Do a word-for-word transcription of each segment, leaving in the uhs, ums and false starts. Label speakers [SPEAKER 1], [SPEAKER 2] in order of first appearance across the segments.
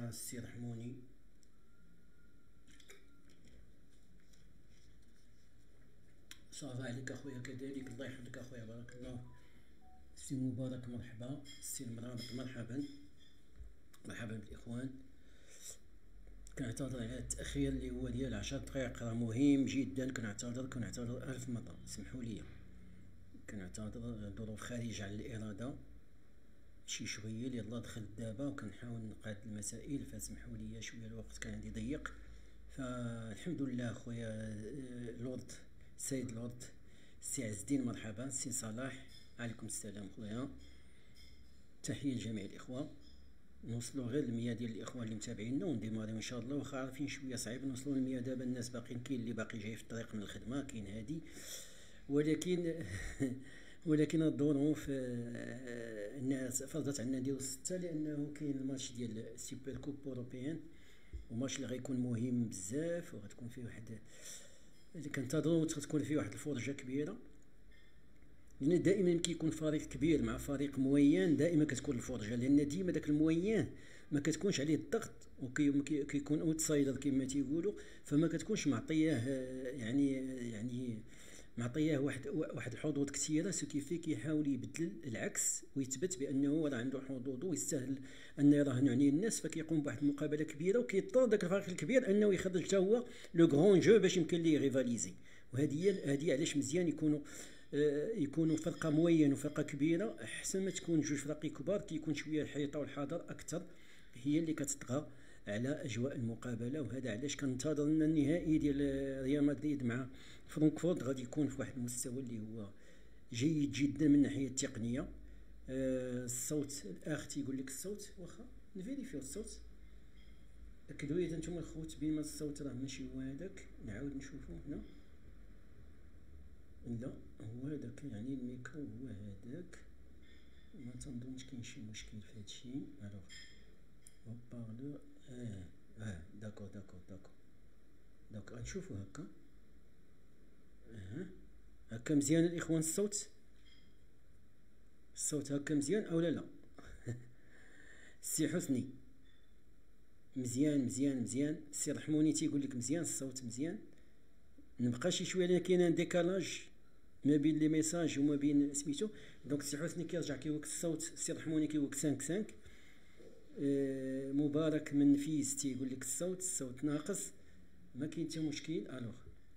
[SPEAKER 1] مع السي رحموني. صافا عليك اخويا كذلك، الله يحفظك اخويا، بارك الله. السي مبارك مرحبا، السي المرابط مرحبا، مرحبا بالاخوان. كنعتذر على التاخير اللي هو ديال عشر دقائق، راه مهم جدا، كنعتذر كنعتذر الف مره، سمحوا لي، كنعتذر، ظروف خارجه عن الاراده شي شويه. يلا دخلت دابا وكنحاول نقاد المسائل، فسمحوا لي شويه الوقت كان عندي ضيق. فالحمد لله خويا لورد، السيد لورد السي عز الدين مرحبا، السي صلاح عليكم السلام خويا، تحيه لجميع الاخوه. نوصلوا غير المية ديال الاخوان اللي متابعينا ونديماريو ان شاء الله، واخا عارفين شويه صعيب نوصلوا المية دابا، الناس باقيين، كاين اللي باقي جاي في الطريق من الخدمه، كاين هادي، ولكن ولكن الظروف الناس فرضت علينا نديرو ستة، لانه كاين الماتش ديال السوبر كوب اوروبيان، وماتش اللي غيكون مهم بزاف، وغتكون فيه واحد اللي كنتظروا تكون فيه واحد الفرجه كبيره، لان دائما ملي كيكون فريق كبير مع فريق موين دائما كتكون الفرجه، لان ديما داك الموين ما كتكونش عليه الضغط، وكيكون اوتسايدر كما تيقولوا، فما كتكونش معطياه يعني يعني معطياه واحد واحد الحظوظ كثيره، سو كيفي كيحاول يبدل العكس ويثبت بانه راه عنده حظوظ ويستاهل ان يراهن عليه الناس، فكيقوم بواحد المقابله كبيره وكيضطر داك الفريق الكبير انه يخرج حتى هو لو غران جو باش يمكن ليه ريفاليزي. وهذه هي هذه علاش مزيان يكونوا آه يكونوا فرقه موينه وفرقه كبيره، احسن ما تكون جوج فرق كبار كيكون شويه الحيطه والحذر اكثر هي اللي كتطغى على اجواء المقابله. وهذا علاش كنتظر ان النهائي ديال ريال مدريد مع فرانكفورت غادي يكون في واحد المستوى اللي هو جيد جدا من الناحيه التقنيه. آه الصوت الاخ تيقول لك الصوت، واخا نفيريفيو الصوت، اكدوا لي انتم الخوت بما الصوت راه ماشي هو هذاك، نعاود نشوفو هنا، لا هو هذاك، يعني الميكرو هو هذاك، ما تنظنش كاين شي مشكل في هذا الشيء. الوغ هو بارلور، اه اه داكور داكور داكور داكور غنشوفو هكا، اها هكا مزيان الاخوان، الصوت الصوت هكا مزيان او لا لا؟ السي حسني مزيان مزيان مزيان، السي رحموني تيقول لك مزيان الصوت مزيان، نبقى شي شويه لان كاين ديكالاج ما بين لي ميساج وما بين سميتو. دونك السي حسني كيرجع كيقول لك الصوت، السي رحموني كيقول لك خمسة خمسة، أه مبارك من نفيس تيقول لك الصوت الصوت ناقص، ما كاين حتى مشكل. الوغ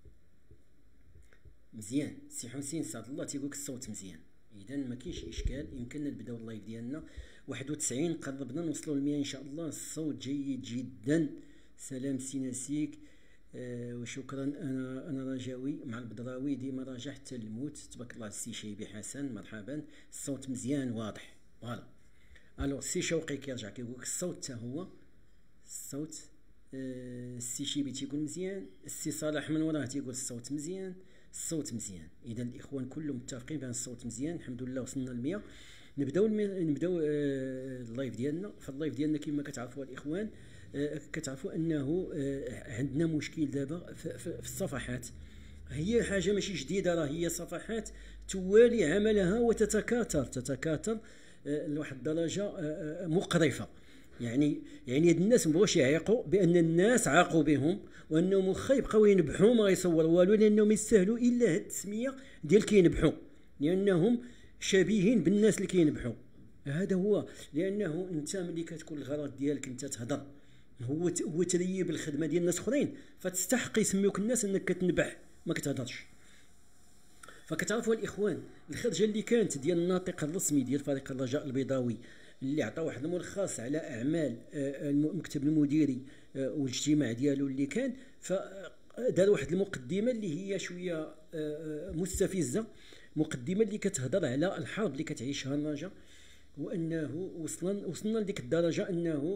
[SPEAKER 1] مزيان، السي حسين سعد الله تيقول لك الصوت مزيان، اذا ما كاينش اشكال، يمكننا نبداو اللايف ديالنا. واحد وتسعين قربنا نوصلوا ل مية ان شاء الله، الصوت جيد جدا. سلام سي ناسيك، أه وشكرا. انا انا رجاوي مع البدراوي ديما راجع حتى الموت، تبارك الله. السي شيبي حسن مرحبا، الصوت مزيان واضح، فوالا. الوغ السي شوقي كيرجع كيقول لك الصوت حتى هو الصوت. أه السي شيبي تيقول مزيان، السي صالح من وراه تيقول الصوت مزيان، الصوت مزيان. اذا الاخوان كلهم متفقين بان الصوت مزيان، الحمد لله وصلنا ل مية. نبداو المي... نبداو آه اللايف ديالنا. في اللايف ديالنا كما كتعرفوا الاخوان، آه كتعرفوا انه آه عندنا مشكل دابا في, في, في الصفحات. هي حاجه ماشي جديده، راه هي صفحات توالي عملها وتتكاثر تتكاثر آه لواحد الدرجه آه مقرفه. يعني يعني هاد الناس مبغوش يعيقوا بان الناس عاقوا بهم، وانهم واخا يبقاو ينبحوا ما يصوروا والو، لانهم يستاهلوا الا هاد التسميه ديال كينبحوا، لانهم شبيهين بالناس اللي كينبحوا. هذا هو، لانه انت ملي كتكون الغرض ديالك انت تهضر هو هو تريب الخدمه ديال الناس اخرين، فتستحق يسميوك الناس انك كتنبح ما كتهضرش. فكتعرفوا الاخوان الخرجه اللي كانت ديال الناطق الرسمي ديال فريق الرجاء البيضاوي اللي عطى واحد الملخص على اعمال المكتب المديري والاجتماع ديالو اللي كان، فدار واحد المقدمه اللي هي شويه مستفزه، مقدمه اللي كتهضر على الحرب اللي كتعيشها الرجاء، وانه وصلنا وصلنا لديك الدرجه انه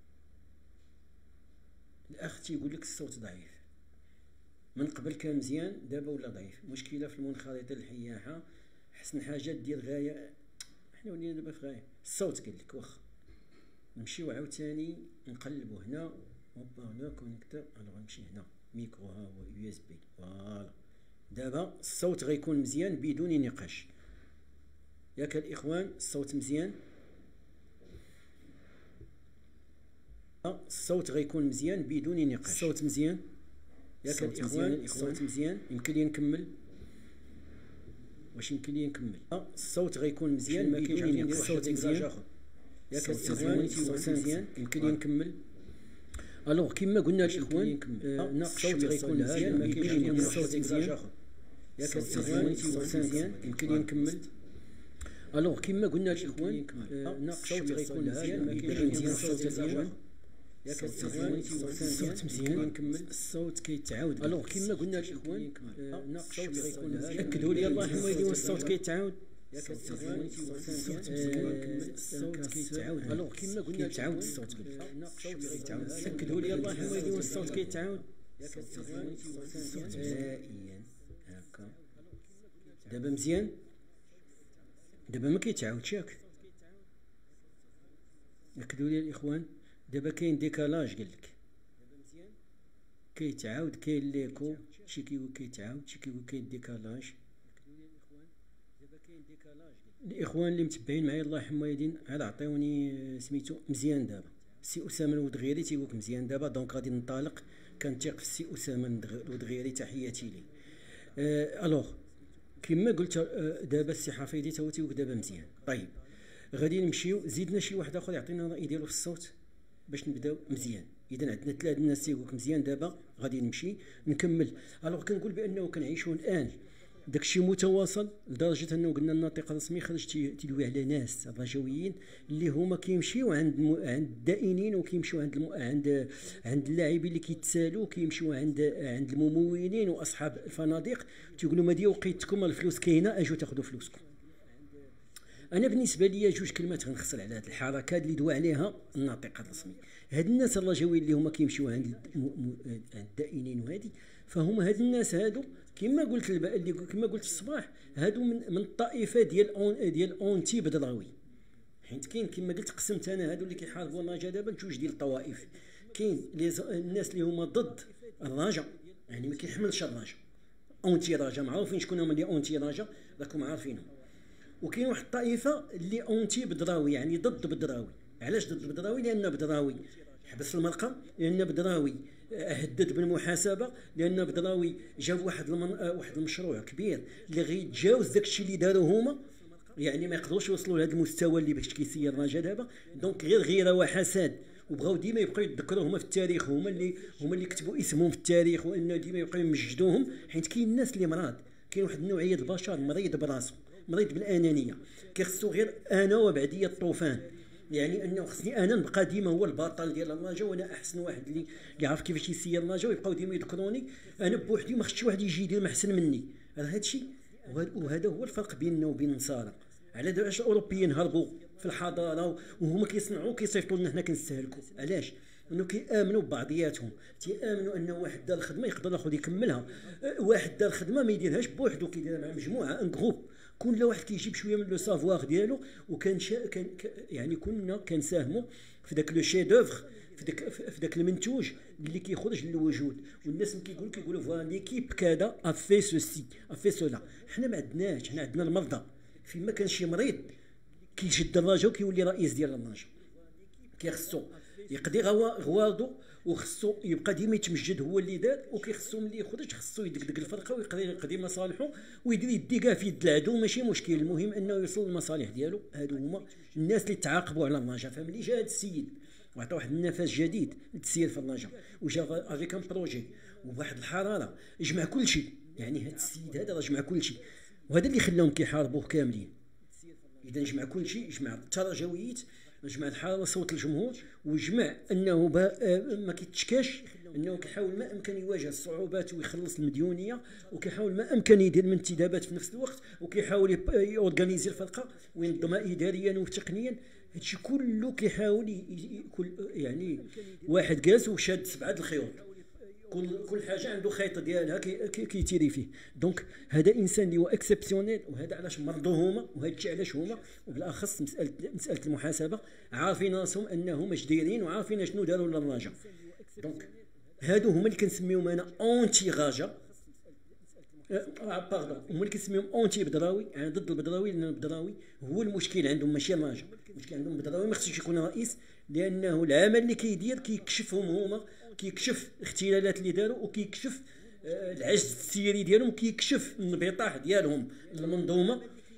[SPEAKER 1] الاخ تيقول لك الصوت ضعيف، من قبل كان مزيان دابا ولا ضعيف، مشكله في المنخرطه الحياحه، حسن حاجه دير غايه، حنا ولينا دابا في غايه. الصوت قال لك واخا نمشيو عاوتاني نقلبوا هنا، هوبا هنا كونيكتور، انا غنمشي هنا ميكرو، ها هو يو اس بي، فوالا. دابا الصوت غيكون مزيان بدون نقاش، ياك الاخوان؟ الصوت مزيان. الصوت غيكون مزيان بدون نقاش. الصوت مزيان ياك الاخوان؟ الصوت مزيان. يمكن لي نكمل؟ واش يمكن لي نكمل؟ الصوت غيكون مزيان بدون نقاش. الصوت مزيان ياك الاخوان؟ الصوت مزيان. يمكن لي نكمل؟ الوغ كما قلنا الاخوان، الصوت غيكون مزيان ما كاينش يكون الصوت مزيان ياك الاخوان؟ الصوت مزيان. يمكن لي نكمل؟ الوغ كما قلنا الاخوان، الصوت غيكون مزيان ما كاينش مزيان الصوت مزيان ياك الاخوان؟ الصوت مزيان. نكمل؟ الصوت كيتعاود. الوغ كما قلنا الاخوان، الصوت غيكون مزيان. اكدوا لي الله يحمي يديهم الصوت كيتعاود ياك الاخوان؟ الصوت مزيان. الصوت كيتعاود. الوغ كما قلنا كيتعاود الصوت كيتعاود. اكدوا لي الله يحمي يديهم الصوت كيتعاود ياك الاخوان؟ الصوت مزيان. هكا دابا مزيان. دابا ما كيتعاودش ياك. اكدوا لي الاخوان. دابا كاين ديكالاج قال لك كيتعاود، كاين ليكو، شي كيقول كيتعاود، شي كيقول كاين ديكالاج. الاخوان اللي متبعين معايا الله يحمى يدين عاد عطيوني سميتو مزيان. دابا السي اسامه الودغيري تيقول لك مزيان دابا، دونك غادي ننطلق. كنثيق في السي اسامه الودغيري، تحياتي ليه. أه الوغ كما قلت أه دابا السي حفيظي تا هو تيقول لك دابا مزيان. طيب غادي نمشيو، زيدنا شي واحد اخر يعطينا الراي ديالو في الصوت باش نبداو مزيان. اذا عندنا ثلاث الناس تيقول لك مزيان. دابا غادي نمشي نكمل. الوغ كنقول بانه كنعيشوا الان داكشي متواصل لدرجه انه قلنا الناطق الرسمي خرج تيدوي على ناس الرجويين اللي هما كيمشيو عند م... عند الدائنين، وكيمشيو عند الم... عند عند اللاعبين اللي كيتسالوا، كيمشيو عند عند الممولين واصحاب الفنادق، تيقولوا ما ديال وقيتكم الفلوس كاينه، اجوا تاخذوا فلوسكم. انا بالنسبه لي جوج كلمات غنخسر على هذه الحركات اللي دوا عليها الناطق الرسمي. هاد الناس الرجويين اللي هما كيمشيو عند الدائنين وهذه، فهما هاد الناس هادو كما قلت الب... اللي كما قلت الصباح، هادو من من الطائفه ديال أون... ديال اونتي بدراوي. حيت كاين كما قلت قسمت انا هادو اللي كيحاربوا الرجا دابا لجوج ديال الطوائف. كاين لي الناس اللي هما ضد الرجا، يعني ما كيحملش الرجا، اونتي رجا، معروفين شكون هما اللي اونتي رجا، راكم عارفينهم. وكاين واحد الطائفه اللي اونتي بدراوي، يعني ضد بدراوي. علاش ضد بدراوي؟ لان بدراوي حبس المرقه، لان بدراوي هدد بالمحاسبه، لان بدراوي جاب واحد المن... واحد المشروع كبير اللي غيتجاوز داكشي اللي داروا هما، يعني ما يقدروش يوصلوا لهذا المستوى اللي باش كيسير الرجا دابا. دونك غير غيره وحسد، وبغاو ديما يبقاو يتذكروا هما في التاريخ، هما اللي هما اللي كتبوا اسمهم في التاريخ، وان ديما يبقاو يمجدوهم. حيت كاين الناس اللي مراد، كاين واحد النوعيه البشر مريض براسو، مريض بالانانيه، كيخصو غير انا وبعديه الطوفان، يعني انه خصني انا نبقى ديما هو البطل ديال الرجا، وانا احسن واحد اللي اللي عارف كيفاش يسير الرجا، ويبقاو ديما يذكروني انا بوحدي، ما خصش شي واحد يجي يدير ما احسن مني. هذا الشيء، وهذا هو الفرق بيننا وبين النصارى. على علاش الاوروبيين هربوا في الحضاره وهما كيصنعوا كيصيفطوا لنا حنا كنستهلكوا؟ علاش؟ انه كيامنوا ببعضياتهم، تيامنوا ان واحد دار خدمه يقدر ياخذ يكملها، واحد دار خدمه ما يديرهاش بوحدو، كيديرها مع مجموعه ان جروب، كل واحد كيجيب شويه من لو سافوار ديالو. وكان شا كان يعني كنا كنساهموا في داك لو شي دوفر، في داك في داك المنتوج اللي كيخرج للوجود. والناس كيقولوا كيقولوا فوالا ليكيب كذا افي سوسي افي سولا. حنا ما عندناش، حنا عندنا المرضى. فيما كان شي مريض كيشد الرجا وكيولي رئيس ديال الرجا، كيخصو يقضي غواضو، وخصو يبقى ديما يتمجد هو اللي دار، وكيخصو ملي يخرج خصو يدقدق الفرقه ويقضي يقضي مصالحه، ويدير يدي كاع في يد العدو، ماشي مشكل. المهم انه يوصل للمصالح ديالو. هادو هما الناس اللي تعاقبوا على الرجا. فملي جا هذا السيد وعطى واحد النفس جديد للتسيير في الرجا، وجا افيك ان بروجي وبواحد الحراره، جمع كل شيء. يعني هذا السيد هذا راه جمع كل شيء، وهذا اللي خلاهم كيحاربوه كاملين. اذا جمع كل شيء، جمع الترجويات، جمع الحراره، صوت الجمهور، وجمع انه ما كيتشكاش، انه كيحاول ما امكن يواجه الصعوبات ويخلص المديونيه، وكيحاول ما امكن يدير من انتدابات في نفس الوقت، وكيحاول يورغانيزي الفرقه وينظمها اداريا وتقنيا. هادشي كله كيحاول كل يعني واحد جالس وشاد سبعه الخيوط، كل كل حاجه عنده خيط ديالها كيتيري فيه. دونك هذا انسان اللي هو اكسبسيونيل، وهذا علاش مرضوا هما، وهذا الشيء علاش هما، وبالاخص مساله مساله المحاسبه، عارفين راسهم انهم اش دايرين وعارفين شنو داروا للرجا. دونك هادو هما اللي كنسميهم انا اونتي رجا، أه باردون، هما اللي كنسميهم اونتي بدراوي، يعني ضد البدراوي، لان البدراوي هو المشكل عندهم ماشي الرجا. المشكل عندهم البدراوي ما خصوش يكون رئيس، لانه العمل اللي كيدير كيكشفهم هما، كيكشف الاختلالات اللي داروا، وكيكشف آه العجز السيري ديالهم، كيكشف الانبطاح ديالهم المنظومه،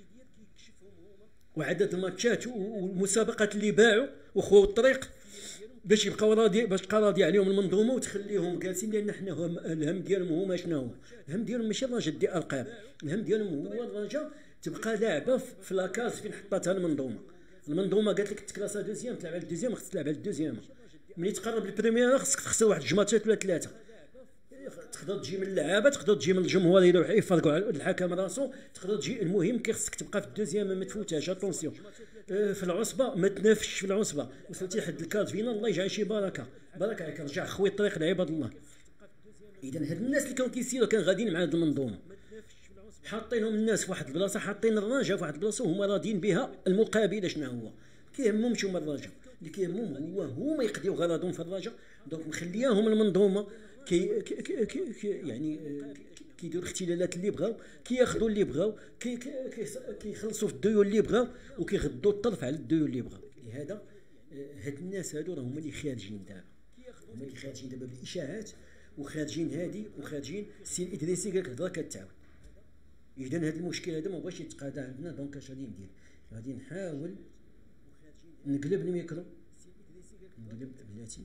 [SPEAKER 1] وعدد الماتشات والمسابقات اللي باعوا وخووا الطريق باش يبقاو راضي، باش تبقى راضي عليهم المنظومه وتخليهم جالسين. لان حنا هم الهم ديالهم هما شنو هو؟ الهم ديالهم ماشي الرجاء دي القاب، الهم ديالهم هو الرجاء تبقى لاعبه في لاكاس فين حطاتها المنظومه. المنظومه قالت لك تكلاسا دوزيام، تلعب على الدوزيام، خصك تلعب على الدوزيام. ملي تقرب البريمير خصك تخسر واحد الجماتات ولا ثلاثه. تقدر تجي من اللعابه، تقدر تجي من الجمهور يروح يفرقوا على الحكم راسو، تقدر تجي، المهم خصك تبقى في الدوزيام ما تفوتهاش. اتونسيون في العصبه ما تنافسش في العصبه، وصلتي لحد الكاد فينا الله يجعل شي بركه، بركه عليك، رجع خوي الطريق لعباد الله. اذا هاد الناس اللي كانوا كيسيروا كانوا غاديين مع هاد المنظومه، حاطينهم الناس في واحد البلاصه، حاطين الرجاء في واحد البلاصه وهما راضيين بها. المقابل شنو هو؟ كيهمهمش هما الرجاء، اللي كيهمهم هو هما يقضيو غرضهم في الرجاء. دونك مخلياهم المنظومه كي, كي, كي, كي يعني كيديروا الاختلالات اللي بغاو، كياخذوا اللي بغاو، كي كيخلصوا في الديون اللي بغاو، وكيغضوا الطرف على الديون اللي بغاو. لهذا هاد الناس هادو راه هما اللي خارجين دابا، هما اللي خارجين دابا بالاشاعات، وخارجين هادي وخارجين. السي الادريسي قال لك الهضره كتعاود. اذا هذا المشكل هذا ما بغاش يتقاضى عندنا. دونك اش غادي ندير؟ غادي نحاول نقلب الميكرو، نقلب بلاتي.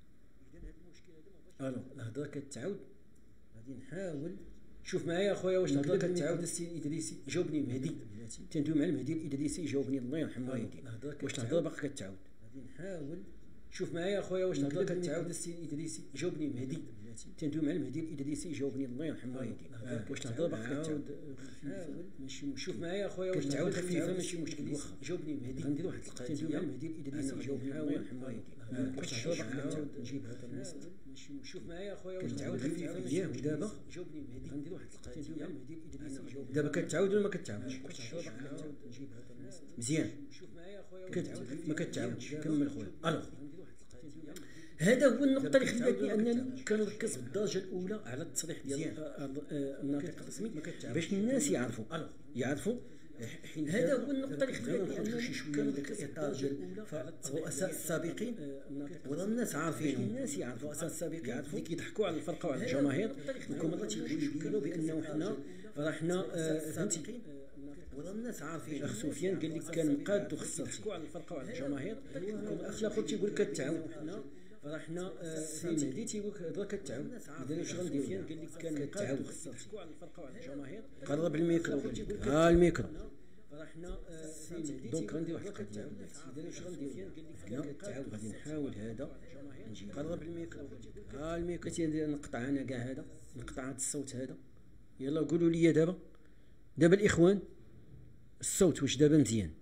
[SPEAKER 1] الو الهضره كتعاود، غادي نحاول. شوف معايا اخويا واش الهضره كتعاود. السي الادريسي جاوبني، مهدي تندوي مع المهدي الادريسي جاوبني الله يرحمه والديك، واش الهضره باقا كتعاود. غادي نحاول. شوف معايا اخويا واش الهضره كتعاود. السي الادريسي جاوبني، مهدي تندوي مع المهدي الادريسي جاوبني الله يرحمه والديك، واش الهضره باقا كتعاود. نحاول ماشي. شوف معايا اخويا واش تعاود خفيفه ماشي مشكل. جاوبني مهدي، غندير واحد القضيه تندوي مع المهدي الادريسي جاوبني الله يرحمه والديك، واش الهضره باقا كتعاود. نجيب هذا النص. شوف معايا اخويا واش تعاود خفيفه ماشي. ودابا جاوبني مهدي، غندير واحد القضيه تندوي مع المهدي الادريسي جاوبني. دابا كتعاود ولا ما كتعاودش؟ نجيب هذا النص مزيان. شوف معايا اخويا ما كتعاودش. كمل خويا. الو هذا هو النقطه اللي خلاتني انني كنركز بالدرجه الاولى على التصريح ديال الناطق الرسمي باش الناس يعرفوا يعرفوا هذا هو النقطه اللي خلاتني انني كنركز بالدرجه الاولى على الرؤساء السابقين. ولا الناس عارفين، الناس يعرفوا الرؤساء السابقين اللي كيضحكوا على الفرقه وعلى الجماهير، وكل مره تيقولوا بانه حنا راه حنا فهمتي. ولا الناس عارفين. اخ سفيان قال لك كان مقاد وخصو تحكوا على الفرقه وعلى الجماهير. اخ الاخر تيقول لك كتعاود حنا راه حنا سي مهدي تيقول لك هضره كتعاود. اذا واش غنديروا؟ قال لك كان كتعاود وخصو تحكوا على الفرقه وعلى الجماهير. قرب الميكرو، ها الميكرو. راه حنا سي مهدي دونك غندير واحد القضيه. اذا واش غنديروا؟ قال لك كتعاود. غادي نحاول هذا نجي قرب الميكرو، ها الميكرو. تيندير نقطع انا كاع هذا، نقطع هذا الصوت هذا. يلا قولوا لي دابا، دابا الاخوان الصوت واش دابا مزيان؟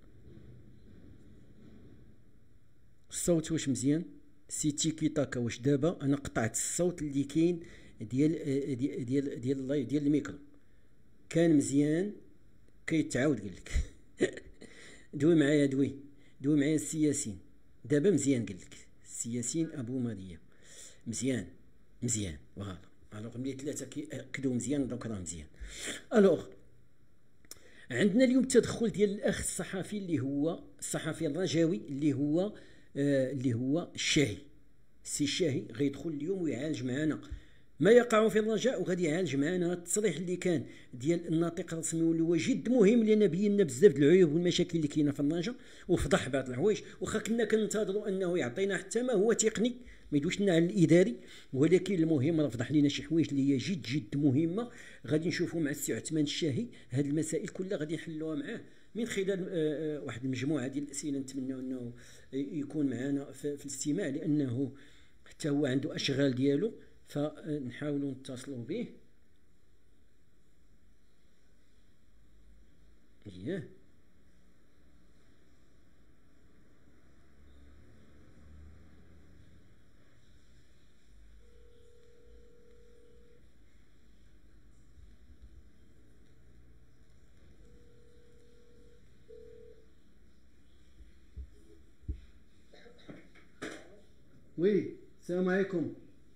[SPEAKER 1] الصوت واش مزيان؟ سي تيكي تاكا واش دابا انا قطعت الصوت اللي كاين ديال ديال ديال ديال اللايف ديال الميكرو كان مزيان كيتعاود. قال لك دوي معايا، دوي دوي معايا السي ياسين. دابا مزيان قال لك السي ياسين ابو ماريا مزيان مزيان. فوالا الوغ ملي ثلاثه كياكدوا مزيان دونك راه مزيان. الوغ عندنا اليوم التدخل ديال الاخ الصحفي اللي هو الصحفي الرجاوي اللي هو آه اللي هو الشاهي. السي الشاهي غيدخل اليوم ويعالج معنا ما يقع في الرجاء، وغادي يعالج معنا التصريح اللي كان ديال الناطق الرسمي واللي هو جد مهم لان بينا بزاف د العيوب والمشاكل اللي كاينه في الرجاء وفضح بعض الحوايج. واخا كنا كننتظروا انه يعطينا حتى ما هو تقني ما يدوش لنا على الاداري، ولكن المهم راه فضح لنا شي حوايج اللي هي جد جد مهمه. غادي نشوفوا مع السي عثمان الشاهي هذه المسائل كلها غادي نحلوها معاه من خلال آه واحد المجموعه ديال الاسئله. نتمنى انه يكون معنا في, في الاستماع لانه حتى هو عنده اشغال ديالو، فنحاولوا نتصلوا به. اييه وي السلام عليكم.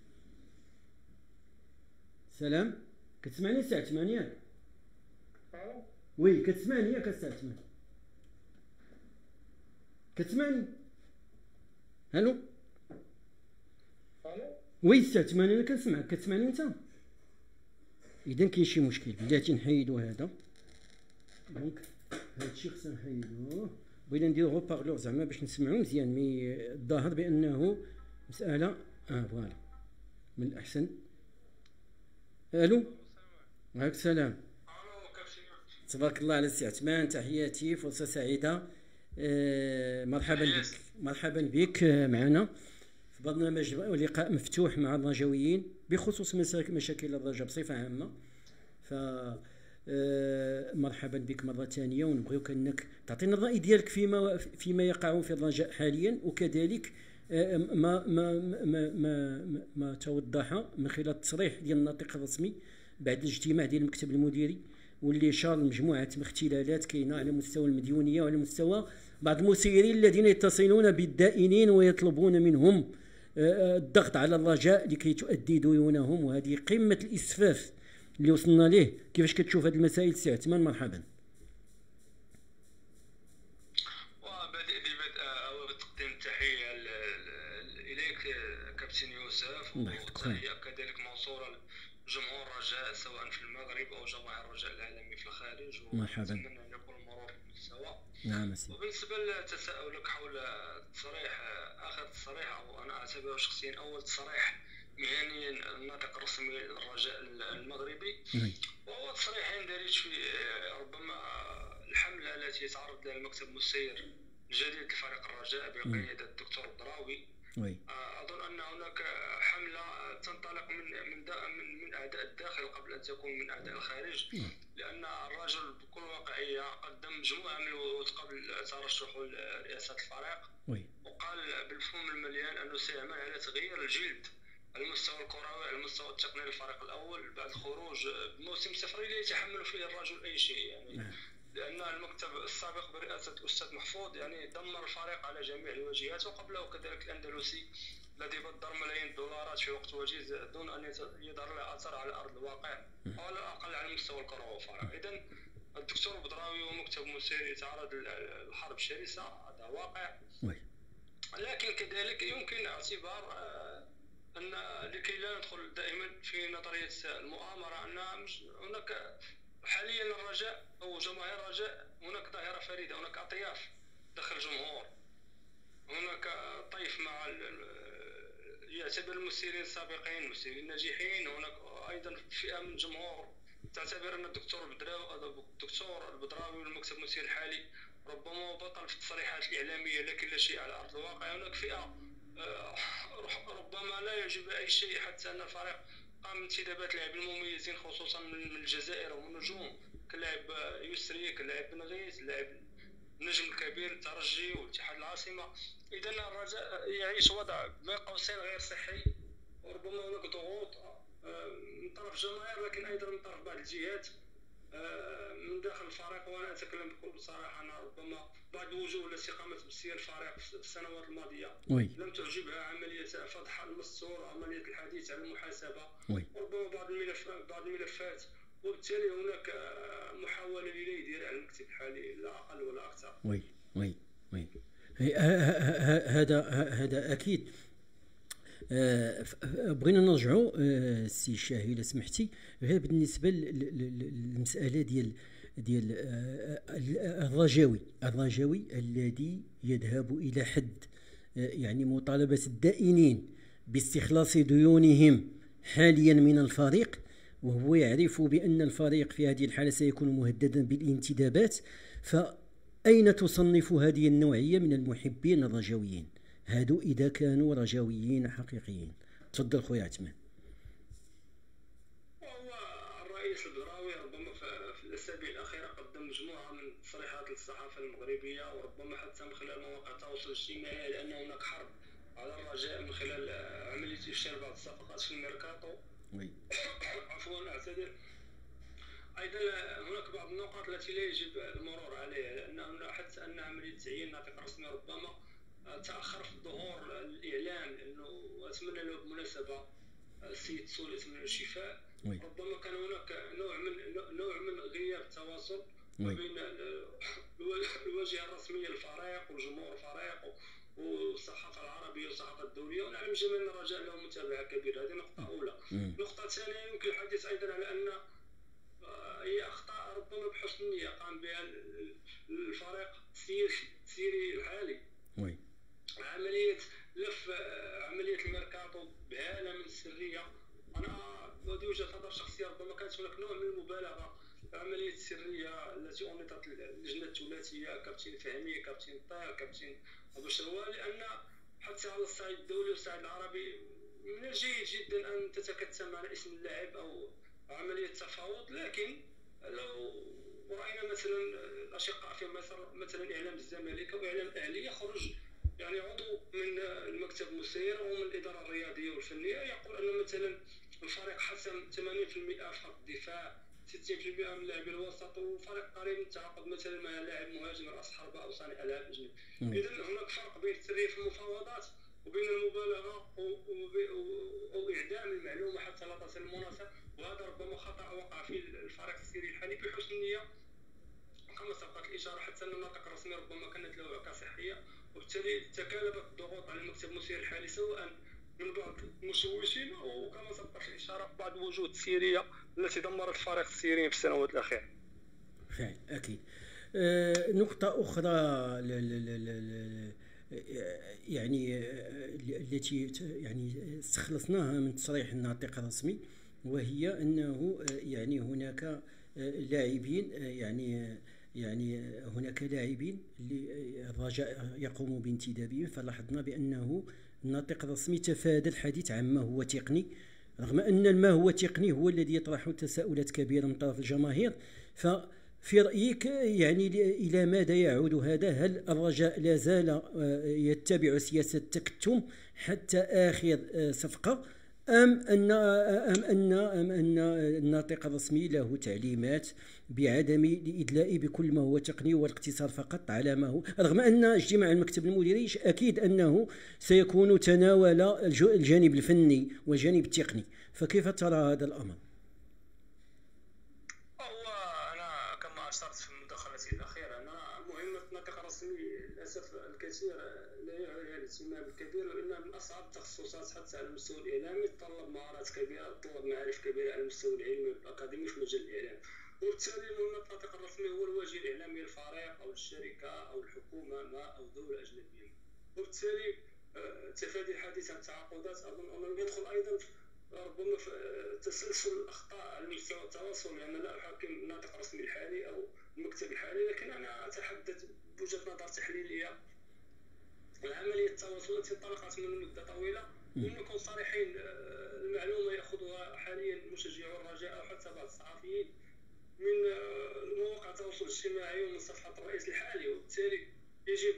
[SPEAKER 1] سلام كتسمعني الساعة ثمانية؟ وي كتسمعني ياك الساعة ثمانية؟ كتسمعني؟ الو وي سي عثمان انا كنسمعك، كتسمعني انت؟ اذا كاين شي مشكل بلاتي نحيدو هذا، دونك هادشي خصنا نحيدوه، بغينا نديرو غو بارلور زعما باش نسمعو مزيان، مي الظاهر بانه مساله اه فوالا من الاحسن. الو وعليكم السلام. تبارك الله على السي عثمان، تحياتي، فرصه سعيده. آه مرحبا بك، مرحبا بك معنا في برنامج لقاء مفتوح مع الرجويين بخصوص مشاكل الرجاء بصفه عامه. ف آه مرحبا بك مره ثانيه، ونبغيوك انك تعطينا الراي ديالك فيما فيما يقع في الرجاء حاليا، وكذلك آه ما ما ما ما ما توضح من خلال التصريح ديال الناطق الرسمي بعد الاجتماع ديال المكتب المديري، واللي شار مجموعه اختلالات كاينه على مستوى المديونيه وعلى مستوى بعض المسيرين الذين يتصلون بالدائنين ويطلبون منهم الضغط على الرجاء لكي تؤدي ديونهم، وهذه قمه الاسفاف اللي وصلنا ليه. كيفاش كتشوف هذه المسائل سي عثمان؟ مرحبا.
[SPEAKER 2] وبدء ببدء أود تقديم التحية إليك كابتن يوسف، وتحية كذلك موصولة لجمهور الرجاء سواء في المغرب أو جماهير الرجاء العالمي في الخارج،
[SPEAKER 1] مرحبا.
[SPEAKER 2] ونتمنى أن يكون المرور بالمستوى.
[SPEAKER 1] نعم سي.
[SPEAKER 2] وبالنسبة لتساؤلك حول التصريح، آخر تصريح أو أنا أعتبره شخصيا أول تصريح مهنيا الناطق الرسمي للرجاء المغربي، وهو تصريح يندرج في ربما الحملة التي يتعرض لها المكتب المسير الجديد لفريق الرجاء بقيادة الدكتور الضراوي. أظن أن هناك حملة تنطلق من من من من أعداء الداخل قبل أن تكون من أعداء الخارج، لأن الرجل بكل واقعية قدم مجموعة من الوعود قبل ترشحه لرئاسة الفريق، وقال بالفم المليان أنه سيعمل على تغيير الجلد على المستوى الكروي على المستوى التقني للفريق الأول بعد الخروج بموسم صفري لا يتحمل فيه الرجل أي شيء يعني. لأن المكتب السابق برئاسة الأستاذ محفوظ يعني دمر الفريق على جميع الوجهات، وقبله كذلك الأندلسي الذي بدر ملايين الدولارات في وقت وجيز دون أن يظهر له أثر على أرض الواقع أو على الأقل على المستوى الكروي الفريق. إذن الدكتور البدراوي ومكتب مسير يتعرض للحرب الشرسة، هذا واقع. لكن كذلك يمكن اعتبار أن لكي لا ندخل دائما في نظرية المؤامرة أن هناك حاليا الرجاء أو جماهير الرجاء هناك ظاهرة فريدة، هناك أطياف داخل الجمهور، هناك طيف مع يعتبر المسيرين السابقين مسيرين ناجحين، هناك أيضا فئة من الجمهور تعتبر أن الدكتور البدراوي الدكتور البدراوي والمكتب المسير الحالي ربما بطل في التصريحات الإعلامية لكن لا شيء على أرض الواقع. هناك فئة ربما لا يعجب أي شيء حتى أن الفريق قام بانتدابات لاعبين مميزين خصوصا من الجزائر ومن النجوم كلاعب يسري كلاعب بن غيث لاعب النجم الكبير الترجي والاتحاد العاصمة. إذا الرجاء يعيش وضع بين قوسين غير صحي، وربما هناك ضغوط من طرف الجماهير لكن أيضا من طرف بعض الجهات من داخل الفريق. وانا اتكلم بكل بصراحه انا ربما بعض الوجوه التي قامت بسير الفريق في السنوات الماضيه
[SPEAKER 1] وي.
[SPEAKER 2] لم تعجبها عمليه فضح المستور وعمليه الحديث عن المحاسبه،
[SPEAKER 1] وي.
[SPEAKER 2] وربما بعض الملفات بعض الملفات وبالتالي هناك محاوله ليدير على المكتب الحالي لا اقل ولا اكثر.
[SPEAKER 1] وي وي وي هذا هذا اكيد. آه بغينا نرجعوا آه سي شاهي الا سمحتي غير بالنسبه للمساله ديال ديال آه الرجاوي الرجاوي الذي يذهب الى حد آه يعني مطالبه الدائنين باستخلاص ديونهم حاليا من الفريق، وهو يعرف بان الفريق في هذه الحاله سيكون مهددا بالانتدابات. فاين تصنف هذه النوعيه من المحبين الرجاويين هادو إذا كانوا رجاويين حقيقيين؟ تفضل خويا عثمان.
[SPEAKER 2] هو الرئيس البدراوي ربما في الأسابيع الأخيرة قدم مجموعة من التصريحات للصحافة المغربية وربما حتى من خلال مواقع التواصل الاجتماعي لأن هناك حرب على الرجاء من خلال عملية إفشال بعض الصفقات في الميركاتو.
[SPEAKER 1] وي.
[SPEAKER 2] عفوا أعتذر. أيضا هناك بعض النقاط التي لا يجب المرور عليها لأن حتى أن عملية تعيين الناطق الرسمي ربما تاخر في ظهور الاعلام، لانه اتمنى له بالمناسبه السيد سوري يتمنى له الشفاء. ربما كان هناك نوع من نوع من غياب التواصل ما بين الواجهه الرسميه للفريق والجمهور الفريق والصحافه العربيه والصحافه الدوليه، ونعلم جميعا ان الرجاء له متابعه كبيره. هذه نقطه اولى. النقطه الثانيه يمكن الحديث ايضا على ان هي اخطاء ربما بحسن النيه قام بها الفريق السيري الحالي.
[SPEAKER 1] وي
[SPEAKER 2] عمليه لف عمليه الميركاتو بهاله من السريه. انا هذه وجهه نظر شخصيه، ربما كانت هناك نوع من المبالغه في عمليه السريه التي انطت اللجنه الثلاثيه كابتن فهمي، كابتن طاهر، كابتن ابو شروال، لان حتى على الصعيد الدولي والصعيد العربي من الجيد جدا ان تتكتم على اسم اللاعب او عمليه تفاوض. لكن لو راينا مثلا الاشقاء في مصر، مثلا اعلام الزمالك او اعلام الاهلي، يخرج يعني عضو من المكتب المسير او من الاداره الرياضيه والفنيه يقول ان مثلا الفريق حسم ثمانين بالمئة في خط الدفاع، ستين بالمئة من لاعبي الوسط، وفريق قريب من التعاقد مثلا مع لاعب مهاجم راس حربه او صانع العاب اجنبي. اذا هناك فرق بين السريه في المفاوضات وبين المبالغه او اعدام المعلومه حتى لا تصل المناصفه، وهذا ربما خطا وقع في الفريق السيري الحالي بحسن النيه. كما سبقت الاشاره حتى ان الناطق الرسمي ربما كانت له عكا صحيه، وبالتالي تكالبت الضغوط على المكتب المسير الحالي سواء من بعض المشوشين وكما سبقت الاشاره بعض وجود السيريه التي دمرت الفريق السيري في السنوات الاخيره.
[SPEAKER 1] فعلا اكيد. أه نقطه اخرى ل ل ل ل يعني التي يعني استخلصناها من تصريح الناطق الرسمي، وهي انه يعني هناك لاعبين يعني يعني هناك لاعبين اللي الرجاء يقوم بانتدابهم، فلاحظنا بانه الناطق الرسمي تفادى الحديث عن ما هو تقني، رغم ان ما هو تقني هو الذي يطرح تساؤلات كبيره من طرف الجماهير. ففي رايك يعني الى ماذا يعود هذا؟ هل الرجاء لا زال يتبع سياسه التكتم حتى اخر صفقه، أم أن أم أن أم أن الناطق الرسمي له تعليمات بعدم الإدلاء بكل ما هو تقني والاقتصار فقط على ما هو، رغم أن اجتماع المكتب المديري أكيد أنه سيكون تناول الجانب الفني والجانب التقني، فكيف ترى هذا الأمر؟
[SPEAKER 2] هو أنا كما أشرت في مداخلتي الأخيرة أن مهمة الناطق الرسمي للأسف الكثير لا يعطيها الاهتمام الكبير، وإنها من أصعب التخصصات حتى على المستوى الإعلامي، تطلب مهارات كبيرة، تطلب معارف كبيرة على المستوى العلمي والأكاديمي في مجال الإعلام. وبالتالي مهمة الناطق الرسمي هو الوجه الإعلامي للفريق أو الشركة أو الحكومة ما أو دولة أجنبية. وبالتالي تفادي الحديث عن التعاقدات أظن أنه يدخل أيضا ربما في تسلسل الأخطاء على مستوى التواصل، لأن لا أحاكم الناطق الرسمي الحالي أو المكتب الحالي، لكن أنا أتحدث بوجهة نظر تحليلية. العملية التواصل التي انطلقت من مدة طويلة، ونكون صريحين، المعلومة يأخذها حاليا مشجعو الرجاء أو حتى بعض الصحفيين من مواقع التواصل الاجتماعي ومن صفحة الرئيس الحالي. وبالتالي يجب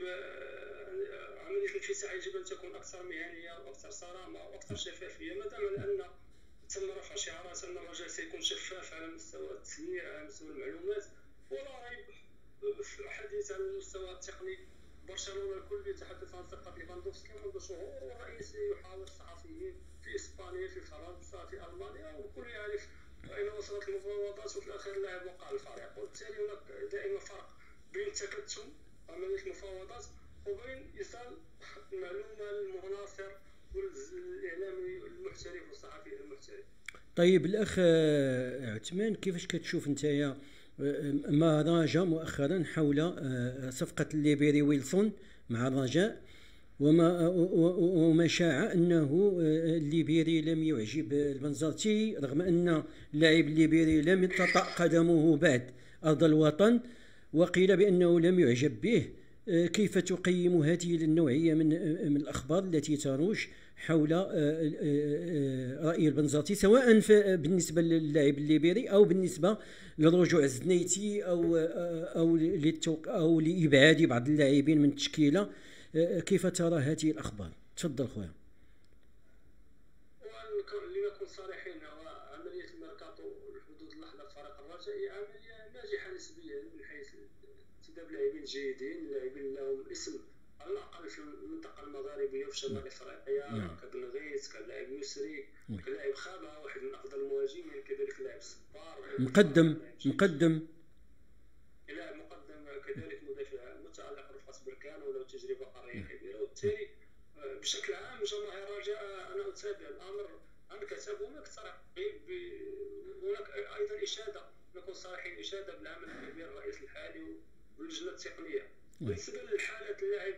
[SPEAKER 2] عملية الانفتاح يجب أن تكون أكثر مهنية وأكثر صرامة وأكثر شفافية، ما دام أن تم رفع شعارات أن الرجاء سيكون شفاف على مستوى التسويق على مستوى المعلومات. ولا ريب في الحديث عن المستوى التقني، برشلونة الكل يتحدث عن ثقة ليفاندوفسكي منذ شهور، والرئيس يحاور الصحفيين في إسبانيا في فرنسا في ألمانيا، والكل يعرف أين وصلت المفاوضات، وفي الأخير اللاعب وقع الفريق. وبالتالي هناك دائما فرق بين التكتم عملية المفاوضات وبين إيصال المعلومة للمناصر والإعلامي المحترف والصحفي المحترف.
[SPEAKER 1] طيب الأخ عثمان، كيفاش كتشوف نتايا ما راج مؤخرا حول صفقة الليبيري ويلسون مع الرجاء، وما وما شاع أنه الليبيري لم يعجب البنزرتي، رغم أن اللاعب الليبيري لم تطأ قدمه بعد أرض الوطن، وقيل بأنه لم يعجب به. كيف تقيم هذه النوعية من من الأخبار التي تروج حول رأي البنزرتي، سواء بالنسبة للاعب الليبيري أو بالنسبة لرجوع الزنيتي أو أو أو لإبعاد بعض اللاعبين من التشكيلة؟ كيف ترى هذه الأخبار؟ تفضل خويا.
[SPEAKER 2] لنكون صريحين، عملية الميركاتو الحدود اللحظة في فريق الرجاء هي عملية ناجحة نسبيا من حيث انتداب لاعبين جيدين، لاعبين لهم اسم على الأقل في المنطقة المغاربية وفي شمال إفريقيا، كبن غيث، كلاعب يسري، كلاعب خابة واحد من أفضل المهاجمين، كذلك لاعب صبار،
[SPEAKER 1] مقدم مقدم
[SPEAKER 2] لاعب مقدم، كذلك مدافع متألق رفعت بركان وله تجربة قارية كبيرة. وبالتالي بشكل عام جماهير الرجاء انا اتابع الامر، انا كتاب هناك صراحه هناك ايضا اشاده، نكون صريحين، اشاده بالعمل الكبير الرئيس الحالي واللجنه التقنيه. بالنسبه لحاله اللاعب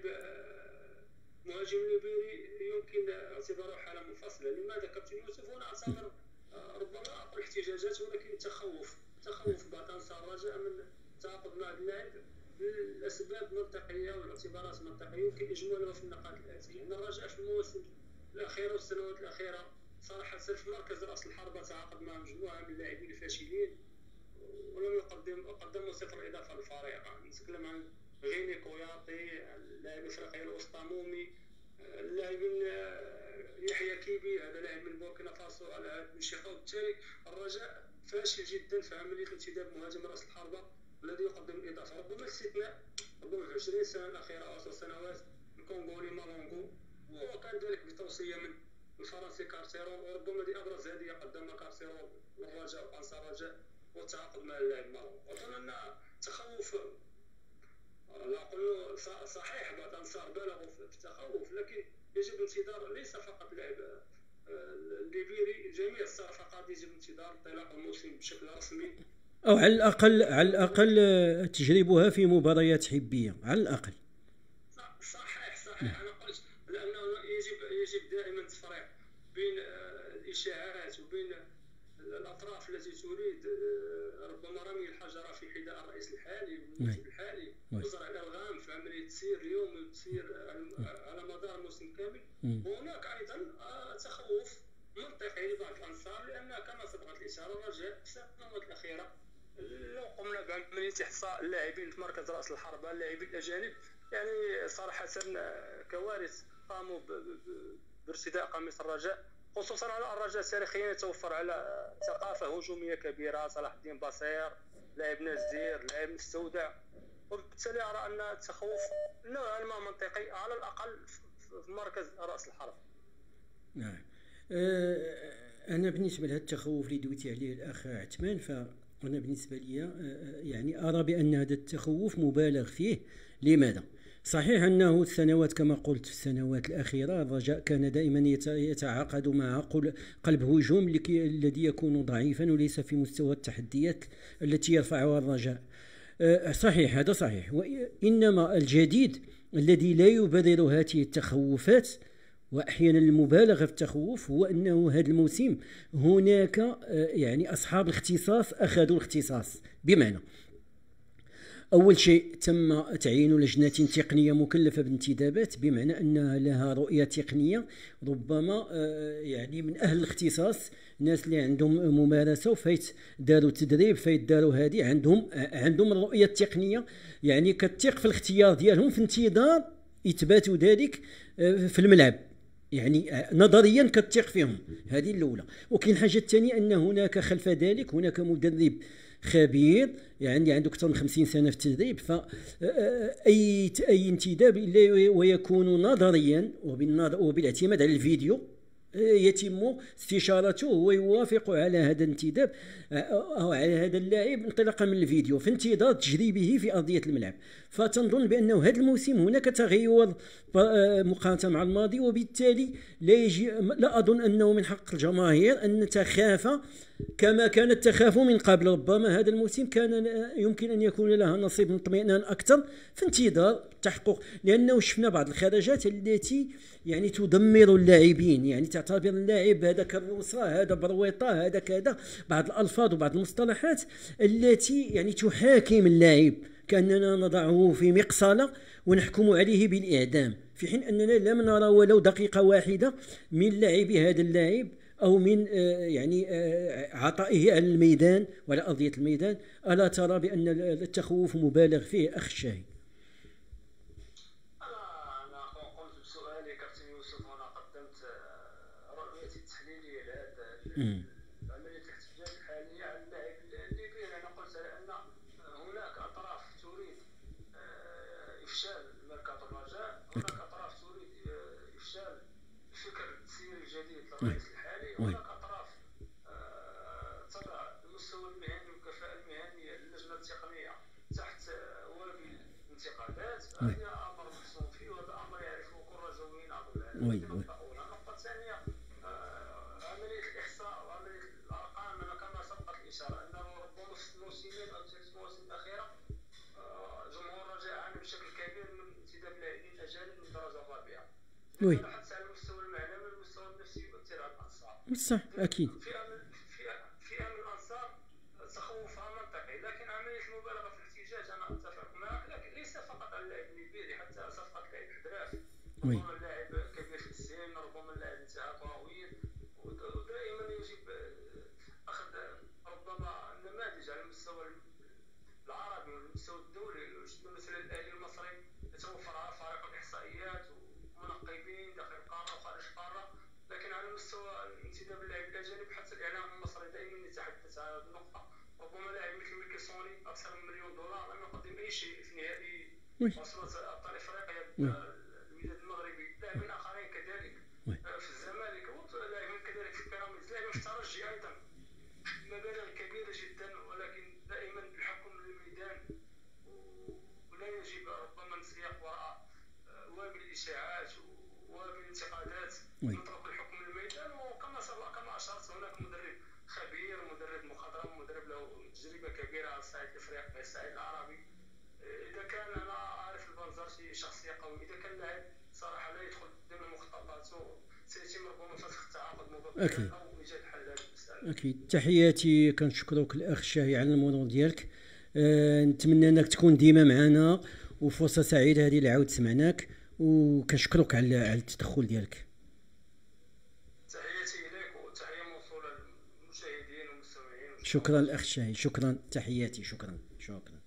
[SPEAKER 2] مهاجم ليبيري يمكن اعتباره حاله منفصله. لماذا كابتن يوسف؟ هنا اعتبر ربما اقل احتجاجات، ولكن تخوف تخوف بعض انصار الرجاء من التعاقد مع اللاعب لاسباب منطقيه واعتبارات منطقيه يمكن اجمالها في النقاط الاتيه. ان الرجاء في المواسم الاخيره والسنوات الاخيره صراحه في مركز راس الحربه تعاقد مع مجموعه من اللاعبين الفاشلين ولم يقدم قدموا صفر اضافه للفريق. نتكلم عن غيني كوياطي، اللاعب الافريقي الوسطى مومي، اللاعب يحيى كيبي، هذا لاعب من بوركينا فاسو، على هذا الشيخ. وبالتالي الرجاء فاشل جدا في عمليه الانتداب مهاجم راس الحربه الذي يقدم الاضافه. ربما الاستثناء ربما في عشرين سنه الاخيره او عشر سنوات الكونغولي مالونغو، وكان ذلك بتوصيه من الفرنسي كارتيرون، وربما دي ابرز هديه قدمها كارتيرون للرجاء وانصار الرجاء والتعاقد مع اللاعب مالونغو. اظن ان تخوف، لا أقول صحيح بعض الأنصار بالغوا في التخوف، لكن يجب انتظار ليس فقط لاعب الليبيري، جميع الصفقات يجب انتظار انطلاق الموسم بشكل رسمي،
[SPEAKER 1] أو على الأقل على الأقل تجربها في مباريات حبية على الأقل.
[SPEAKER 2] صحيح صحيح أنا قلت لأنه يجب يجب دائما تفريق بين الإشاعات وبين الأطراف التي تريد ربما رمي الحجر في حذاء الرئيس الحالي والمدير الحالي وزرع الألغام في عملية تسير اليوم وتسير على مدار الموسم كامل. وهناك أيضا تخوف منطقي لبعض الأنصار، لأن كما سبقت الإشارة الرجاء في السنوات الأخيرة لو قمنا بعملية إحصاء اللاعبين في مركز رأس الحربة، اللاعبين الأجانب، يعني صراحة كوارث قاموا بارتداء قميص الرجاء، خصوصا على الرجاء تاريخيا يتوفر على ثقافة هجومية كبيرة، صلاح الدين بصير، لاعب نزير، لاعب مستودع. وبالتالي أرى أن التخوف نوعا ما منطقي على الأقل في مركز رأس الحرب.
[SPEAKER 1] نعم. أنا بالنسبة لهذا التخوف اللي دويتي عليه الأخ عثمان، فأنا بالنسبة لي يعني أرى بأن هذا التخوف مبالغ فيه. لماذا؟ صحيح أنه السنوات كما قلت في السنوات الأخيرة الرجاء كان دائما يتعاقد مع قلب هجوم الذي يكون ضعيفا وليس في مستوى التحديات التي يرفعها الرجاء. صحيح، هذا صحيح. وإنما الجديد الذي لا يبرر هذه التخوفات وأحيانا المبالغة في التخوف هو أنه هذا الموسم هناك يعني أصحاب الاختصاص أخذوا الاختصاص. بمعنى أول شيء تم تعيين لجنة تقنية مكلفة بالانتدابات، بمعنى أنها لها رؤية تقنية، ربما يعني من أهل الاختصاص، ناس اللي عندهم ممارسة وفايت داروا تدريب فايت داروا هذه، عندهم عندهم الرؤية التقنية، يعني كتثق في الاختيار ديالهم في انتظار إثباتوا ذلك في الملعب، يعني نظريا كتثق فيهم. هذه الأولى. وكاين الحاجة الثانية أن هناك خلف ذلك هناك مدرب خبير، يعني عنده أكثر من خمسين سنة في التدريب، فأي أي انتداب إلا ويكون نظريا وبالاعتماد على الفيديو يتم استشارته ويوافق على هذا الانتداب أو على هذا اللاعب انطلاقا من الفيديو في انتظار تجريبه في أرضية الملعب. فتنظن بأنه هذا الموسم هناك تغير مقارنة مع الماضي، وبالتالي لا يجي لا أظن أنه من حق الجماهير أن تخاف كما كانت تخاف من قبل. ربما هذا الموسم كان يمكن أن يكون لها نصيب من اطمئنان أكثر في انتظار التحقق، لأنه شفنا بعض الخرجات التي يعني تدمر اللاعبين، يعني تعتبر اللاعب هذا كروسة، هذا برويطة، هذا كذا، بعض الألفاظ وبعض المصطلحات التي يعني تحاكم اللاعب كأننا نضعه في مقصلة ونحكم عليه بالإعدام، في حين أننا لم نرى ولو دقيقة واحدة من لاعبي هذا اللاعب أو من يعني عطائه على الميدان وعلى أرضية الميدان. ألا ترى بأن التخوف مبالغ فيه أخ الشاهي؟
[SPEAKER 2] أنا قلت بسؤالي كابتن يوسف، وأنا قدمت رؤيتي التحليلية لهذا عملية الاحتجاج الحالية على اللاعب الليبي. أنا قلت أن هناك أطراف تريد إفشال ميركاتو الرجاء، هناك أطراف تريد إفشال الفكر التسييري الجديد للرئيس الحالي، هناك أطراف تضع المستوى المهني والكفاءة المهنية للجنة التقنية تحت وابل الانتقادات. هذا أمر محسوم فيه، وهذا أمر يعرفه كل
[SPEAKER 1] وي وي
[SPEAKER 2] النقطة الثانية عملية الإحصاء وعملية الأرقام. أنا كما سبقت الإشارة أنه ربما في الموسمين أو ثلاث مواسم الأخيرة جمهور الرجاء عانى بشكل كبير من انتداب لاعبين أجانب من الدرجة الرابعة.
[SPEAKER 1] وي
[SPEAKER 2] حتى على المستوى المعنوي والمستوى النفسي يؤثر على الأنصار.
[SPEAKER 1] صح أكيد.
[SPEAKER 2] فئة من فئة فئة من الأنصار تخوفها منطقي، لكن عملية المبالغة في الاحتجاج أنا أتفق معك، لكن ليس فقط على اللاعب الليبيري، حتى صفقة لاعب حدراف.
[SPEAKER 1] وي
[SPEAKER 2] ربما اللاعب كبير في السن، ربما اللاعب انتهى كرويا، ودائما يجب أخذ ربما نماذج على المستوى العربي والمستوى الدولي. مثلا الأهلي المصري يتوفر فريق الإحصائيات ومنقبين داخل القارة وخارج القارة، لكن على مستوى انتداب اللاعب الأجانب حتى الإعلام المصري دائما يتحدث على هذه النقطة. ربما لاعب مثل ميكي سوني أكثر من مليون دولار لم يقدم أي شيء في نهائي بطولة أبطال إفريقيا الوداد المغربي. لاعبين آخرين كذلك في الزمالك، ولاعبين كذلك في بيراميدز، لاعبين في الترجي أيضا، مبالغ كبيرة جدا، ولكن دائما الحكم للميدان ولا يجب ربما انسياق وراء وابل الإشاعات وابل الانتقادات، نترك الحكم للميدان. وكما كما أشرت هناك مدرب خبير ومدرب مخضرم ومدرب له تجربة كبيرة على الصعيد الإفريقي على الصعيد العربي. إذا كان أنا عارف البنزرتي شخصية قوية، إذا كان لاعب صراحة لا يدخل ضمن المخططات سيتم ربما فسخ التعاقد مباشرة أو إيجاد حل لهذه المسألة.
[SPEAKER 1] أكيد. تحياتي، كنشكروك الأخ الشاهي على الموضوع ديالك. أه نتمنى أنك تكون ديما معنا، وفرصة سعيدة هذه اللي عاود سمعناك، وكنشكروك على على التدخل ديالك.
[SPEAKER 2] تحياتي إليك وتحية موصولة للمشاهدين والمستمعين.
[SPEAKER 1] شكرا الأخ الشاهي، شكرا. تحياتي، شكرا شكرا.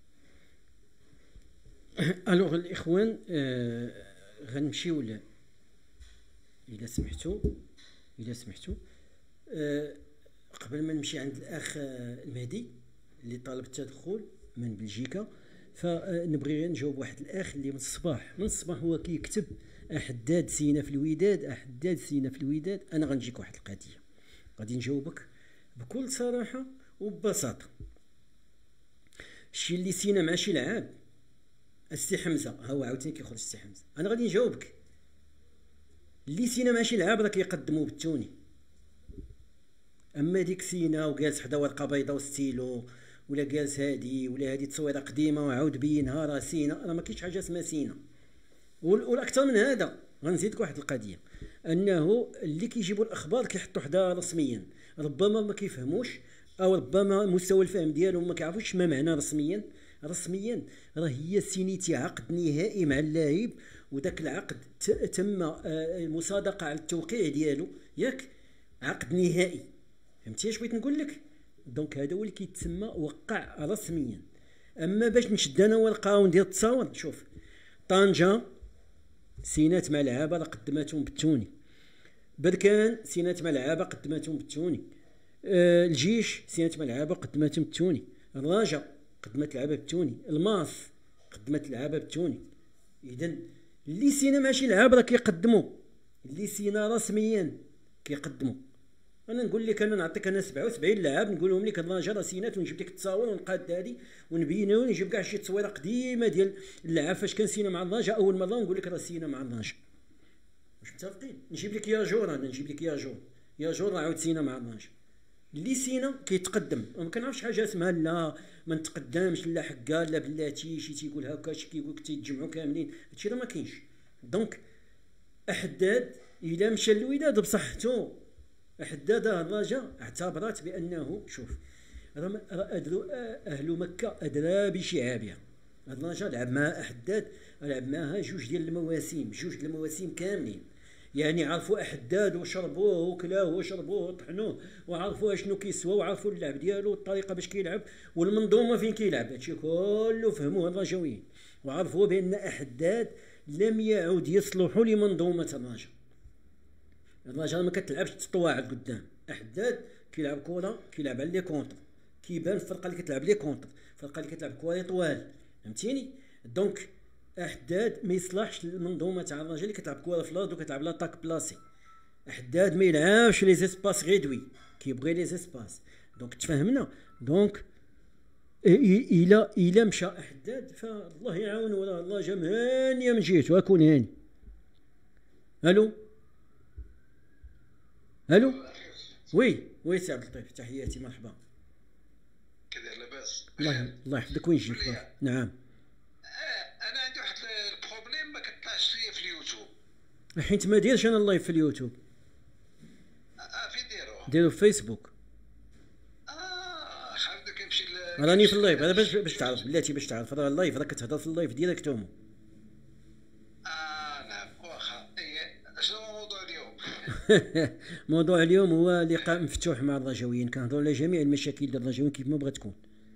[SPEAKER 1] الوغ الإخوان، أه غنمشيو ل إذا سمحتوا إذا سمحتوا أه قبل ما نمشي عند الأخ المهدي اللي طالب التدخل من بلجيكا، فنبغي نجاوب واحد الأخ اللي من الصباح من الصباح هو كيكتب أحداد سينا في الوداد، أحداد سينا في الوداد. أنا غنجيك واحد القضية غادي نجاوبك بكل صراحة وببساطة. الشيء اللي سينا مع شي لعاب السي حمزة، ها هو عاوتاني كيخرج السي حمزة. أنا غادي نجاوبك. اللي سينا مع شي لعاب راه كيقدموه بالتوني، اما ديك سينا وجالس حدا ورقه بيضاء وستيلو، ولا جالس هادي ولا هادي تصويره قديمه وعاود بينها راه سينا، راه ما كاينش حاجه اسمها سينا. والاكثر من هذا غنزيدك واحد القضيه، انه اللي كيجيبوا الاخبار كيحطوا حداها رسميا، ربما ما كيفهموش او ربما مستوى الفهم ديالهم ما كيعرفوش ما معنى رسميا. رسميا راه هي سينيتي عقد نهائي مع اللاعب، وداك العقد تم المصادقه على التوقيع ديالو، ياك عقد نهائي. فهمتي اش بغيت نقول لك؟ دونك هذا هو اللي كيتسمى وقع رسميا. اما باش نشد انا ورقه وندير التصاور، شوف طنجه سينات مع لعابه راه قدماتهم بالتوني، بركان سينات مع لعابه قدماتهم بالتوني، آه الجيش سينات مع لعابه قدماتهم بالتوني، الرجاء قدمت لعابه بالتوني، الماس قدمت لعابه بالتوني. اذا اللي سينا ماشي لعاب راه كيقدموا، اللي سينا رسميا كيقدموا. انا نقول لك، انا نعطيك انا سبعة وسبعين لاعب نقولهم لك الرجاء راه سينات، ونجيب لك التصاور ونقاد هذه ونبينها، ونجيب كاع شي تصويره قديمه ديال اللاعب فاش كان سينا مع الرجاء اول مره، ونقول لك راه سينا مع الرجاء. واش متفقين؟ نجيب لك يا جور، انا نجيب لك يا جور يا جور راه عاود سينا مع الرجاء. اللي سينا كيتقدم، وما كنعرفش حاجه اسمها لا ما نتقدمش لا حكا لا بلاتي شي تيقول هكا شي كيقول لك تيتجمعوا كاملين، هادشي راه ما كاينش. دونك احداد الا مشى للوداد بصحته، احداد الرجاء اعتبرت بانه شوف راه اهل مكه ادرى بشعابها. الرجاء لعب مع احداد، لعب معها جوج ديال المواسم، جوج ديال المواسم كاملين، يعني عرفوا احداد وشربوه وكلاوه وشربوه وطحنوه، وعرفوا شنو كيسوى، وعرفوا اللعب ديالو والطريقه باش كيلعب والمنظومه فين كيلعب. هادشي كله فهموه الرجاويين، وعرفوا بان احداد لم يعود يصلح لمنظومه الرجاء. الرجاء ما كتلعبش تطواعد قدام، احداد كيلعب كره كيلعب على لي كونتر، كيبان الفرقه اللي كتلعب لي كونتر، الفرقه اللي كتلعب كره طوال. فهمتيني؟ دونك احداد ما يصلحش للمنظومه تاع الرجاء اللي كتلعب كره فلاد وكتلعب لاطاك بلاسي. احداد ما يلعبش لي زيسباس غيدوي، كيبغي لي زيسباس. دونك تفهمنا. دونك الى الى مشى احداد فالله يعاون، ولا الله جا مهانيه من جهته، اكون هاني. الو الو. وي وي سي عبد اللطيف، تحياتي، مرحبا.
[SPEAKER 2] كدير لاباس؟
[SPEAKER 1] الله الله يحفظك. وين جيت؟ نعم.
[SPEAKER 2] آه انا عندي واحد البروبليم، ما كطلعش ليا في اليوتيوب.
[SPEAKER 1] حيت ما دايرش انا اللايف في اليوتيوب.
[SPEAKER 2] اه فين ديروه؟
[SPEAKER 1] ديرو في فيسبوك.
[SPEAKER 2] اه خاف كيمشي
[SPEAKER 1] راني في اللايف، هذا باش باش تعرف بلاتي، باش تعرف راه اللايف، راك كتهضر في اللايف ديريكتومون.
[SPEAKER 2] اه نعم واخا. شنو هو موضوع اليوم؟
[SPEAKER 1] موضوع اليوم هو لقاء مفتوح مع الرجويين، كنهضروا على جميع المشاكل ديال الرجويين كيف ما بغات تكون.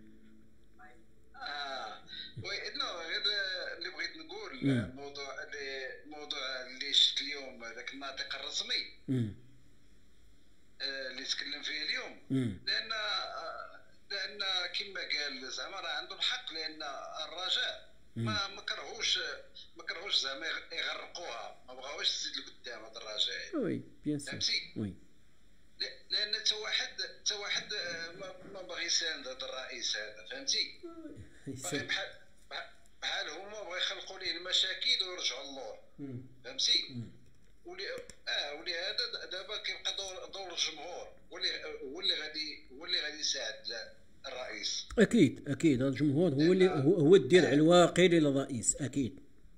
[SPEAKER 2] اه وي نو غير اللي بغيت نقول الموضوع اللي الموضوع اللي شفت اليوم هذاك الناطق الرسمي
[SPEAKER 1] امم
[SPEAKER 2] آه اللي تكلم فيه اليوم.
[SPEAKER 1] امم
[SPEAKER 2] لان آه لان كما قال زعما راه عنده الحق، لان الرجاء ما ما كرهوش ما كرهوش زعما يغرقوها، ما بغاوش تزيد لقدام هذا الرجاء.
[SPEAKER 1] وي بيان سور.
[SPEAKER 2] فهمتي؟
[SPEAKER 1] وي
[SPEAKER 2] لان حتى واحد حتى واحد ما باغي يساند هذا الرئيس هذا، فهمتي؟ باغي بحال بحال هما بغا يخلقوا ليه المشاكل ويرجعوا للور. فهمتي؟ ولي اه ولهذا دابا كيبقى دور دور الجمهور هو اللي هو اللي غادي هو اللي غادي يساعد الرئيس.
[SPEAKER 1] اكيد اكيد الجمهور هو اللي هو, هو الدرع الواقي للرئيس. اكيد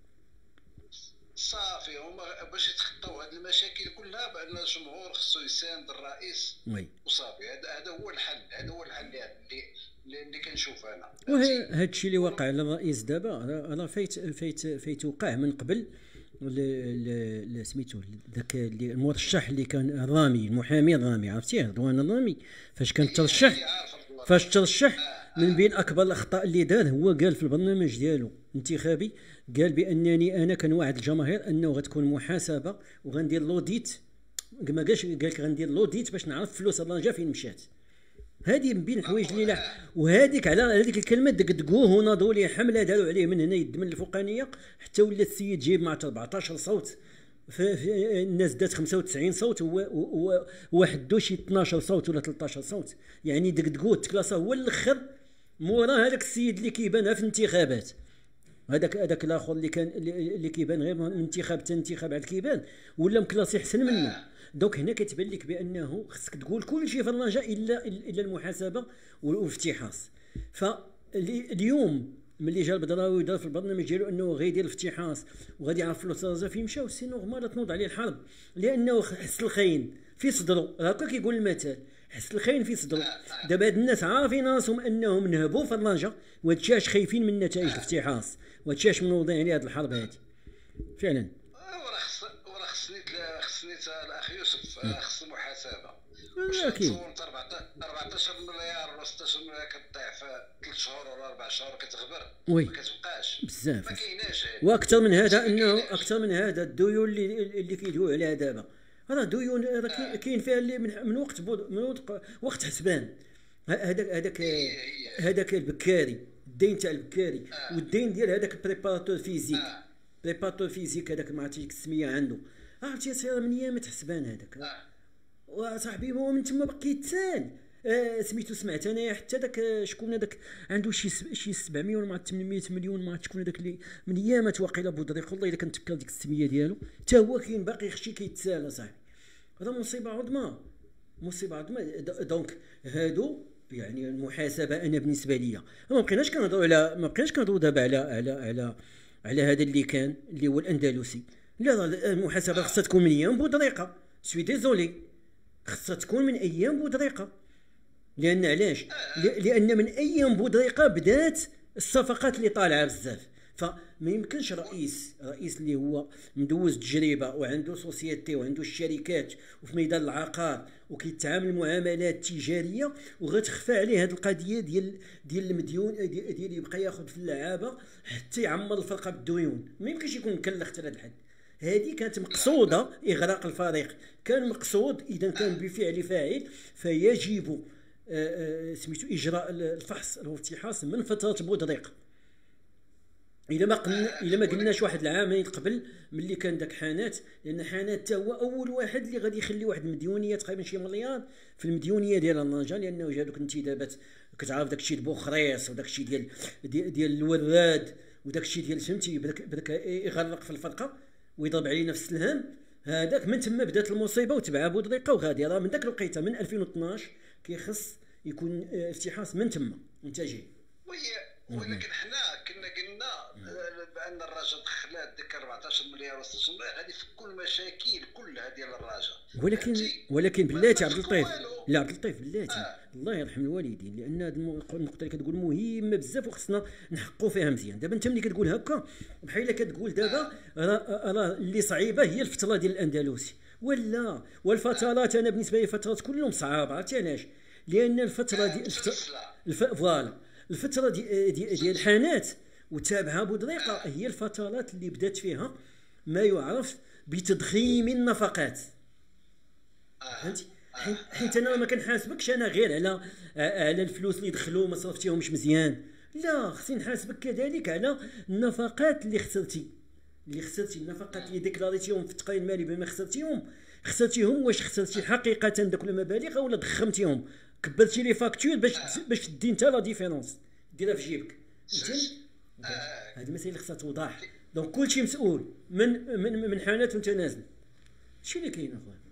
[SPEAKER 2] صافي هما باش يتخطاو هاد المشاكل كلها، بان الجمهور خصو يساند الرئيس.
[SPEAKER 1] وي
[SPEAKER 2] وصافي هذا هذا هو الحل، هذا هو الحل اللي اللي كنشوف انا.
[SPEAKER 1] وهذا الشيء اللي واقع على الرئيس دابا راه فايت فايت فايت وقع من قبل. سميتو ذاك اللي المرشح اللي كان الرامي، المحامي الرامي، عرفتيه رضوان الرامي، فاش كان ترشح فاش ترشح من بين اكبر الاخطاء اللي دار هو قال في البرنامج ديالو الانتخابي، قال بانني انا كنوعد الجماهير انه غتكون محاسبه وغندير لوديت. ما قالش، قال لك غندير لوديت باش نعرف فلوس الرجاء فين مشات. هذه من بين الحوايج اللي لا، وهذيك على هذيك الكلمه دقدقوه وناضوا ليه حمله، داروا عليه من هنا يد من الفوقانيه حتى ولا السيد جايب مع أربعطاش صوت، الناس دات خمسة وتسعين صوت هو واحد دو شي اثناش صوت ولا ثلاثطاش صوت، يعني دقدقوه تكلاسا هو الاخر مورا هذاك السيد اللي كيبان في الانتخابات. هذاك هذاك الاخر اللي كان اللي كيبان غير من انتخاب حتى انتخاب عاد كيبان ولا مكلاسي احسن منه. دونك هنا كتبان لك بانه خصك تقول كل شيء في الرجاء الا الا المحاسبه والافتحاص. فاليوم ملي جا البدراوي دار في البرنامج ديالو انه غيدير الافتحاص وغادي يعرف فلوس الرجاء فين مشاو، سي نورمال تنوض عليه الحرب، لانه حس الخاين في صدره. هكا كيقول المثل، حس الخاين في صدره. دابا هاد الناس عارفين راسهم انهم نهبوا في الرجاء، وهادشي علاش خايفين من نتائج الافتحاص، وهادشي علاش منوضين عليه هاد الحرب هادي فعلا.
[SPEAKER 2] وراه خصني خصني الاخ يوسف خص المحاسبه.
[SPEAKER 1] اكيد
[SPEAKER 2] أربعطاش مليار ولا ستطاش مليار كطيح في ثلاث شهور ولا اربع شهور كتغبر،
[SPEAKER 1] وي
[SPEAKER 2] ما كتبقاش
[SPEAKER 1] بزاف،
[SPEAKER 2] ما كايناش.
[SPEAKER 1] واكثر من هذا انه اكثر من هذا الديون اللي اللي كيدويو عليها دابا، راه ديون راه كاين فيها اللي من, من وقت من وقت, وقت حسبان. هذاك هذاك هذاك البكاري، الدين تاع البكاري آه. والدين ديال هذاك البريباراتور فيزيك آه. بريباراتور فيزيك هذاك ما عرفتش السميه عنده، عرفتي صاير من ايام تحسبان هذاك آه. وصاحبي هو من تما بقى يتسال. آه سميتو سمعت انايا حتى داك شكون هذاك عنده شي شي سبعمية ولا ثمانمية مليون، ما عرفت شكون هذاك اللي من ايامات واقيلا بودريق، والله الا كنتفكر ديك السميه ديالو، حتى هو كاين باقي خشي كيتسال اصاحبي. هذا مصيبه عظمى، مصيبه عظمى. دونك هادو يعني المحاسبه انا بالنسبه ليا ما بقيناش كنهضروا على ما بقيناش كنهضروا دابا على على على على هذا اللي كان اللي هو الاندلسي. لا المحاسبه خصها تكون من ايام بودريقه، سوي ديزولي، خصها تكون من ايام بودريقه. لان علاش؟ لان من ايام بودريقه بدات الصفقات اللي طالعه بزاف. فما يمكنش رئيس رئيس اللي هو مدوز تجربه وعنده سوسيتي وعنده الشركات وفي ميدان العقار وكيتعامل معاملات تجاريه وغتخفى عليه هذه القضيه ديال ديال المديون ديال يبقى ياخذ في اللعابه حتى يعمر الفرقه بالديون. ما يمكنش يكون مكلخ حتى لهذا الحد. هذه كانت مقصوده اغراق الفريق، كان مقصود اذا كان بفعل فاعل فيجب سميتو اجراء الفحص الافتحاص من فتره بودريقه. الا ما قلنا الا ما قلناش واحد العامين قبل ملي كان داك حانات، لان حانات حتى هو اول واحد اللي غادي يخلي واحد المديونيه تقريبا شي مليار في المديونيه ديال الرجاء، لانه جا دوك الانتدابات كتعرف داك الشيء بوخريص وداك الشيء ديال ديال الوراد وداك الشيء ديال فهمتي بداك بداك يغرق في الفرقه ويضرب عليه نفس الهم. هذاك من تما بدات المصيبه وتبعها بودريقه وغادي. راه من ذاك الوقيته من ألفين واثناش كيخص يكون افتحاص من تما انت جاي.
[SPEAKER 3] ولكن حنا كنا قلنا بان الرجاء دخلات ديك أربعطاش مليار و مليار غادي يفكوا المشاكل كلها ديال الرجاء.
[SPEAKER 1] ولكن ولكن بلاتي عبد اللطيف، لا عبد اللطيف بلاتي آه. الله يرحم الوالدين، لان هذه النقطه اللي كتقول مهمه بزاف وخصنا نحقوا فيها مزيان. دابا انت ملي كتقول هكا بحال كتقول دابا راه راه اللي صعيبه هي الفتره ديال الاندلسي ولا والفترات. انا بالنسبه لي فترات كلهم صعابه. عرفتي علاش؟ لان الفتره ديال الفتره فوالا الفتره دي دي ديال الحانات وتابعها بودريقه هي الفترات اللي بدات فيها ما يعرف بتضخيم النفقات. فهمتي؟ حيت انا ما كنحاسبكش انا غير على على الفلوس اللي دخلوا ما صرفتيهمش مزيان، لا خصني نحاسبك كذلك على النفقات اللي خسرتي اللي خسرتي النفقات اللي ديكلاريتيهم في التقرير المالي بما خسرتيهم خسرتيهم واش خسرتي حقيقه داك المبالغ ولا ضخمتيهم كبرتي لي فاكتور باش باش تدي انت لا ديفيرونس ديرها في جيبك. فهمتي؟ هذه المسائل اللي خصها توضح. دونك كلشي مسؤول من من من حانات وانت نازل. شي اللي كاين اخويا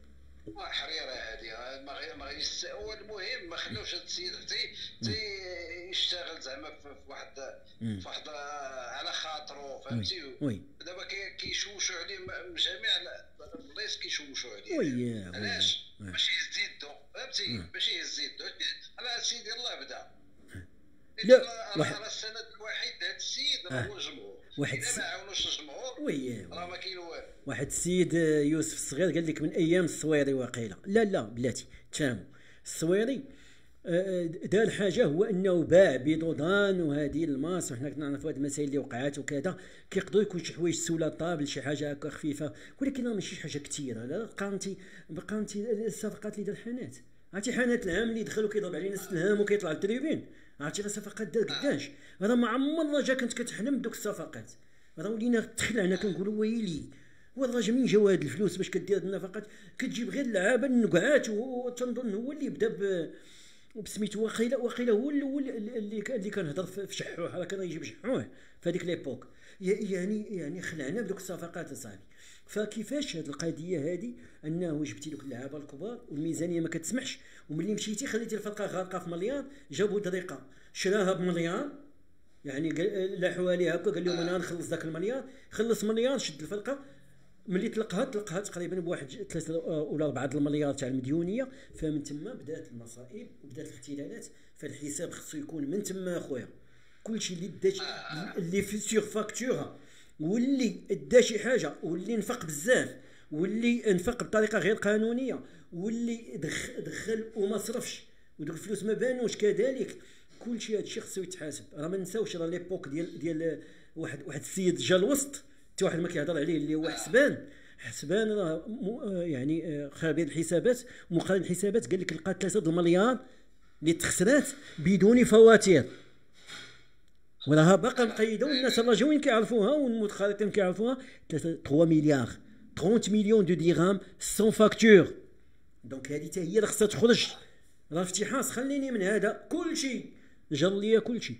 [SPEAKER 3] حريره هذه ما غاديش. هو المهم ما خلوش هذا السيد حتى يشتغل زعما في واحد في واحد على خاطره. فهمتي؟ دابا كيشوشوا عليه من جميع البلايص كيشوشوا عليه. علاش؟ باش يهز يدو. فهمتي؟ باش يهز يدو. انا سيدي الله بدا.
[SPEAKER 1] لا
[SPEAKER 3] واحد السند الوحيد لهذا السيد راه هو الجمهور.
[SPEAKER 1] واحد
[SPEAKER 3] اذا ما عاونوش الجمهور راه ما كاين والو.
[SPEAKER 1] واحد السيد يوسف الصغير قال لك من ايام الصويري واقيلا. لا لا بلاتي تامو الصويري دار حاجه هو انه باع بيضودان وهذه الماس وحنا كنا نعرفوا هذه المسائل اللي وقعات وكذا. كيقدروا يكون شي حوايج سولا طابل شي حاجه هكا خفيفه ولكن راه ماشي حاجه كثيره. لا قارنتي بقارنتي الصفقات اللي دار حانات. عرفتي حانات العام اللي دخلوا كيضرب علينا السلام وكيطلع التريبين. عرفتي راه صفقات دار قداش. راه ما عمر رجا كنت كتحلم بدوك الصفقات. راه ولينا تخلعنا كنقولوا ويلي والراجل منين جاو هاد الفلوس باش كدير هاد النفقات. كتجيب غير اللعابه النقعات وتنظن هو اللي بدا بسميتو واقيلا واقيلا هو الاول اللي اللي كنهضر في شحوح. راه كان يجيب شحوح في هذيك ليبوك. يعني يعني خلعنا بدوك الصفقات اصاحبي. فكيفاش هاد القضيه هادي انه جبتي دوك اللعابه الكبار والميزانيه ما كتسمحش وملي مشيتي خليتي الفرقه غارقه في مليار. جابوا طريقه شراها بمليار يعني لاحوا عليها هكا قال لهم انا نخلص ذاك المليار. خلص مليار شد الفرقه ملي تلقاها تلقاها تقريبا بواحد ثلاثه ولا اربعه المليار تاع المديونيه. فمن تما بدات المصائب وبدات الاختلالات. فالحساب خصو يكون من تما اخويا. كلشي اللي دا اللي في سيغ فاكتورها واللي دا شي حاجه واللي نفق بزاف واللي انفق بطريقه غير قانونيه واللي دخل, دخل وما صرفش ودوك الفلوس ما بانوش كذلك. كلشي هادشي خصو يتحاسب. راه ما نساوش راه ليبوك ديال ديال واحد واحد السيد جا الوسط حتى واحد ما كيهضر عليه اللي هو حسبان. حسبان راه يعني خبير الحسابات مقارن الحسابات قال لك لقى ثلاثة المليار اللي تخسرات بدون فواتير وراها باقا مقيده والناس الراجوين كيعرفوها والمتخالطين كيعرفوها. ثلاثة مليار ثلاثين مليون دو درهم سون فاكتور. دونك هذه حتى هي اللي خصها تخرج. راه افتحاص خليني من هذا كلشي جر ليا كلشي.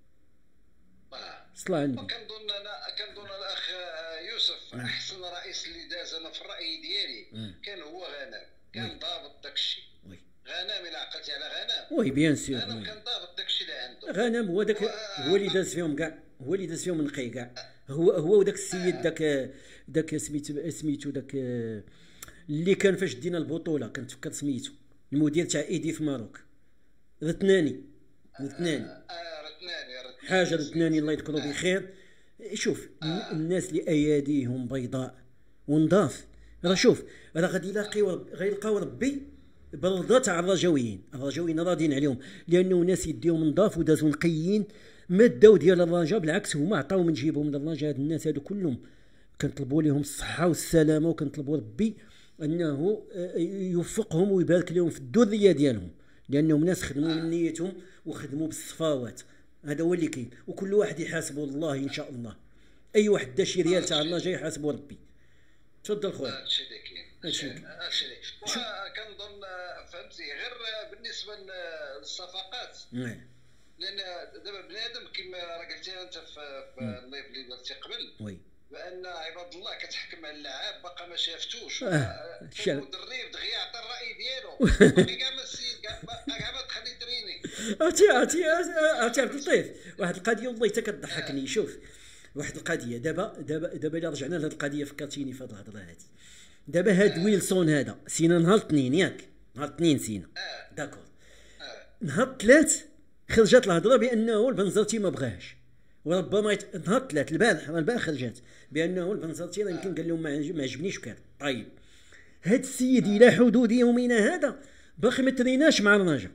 [SPEAKER 1] صلاه على النبي.
[SPEAKER 3] كنظن انا كنظن الاخ يوسف احسن رئيس اللي داز انا في الراي ديالي كان هو غنام. كان ضابط داك الشيء. غنام الا عقلتي على غنام.
[SPEAKER 1] وي بيان سور.
[SPEAKER 3] غنام كان ضابط داك الشيء اللي عنده.
[SPEAKER 1] غنام هو داك هو اللي داز فيهم كاع. هو اللي داز فيهم نقي كاع. هو هو وداك السيد داك داك سميتو سميتو داك اللي كان فاش دينا البطوله كنتفكر سميتو المدير تاع ايدي في ماروك. رتناني رتناني حاجه رتناني الله يذكره بخير. شوف الناس اللي اياديهم بيضاء ونضاف راه شوف راه غادي يلاقيو غيلقاو ربي بالرضا تاع الرجاويين. الرجاويين راضيين عليهم لانه ناس يديهم نضاف ودازوا نقيين. ما داو ديال الرجاء بالعكس هما عطاو من جيبهم للرجاء. هاد الناس هادو كلهم كنطلبوا لهم الصحه والسلامه وكنطلبوا ربي انه يوفقهم ويبارك لهم في الذريه ديالهم لانهم ناس خدموا من نيتهم وخدموا بالصفاوات. هذا هو اللي كاين وكل واحد يحاسبه الله ان شاء الله. اي واحد دا شي ريال تاع الله جاي يحاسبه ربي. تفضل خويا.
[SPEAKER 3] هادشي اللي كاين. هادشي هادشي كنظن فهمتي غير بالنسبه للصفقات.
[SPEAKER 1] نعم.
[SPEAKER 3] لان دابا بنادم كما راه قلتيها انت في اللايف اللي درتي قبل.
[SPEAKER 1] وي.
[SPEAKER 3] بان عباد الله كتحكم على اللاعب باقا ما شافتوش.
[SPEAKER 1] آه.
[SPEAKER 3] المدرب دغيا عطى الراي ديالو باقي كاع ما السيد كاع ما دخل يتريني.
[SPEAKER 1] عرفتي عرفتي عرفتي عبد اللطيف واحد القضيه والله حتى كتضحكني. شوف واحد القضيه دابا دابا دابا الا رجعنا لهاد القضيه فكرتيني في هاد الهضره هادي. دابا هاد آه. ويلسون هذا سينا نهار الاثنين ياك نهار الاثنين سينا
[SPEAKER 3] آه.
[SPEAKER 1] داكور.
[SPEAKER 3] آه.
[SPEAKER 1] نهار الثلاث خرجت الهضره بانه البنزرتي ما بغاش، وربما يت... نهار الثلاث البارح البارح خرجت بانه البنزرتي راه يمكن قال لهم ما عجبنيش وكذا. طيب هاد السيد الى حدود يومنا هذا باقي ما تريناش مع الرجاء،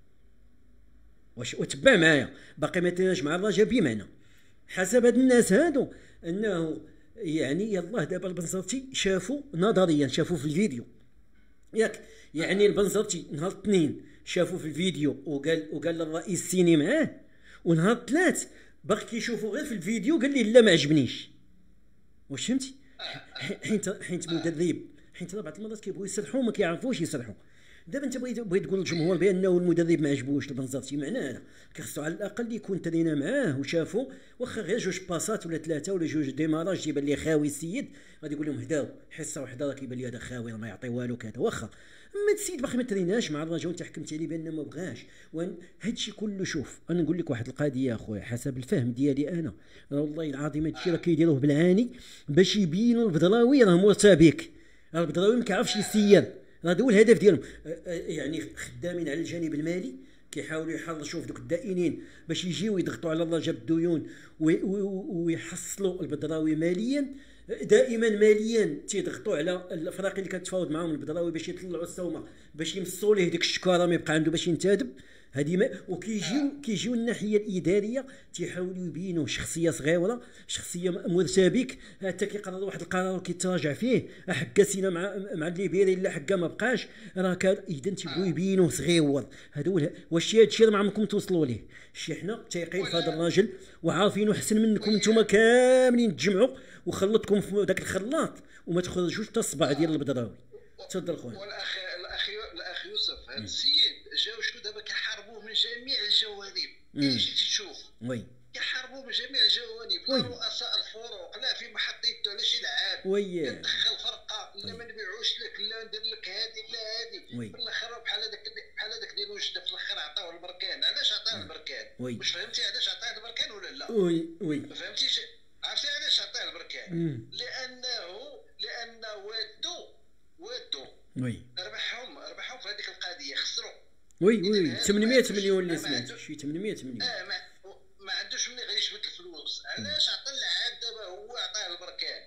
[SPEAKER 1] واش وتبع معايا باقي ما تريناش مع الرجاء، بمعنى حسب هاد الناس هادو انه يعني يلاه دابا البنزرتي شافوا نظريا شافوا في الفيديو ياك، يعني البنزرتي نهار الاثنين شافوا في الفيديو وقال وقال للرئيس السيني معاه، ونهار الثلاث باقي كيشوفوا غير في الفيديو قال لي لا ما عجبنيش. واش فهمتي؟ حيت حيت مدرب حيت راه بعض المرات كيبغيو يسرحوا ما كيعرفوش يسرحوا. دابا انت بغيت بغيت تقول للجمهور بانه المدرب ما عجبوش البنزرتي، معناه هذا خصو على الاقل يكون ترينا معاه وشافوا واخا غير جوج باسات ولا ثلاثه ولا جوج ديماراج تيبان لي خاوي السيد، غادي يقول لهم هداو حصه وحده راه كيبان لي هذا خاوي راه ما يعطي والو كذا. واخا اما السيد باقي ما تريناش مع الرجاء وانت حكمتي عليه بانه ما بغاش. وان هادشي كله شوف انا نقول لك واحد القضيه اخويا حسب الفهم ديالي انا والله العظيم هادشي راه كيديروه بالعاني باش يبينوا البدراوي راه مرتبك، راه البدراوي ما كيعرفش يسير، هذا هو الهدف ديالهم. يعني خدامين على الجانب المالي كيحاولوا يحرشوا في دوك الدائنين باش يجيو يضغطوا على الرجاء بالديون ويحصلوا البدراوي ماليا. دائما ماليا تيضغطوا على الافريق اللي كتفاوض معاهم البدراوي باش يطلعوا السومه باش يمصوا ليه ديك الشكاره ما يبقى عنده باش ينتدب هذه ما. وكيجيو كيجيو الناحيه الاداريه تيحاولوا يبينوا شخصيه صغيره شخصيه مرتبك حتى كيقرر واحد القرار وكيتراجع فيه حكا سينا مع مع الليبيري لا حكا ما بقاش راه كان اذا تيبغيو يبينوه صغيور. هذا هو واش هذا الشيء ما عمركم توصلوا ليه. شي حنا تايقين في هذا الراجل وعارفينه احسن منكم انتم كاملين تجمعوا وخلطكم في ذاك الخلاط وما تخرجوش حتى الصبع ديال البدراوي. تفضل خويا.
[SPEAKER 3] والاخ الاخ الاخ يوسف هذا السيد جاو شنو دابا كيحاربوه من جميع الجوانب. كي جيتي تشوف
[SPEAKER 1] وي
[SPEAKER 3] كيحاربوه من جميع الجوانب، لا رؤساء الفروق لا في محط يدو على شي لعاب
[SPEAKER 1] وي
[SPEAKER 3] كتدخل فرقه لا ما نبيعوش لك لا ندير لك هذه لا هذه في الاخر بحال هذاك بحال هذاك ديال وجده في الاخر عطاوه البركان. علاش عطاه البركان؟ واش فهمتي علاش عطاه البركان ولا لا؟
[SPEAKER 1] وي وي
[SPEAKER 3] ما فهمتيش. عرفتي علاش عطاه البركان؟ لانه لان وادو وادو
[SPEAKER 1] وي
[SPEAKER 3] ربحهم ربحهم في هذيك القضيه خسروا.
[SPEAKER 1] وي وي ثمانمائة مليون اللي سمعت شي ثمانمائة مليون.
[SPEAKER 3] اه ما, ما عندوش ملي غيجبد الفلوس. علاش عطى اللاعب دابا هو عطاه البركان؟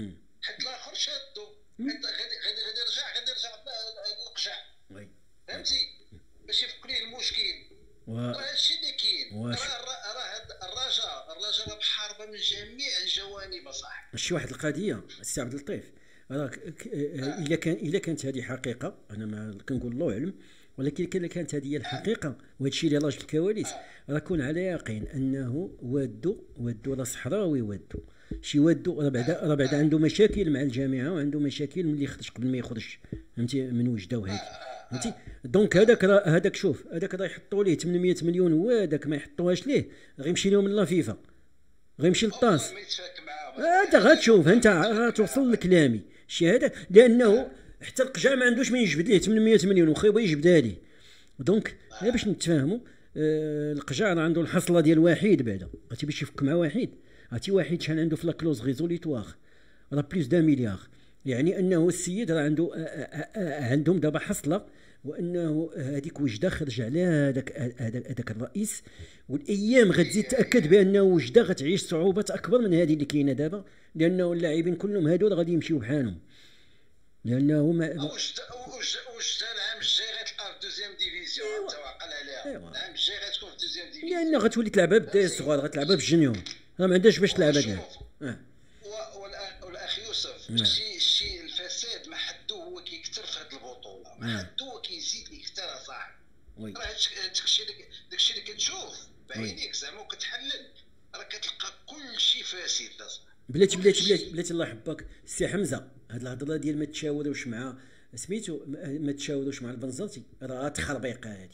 [SPEAKER 3] حيت الاخر شادو غادي غادي غادي يرجع غادي يرجع القجع.
[SPEAKER 1] وي
[SPEAKER 3] فهمتي باش يفك ليه المشكل. راه هادشي اللي كاين. راه راه الرجاء الرجاء راه محاربه من جميع الجوانب اصاحبي.
[SPEAKER 1] شي واحد القضيه السي عبد اللطيف راه الا كان الا كانت هذه حقيقه انا ما كنقول الله اعلم، ولكن الا كانت هذه الحقيقه وهذا الشيء اللي راجل الكواليس راه كون على يقين انه وادو وادو راه صحراوي وادو شي وادو راه بعدا راه بعدا عنده مشاكل مع الجامعه وعنده مشاكل ملي خرج قبل ما يخرجش فهمتي من وجده وهيك فهمتي. دونك هذاك هذاك شوف هذاك راه يحطوا ليه ثمانمائة مليون وهذاك ما يحطوهاش ليه غيمشي لهم لا فيفا غيمشي للطاس. هذا غتشوف انت غتوصل لكلامي شي هذا لانه حتى القجع ما عندوش من يجبد ليه ثمانمائة مليون وخا يبغي يجبدها ليه. دونك غير باش نتفاهموا آه القجع راه عنده الحصله ديال واحد بعدا عرفتي باش يفك مع واحد عرفتي واحد شحال عنده في لاكلوز ريزوليتوار راه بليس دا مليار. يعني انه السيد راه عنده آآ آآ عندهم دابا حصله وانه هذيك وجده خرج على هذاك هذاك الرئيس والايام غتزيد تاكد بانه وجده غتعيش صعوبات اكبر من هذه اللي كاينه دابا لانه اللاعبين كلهم هذول غادي يمشيو بحالهم لانه ما
[SPEAKER 3] وجده وجده العام الجاي غتلقى في دوزيام ديفيزيون. انت واقل عليها العام الجاي غتكون في دوزيام ديفيزيون
[SPEAKER 1] لان غتولي تلعبها بالدراري الصغار غتلعبها بالجونيور راه ما عندهاش باش تلعبها كاع.
[SPEAKER 3] اه والاخ يوسف الشيء الشيء الفساد ما حدو هو كيكثر في هذه البطوله ما حدو هو كيزيد يكثر اصاحبي. راه داكشي داكشي اللي كتشوف بعينيك زعما وكتحلل راه كتلقى كل شيء فاسد اصاحبي.
[SPEAKER 1] بلاتي بلاتي بلاتي بلاتي الله يحفظك السي حمزه هاد الهضره ديال ما تشاوروش مع سميتو ما تشاوروش مع البنزرتي راه تخربيقه هادي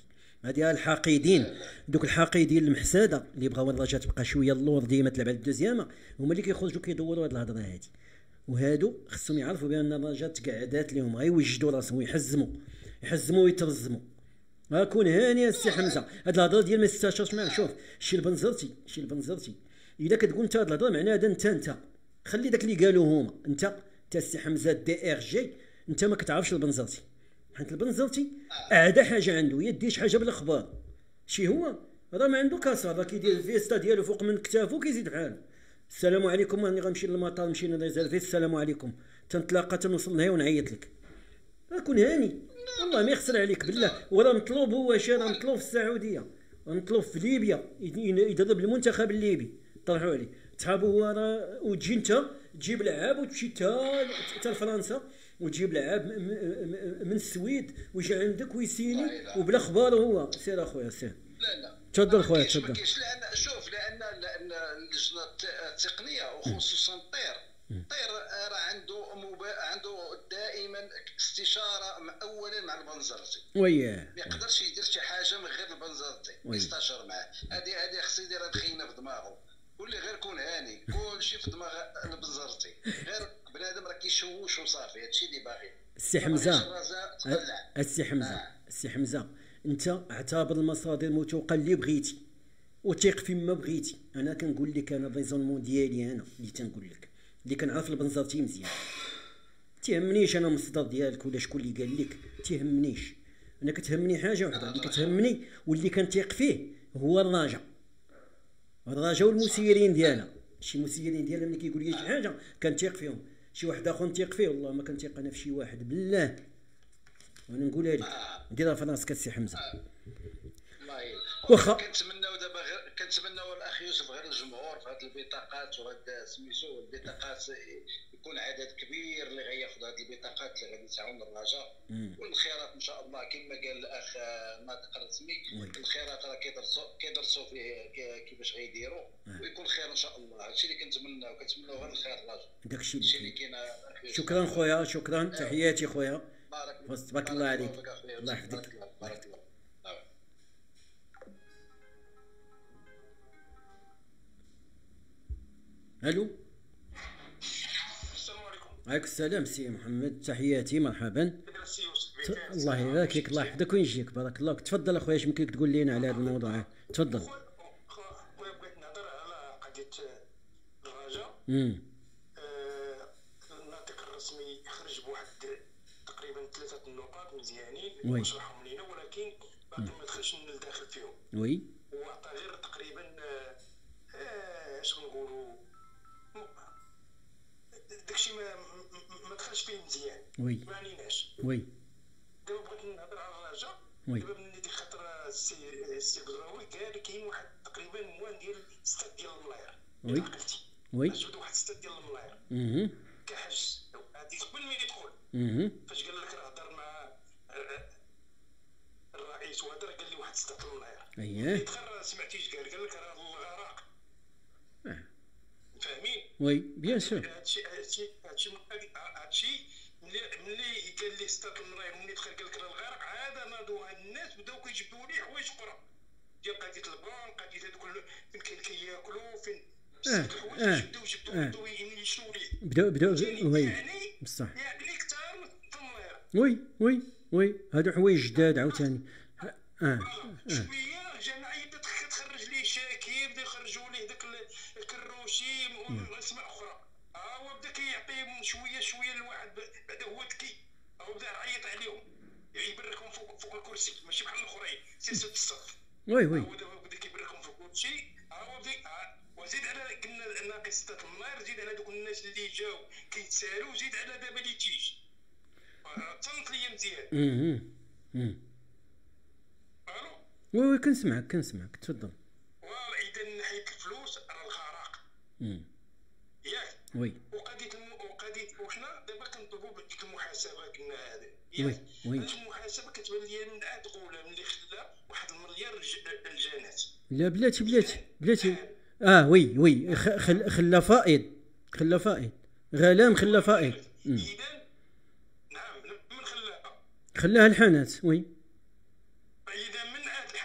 [SPEAKER 1] هادي الحاقدين، دوك الحاقدين المحساده اللي بغاو الرجاء تبقى شويه اللور ديما تلعب على الدوزيامه، هما اللي كيخرجوا كيدوروا هاد الهضره هادي. وهادو خصهم يعرفوا بان الرجاء تقعدات لهم، غيوجدوا راسهم ويحزموا يحزموا ويترزموا. ها كون هاني السي حمزه، هاد الهضره ديال ما تستاشرش معاه. شوف شي البنزرتي شي البنزرتي الا كتقول انت هاد الهضره معناها انت انت خلي داك اللي قالوه هما، انت انت السي حمزه دي ار جي، انت ما كتعرفش البنزرتي، حيت البنزرتي اعدى حاجه عنده هي دير شي حاجه بالاخبار. شي هو راه ما عنده كاسه، راه كيدير الفيستا ديالو فوق من كتافو كيزيد بحالو. السلام عليكم، راني غنمشي للمطار، نمشي نريزيرفي، السلام عليكم، تنتلاقى تنوصل لهنا ونعيط لك. كون هاني والله ما يخسر عليك بالله. وراه مطلوب، هو شي راه مطلوب في السعوديه، مطلوب في ليبيا، يدرب المنتخب الليبي، طرحوا عليه تحابوا هو راه. وتجي انت تجيب لعاب وتمشي حتى حتى لفرنسا وتجيب لعاب من السويد ويجي عندك ويسيني وبلا خبار. هو سير اخويا سير.
[SPEAKER 3] لا لا
[SPEAKER 1] تفضل خويا تفضل.
[SPEAKER 3] لان شوف لان لان اللجنه التقنيه وخصوصا الطير الطير راه عنده عنده دائما استشاره اولا مع البنزرتي.
[SPEAKER 1] وياه
[SPEAKER 3] ما يقدرش يدير شي حاجه من غير البنزرتي يستشار معاه. هذه هذه خصو يديرها دخينه في دماغه. قولي غير كون هاني كلشي في دماغ البنزرتي، غير بنادم راه كيشوش وصافي. هادشي اللي باغي.
[SPEAKER 1] السي حمزه السي حمزه السي حمزه انت اعتبر المصادر موثوقه اللي بغيتي وثيق فيما بغيتي. انا كنقول لك انا الريزونمون ديالي انا اللي تنقول لك اللي كنعرف البنزرتي مزيان. تيهمنيش انا المصدر ديالك ولا شكون اللي قال لك، تيهمنيش انا. كتهمني حاجه وحده اللي كتهمني واللي كنثيق فيه هو الرجاء. الرجاء والمسيرين ديالها، شي مسيرين ديالها ملي كيقول لي شي حاجه كنثيق فيهم. شي واحد اخر نثيق فيه والله ما كنثيق انا في شي واحد بالله. وانا نقولها لك ديرها في راسك السي حمزه.
[SPEAKER 3] واخا كنتمناو دابا غير كنتمناو الاخ يوسف غير الجمهور في هذه البطاقات وهذا سميتو البطاقات يكون عدد كبير اللي غياخذ هذه البطاقات اللي غادي تعاون الرجاء. والخيارات ان شاء الله كما قال الاخ ناطق الرسمي، الخيارات راه كيدرسوا كيدرسوا فيه كيفاش غيديروا ويكون خير ان شاء الله. هادشي اللي كنتمناو كنتمناو غير الخير الرجاء.
[SPEAKER 1] داكشي
[SPEAKER 3] اللي كاين.
[SPEAKER 1] شكرا خويا شكرا، تحياتي خويا، تبارك الله عليك، الله يحفظك.
[SPEAKER 3] بارك الله.
[SPEAKER 1] الو
[SPEAKER 2] السلام عليكم.
[SPEAKER 1] عليكم السلام سي محمد، تحياتي مرحبا. الله يبارك الله يحفظك ويجيك، بارك الله. تفضل اخويا، اش يمكن تقول لنا على هذا الموضوع؟ تفضل.
[SPEAKER 2] خويا بغيت نهضر على قضيه الرجاء.
[SPEAKER 1] امم
[SPEAKER 2] الناطق الرسمي خرج بواحد تقريبا ثلاثه النقاط مزيانين وشرحهم لينا، ولكن باقي ما دخلش للداخل فيهم.
[SPEAKER 1] وي
[SPEAKER 2] وعطى غير تقريبا اش نقولوا داكشي ما ما دخلش فيه مزيان.
[SPEAKER 1] وي
[SPEAKER 2] ما عنيناش.
[SPEAKER 1] وي
[SPEAKER 2] دابا بغيت نهضر على الرجاء. دابا ملي ديك خاطر السي السي بدراوي قال كاين واحد تقريبا موان ديال ستة ديال الملاير.
[SPEAKER 1] وي وي
[SPEAKER 2] جبدوا واحد ستة ديال الملاير.
[SPEAKER 1] اها
[SPEAKER 2] كحج هادي قبل ما يدخل.
[SPEAKER 1] اها
[SPEAKER 2] فاش قال لك راه هضر مع الرئيس وهضر قال لي واحد ستة الملاير.
[SPEAKER 1] اييه
[SPEAKER 2] دخل سمعتيش قال قال لك راه الغرق.
[SPEAKER 1] اه
[SPEAKER 2] فاهمين؟
[SPEAKER 1] وي بيان سور.
[SPEAKER 2] هادشي هادشي هادشي هادشي ملي ملي قال لي ستة الملاير ملي دخل قال لك راه الغرق، عاد ناضوا هاد الناس بداو كيجبدوا لي حوايج اخرى ديال قضيه البان، قضيه هذوك فين كاين كياكلوا فين
[SPEAKER 1] اه اه
[SPEAKER 2] جبدوا جبدوا بداو ينشنوا لي
[SPEAKER 1] بداو بداو وي بصح
[SPEAKER 2] يعني كثار الملاير.
[SPEAKER 1] وي وي وي هادو حوايج جداد عاوتاني. اه
[SPEAKER 2] شويه جماعيه بدات كتخرج ليه شاكي، بداو يخرجوا ليه داك الكروشي واسماء اخرى. ها هو بدا كيعطيهم شويه شويه لواحد بعدا هو ذكي، هو بدا يعيط عليهم يبركهم فوق فوق الكرسي ماشي بحال الاخرين سياسه الصف.
[SPEAKER 1] وي وي
[SPEAKER 2] هو دابا بدا كيبركهم فوق الكرسي. ها هو بدا وزيد على قلنا ناقص ستة الملاير، زيد على دوك الناس اللي جاو كيتسالوا، زيد على دابا اللي تيجي. تصنت ليا مزيان.
[SPEAKER 1] اها اها
[SPEAKER 2] الو
[SPEAKER 1] وي وي كنسمعك كنسمعك تفضل.
[SPEAKER 2] واذا من ناحيه الفلوس راه الغرق ياك.
[SPEAKER 1] وي
[SPEAKER 2] وقضيه الم... وقضيه وحنا دابا كنطلبوا ديك المحاسبه قلنا هذه
[SPEAKER 1] وي وي
[SPEAKER 2] المحاسبه كتبان لي من عاد غوله ملي خلا واحد المليار الجانات.
[SPEAKER 1] لا بلاتي بلاتي بلاتي اه وي وي خل خلا فائض خلا فائض غلام خلا فائض.
[SPEAKER 2] اذا نعم من خلاها
[SPEAKER 1] خلاها الحانات. وي
[SPEAKER 2] اذا من عاد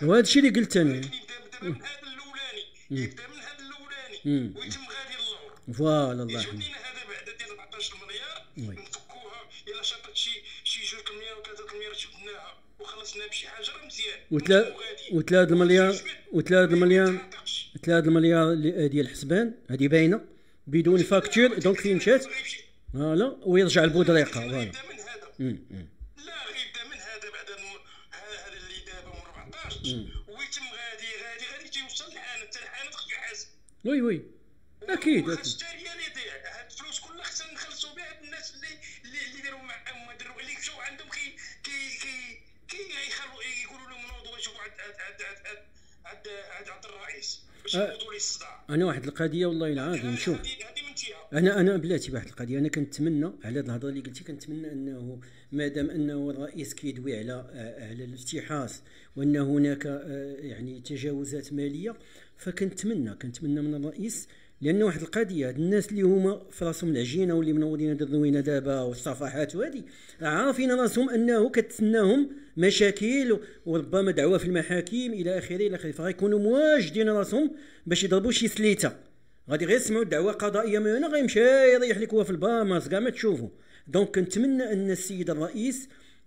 [SPEAKER 1] وهذا الشيء اللي قلت انا.
[SPEAKER 2] يبدا من هذا الاولاني، يبدا من هذا الاولاني ويتم غادي اللور.
[SPEAKER 1] فوالا الله يرحمه.
[SPEAKER 2] هذا بعدا ديال أربعطاش مليار نفكوها، الا شاطت شي شي جوج المليار وثلاثة المليار شفناها وخلصنا بشي حاجه راه مزيان.
[SPEAKER 1] وثلاث وثلاث المليار وثلاث المليار ثلاث المليار ديال الحسبان هذه باينه بدون فاكتور، دونك فين مشات فوالا ويرجع البودريقه فوالا.
[SPEAKER 2] لا غيبدا من هذا بعدا هذا اللي دابا من أربعطاش ويتم غادي غادي غادي تيوصل لحاله حتى الحاله خصو يحاسب.
[SPEAKER 1] وي وي اكيد
[SPEAKER 2] اكيد. الجاريه اللي ضيع هاد الفلوس كلها خصنا نخلصوا بها الناس اللي اللي داروا معاهم دروا اللي مشاو عندهم كي كي كي كي يخلوا يقولوا لهم نوضوا يشوفوا عند عند عند عند عند عند الرئيس باش ينوضوا ليه الصداع.
[SPEAKER 1] انا واحد القضيه والله العظيم شوف انا انا بلاتي واحد القضيه انا كنتمنى على هاد الهضره اللي قلتي كنتمنى انه مادام انه الرئيس كيدوي على على الافتحاص وان هناك يعني تجاوزات ماليه فكنتمنى كنتمنى من الرئيس، لان واحد القضيه هاد الناس اللي هما في راسهم العجينه واللي منوضين هاد الروينه دابا والصفحات وهادي عارفين راسهم انه كتسناهم مشاكل وربما دعوه في المحاكم الى اخره الى اخره، فغيكونوا مواجدين راسهم باش يضربوا شي سليته، غادي غير يسمعوا دعوه قضائيه من هنا غيمشي يريح لك هو في الباماس كاع ما تشوفوا. دونك كنتمنى ان السيد الرئيس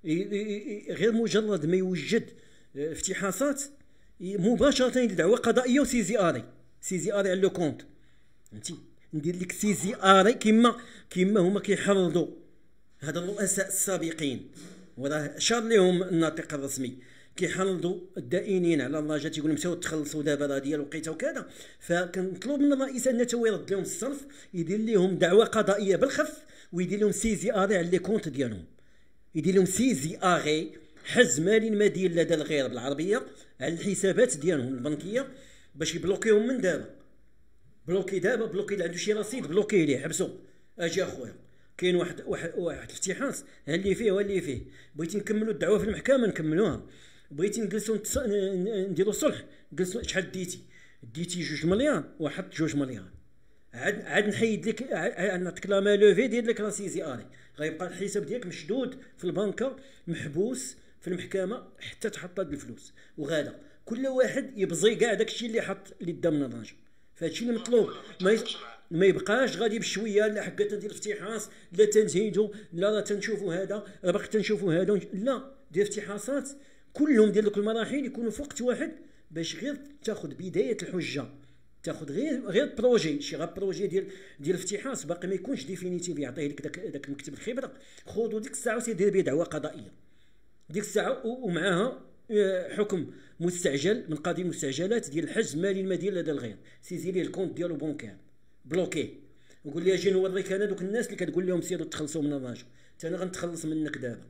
[SPEAKER 1] غير مجرد ما يوجد افتحاصات مباشره يدير دعوه قضائيه وسيزي اري سيزي اري على لو كونت فهمتي، ندير لك سيزي اري كيما كيما هما كيحرضوا هاد الرؤساء السابقين وراه شار لهم الناطق الرسمي كيحرضوا الدائنين على الرجاء تيقول مشاو تخلصوا دابا راه ديال الوقيته وكذا، فكنطلب من الرئيس ان تو يرد لهم الصرف يدير لهم دعوه قضائيه بالخف ويدير لهم سيزي اري على لي كونت ديالهم، يدير لهم سيزي اري حز مالي مدين لدى الغير بالعربيه على الحسابات ديالهم البنكيه باش يبلوكيهم من دابا. بلوكي دابا بلوكي اللي عنده شي رصيد بلوكي ليه حبسو. اجي اخويا كاين واحد واحد واحد الافتحاص ها اللي فيه واللي فيه، بغيتي نكملوا الدعوه في المحكمه نكملوها، بغيتي نجلسوا نديروا صلح جلسوا شحال ديتي ديتي جوج مليار وحط جوج مليار عاد عاد نحيد لك نعطيك لا مالوفي دير لك راسيزي اري غيبقى الحساب ديالك مشدود في البنكه محبوس في المحكمه حتى تحط هاد الفلوس، وغادا كل واحد يبزي كاع داكشي اللي حط اللي دا من الراجل. فهادشي اللي مطلوب ما ي... ما يبقاش غادي بشويه لا حقا تندير افتحاص لا تنزيدوا لا لا تنشوفوا هذا لا باقي تنشوفوا هذا لا دير افتحاصات كلهم ديال دوك المراحل يكونوا في وقت واحد باش غير تاخذ بدايه الحجه، تاخذ غير غير بروجي شي غير بروجي ديال ديال الافتحاص باقي ما يكونش ديفينيتيف يعطيه لك داك داك المكتب الخبره، خذوا ديك الساعه وسيدير به دعوه قضائيه ديك الساعه ومعها حكم مستعجل من قاضي المستعجلات ديال الحجز مالي المدين لدى الغير، سيزي ليه الكونت ديالو بونكار بلوكي وقول لي اجي نوريك انا دوك الناس اللي كتقول لهم سيروا تخلصوا من الراجل، حتى انا غنتخلص منك دابا.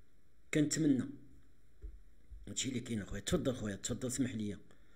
[SPEAKER 1] كنتمنى هادشي اللي كاين اخويا. تفضل خويا تفضل اسمح لي.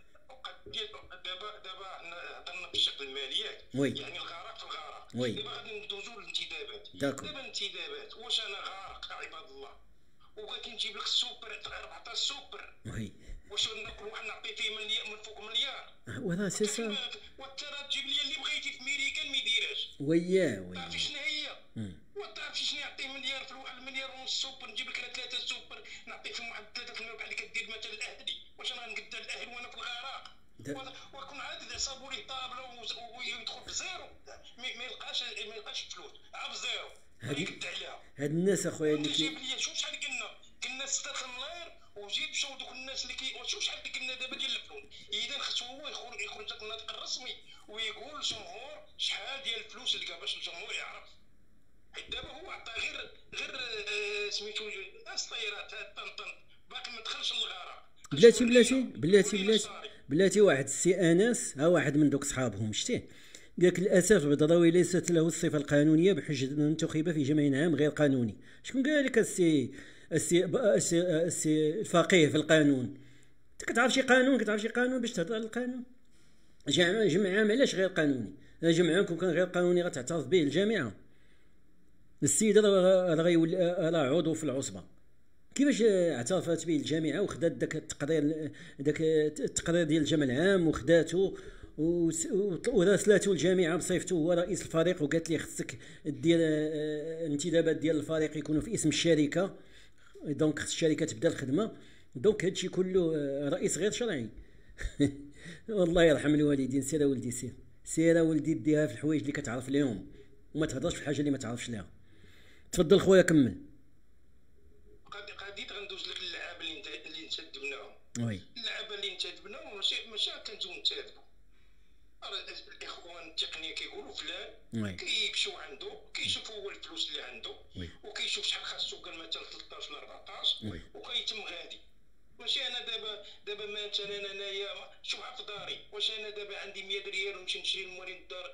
[SPEAKER 2] دابا دابا هضرنا بالشق الماليات يعني الغرق في الغرق
[SPEAKER 1] وي.
[SPEAKER 2] دابا غادي ندوزو للانتدابات.
[SPEAKER 1] داكو
[SPEAKER 2] دابا الانتدابات واش انا غارق عباد الله وبغيت نجيب لك السوبر أربعطاش سوبر
[SPEAKER 1] وي
[SPEAKER 2] واش ناكل واحد نعطي فيه مليار من فوق مليار
[SPEAKER 1] وراه سي سا
[SPEAKER 2] وانت راه تجيب لي اللي بغيتي في ميريكان ما يديرهاش
[SPEAKER 1] وياه وي
[SPEAKER 2] تعرفي شنو هي وتعرفي شنو يعطيه مليار في واحد المليار ونص سوبر نجيب لك ثلاثه سوبر نعطيك فيهم واحد ثلاثه المليار اللي كدير مثلا الاهلي واش انا غنقد الاهلي وانا في الغرق وكون عاد صابوا ليه طابله ويدخل بزيرو ما يلقاش ما يلقاش فلوس عا بزيرو هذيك عليها
[SPEAKER 1] هاد الناس اخويا اللي
[SPEAKER 2] كيجيب لي شوف شحال قلنا قلنا ستة ملاير وزيد مشاو دوك الناس اللي كي شوف شحال قلنا دابا ديال الفلوس اذا خصو هو يخرج يخرج لك الناطق الرسمي ويقول للجمهور شحال ديال الفلوس اللي باش الجمهور يعرف، حيت دابا هو عطى غير غير سميتو ناس طيرات طنطن باقي ما دخلش للغرق.
[SPEAKER 1] بلاتي بلاتي بلاتي بلاتي بلاتي واحد السي انس ها واحد من دوك صحابهم شتيه قال لك للاسف البدراوي ليست له الصفه القانونيه بحجه انه انتخب في جمع عام غير قانوني. شكون قال لك السي السي السي الفقيه في القانون؟ انت كتعرف شي قانون كتعرف شي قانون باش تهضر على القانون؟ جمع جمع عام علاش غير قانوني؟ جمع عام كون كان غير قانوني غتعترف به الجامعه. السيد راه غيولي راه عضو في العصبه كيفاش اعترفت به الجامعه وخدات داك التقرير داك التقرير ديال الجمع العام وخداتو وراسلاتو الجامعه بصيفته هو رئيس الفريق وقالت لي خصك دير الانتدابات ديال الفريق يكونوا في اسم الشركه، دونك خص الشركه تبدا الخدمه دونك هادشي كله رئيس غير شرعي. والله يرحم الوالدين. سير ولدي سير سير ولدي ديها في الحوايج اللي كتعرف ليهم وما تهضرش في الحاجه اللي ما تعرفش ليها. تفضل خويا كمل.
[SPEAKER 2] قضيت غندوز لك اللعابه اللي انت اللي انتدبناهم.
[SPEAKER 1] وي
[SPEAKER 2] اللعابه اللي انتدبناهم ماشي ماشي كنتو نتادبوا. الاخوان التقنيه كيقولوا فلان كيمشيو عنده كيشوفوا هو الفلوس اللي عنده وكيشوف شحال خاصو قال مثلا ثلاثطاش ولا أربعطاش وكيتم غادي. واش انا دابا دابا مثلا انايا شوف في داري واش انا دابا عندي مية ريال ونمشي نشري لموالين الدار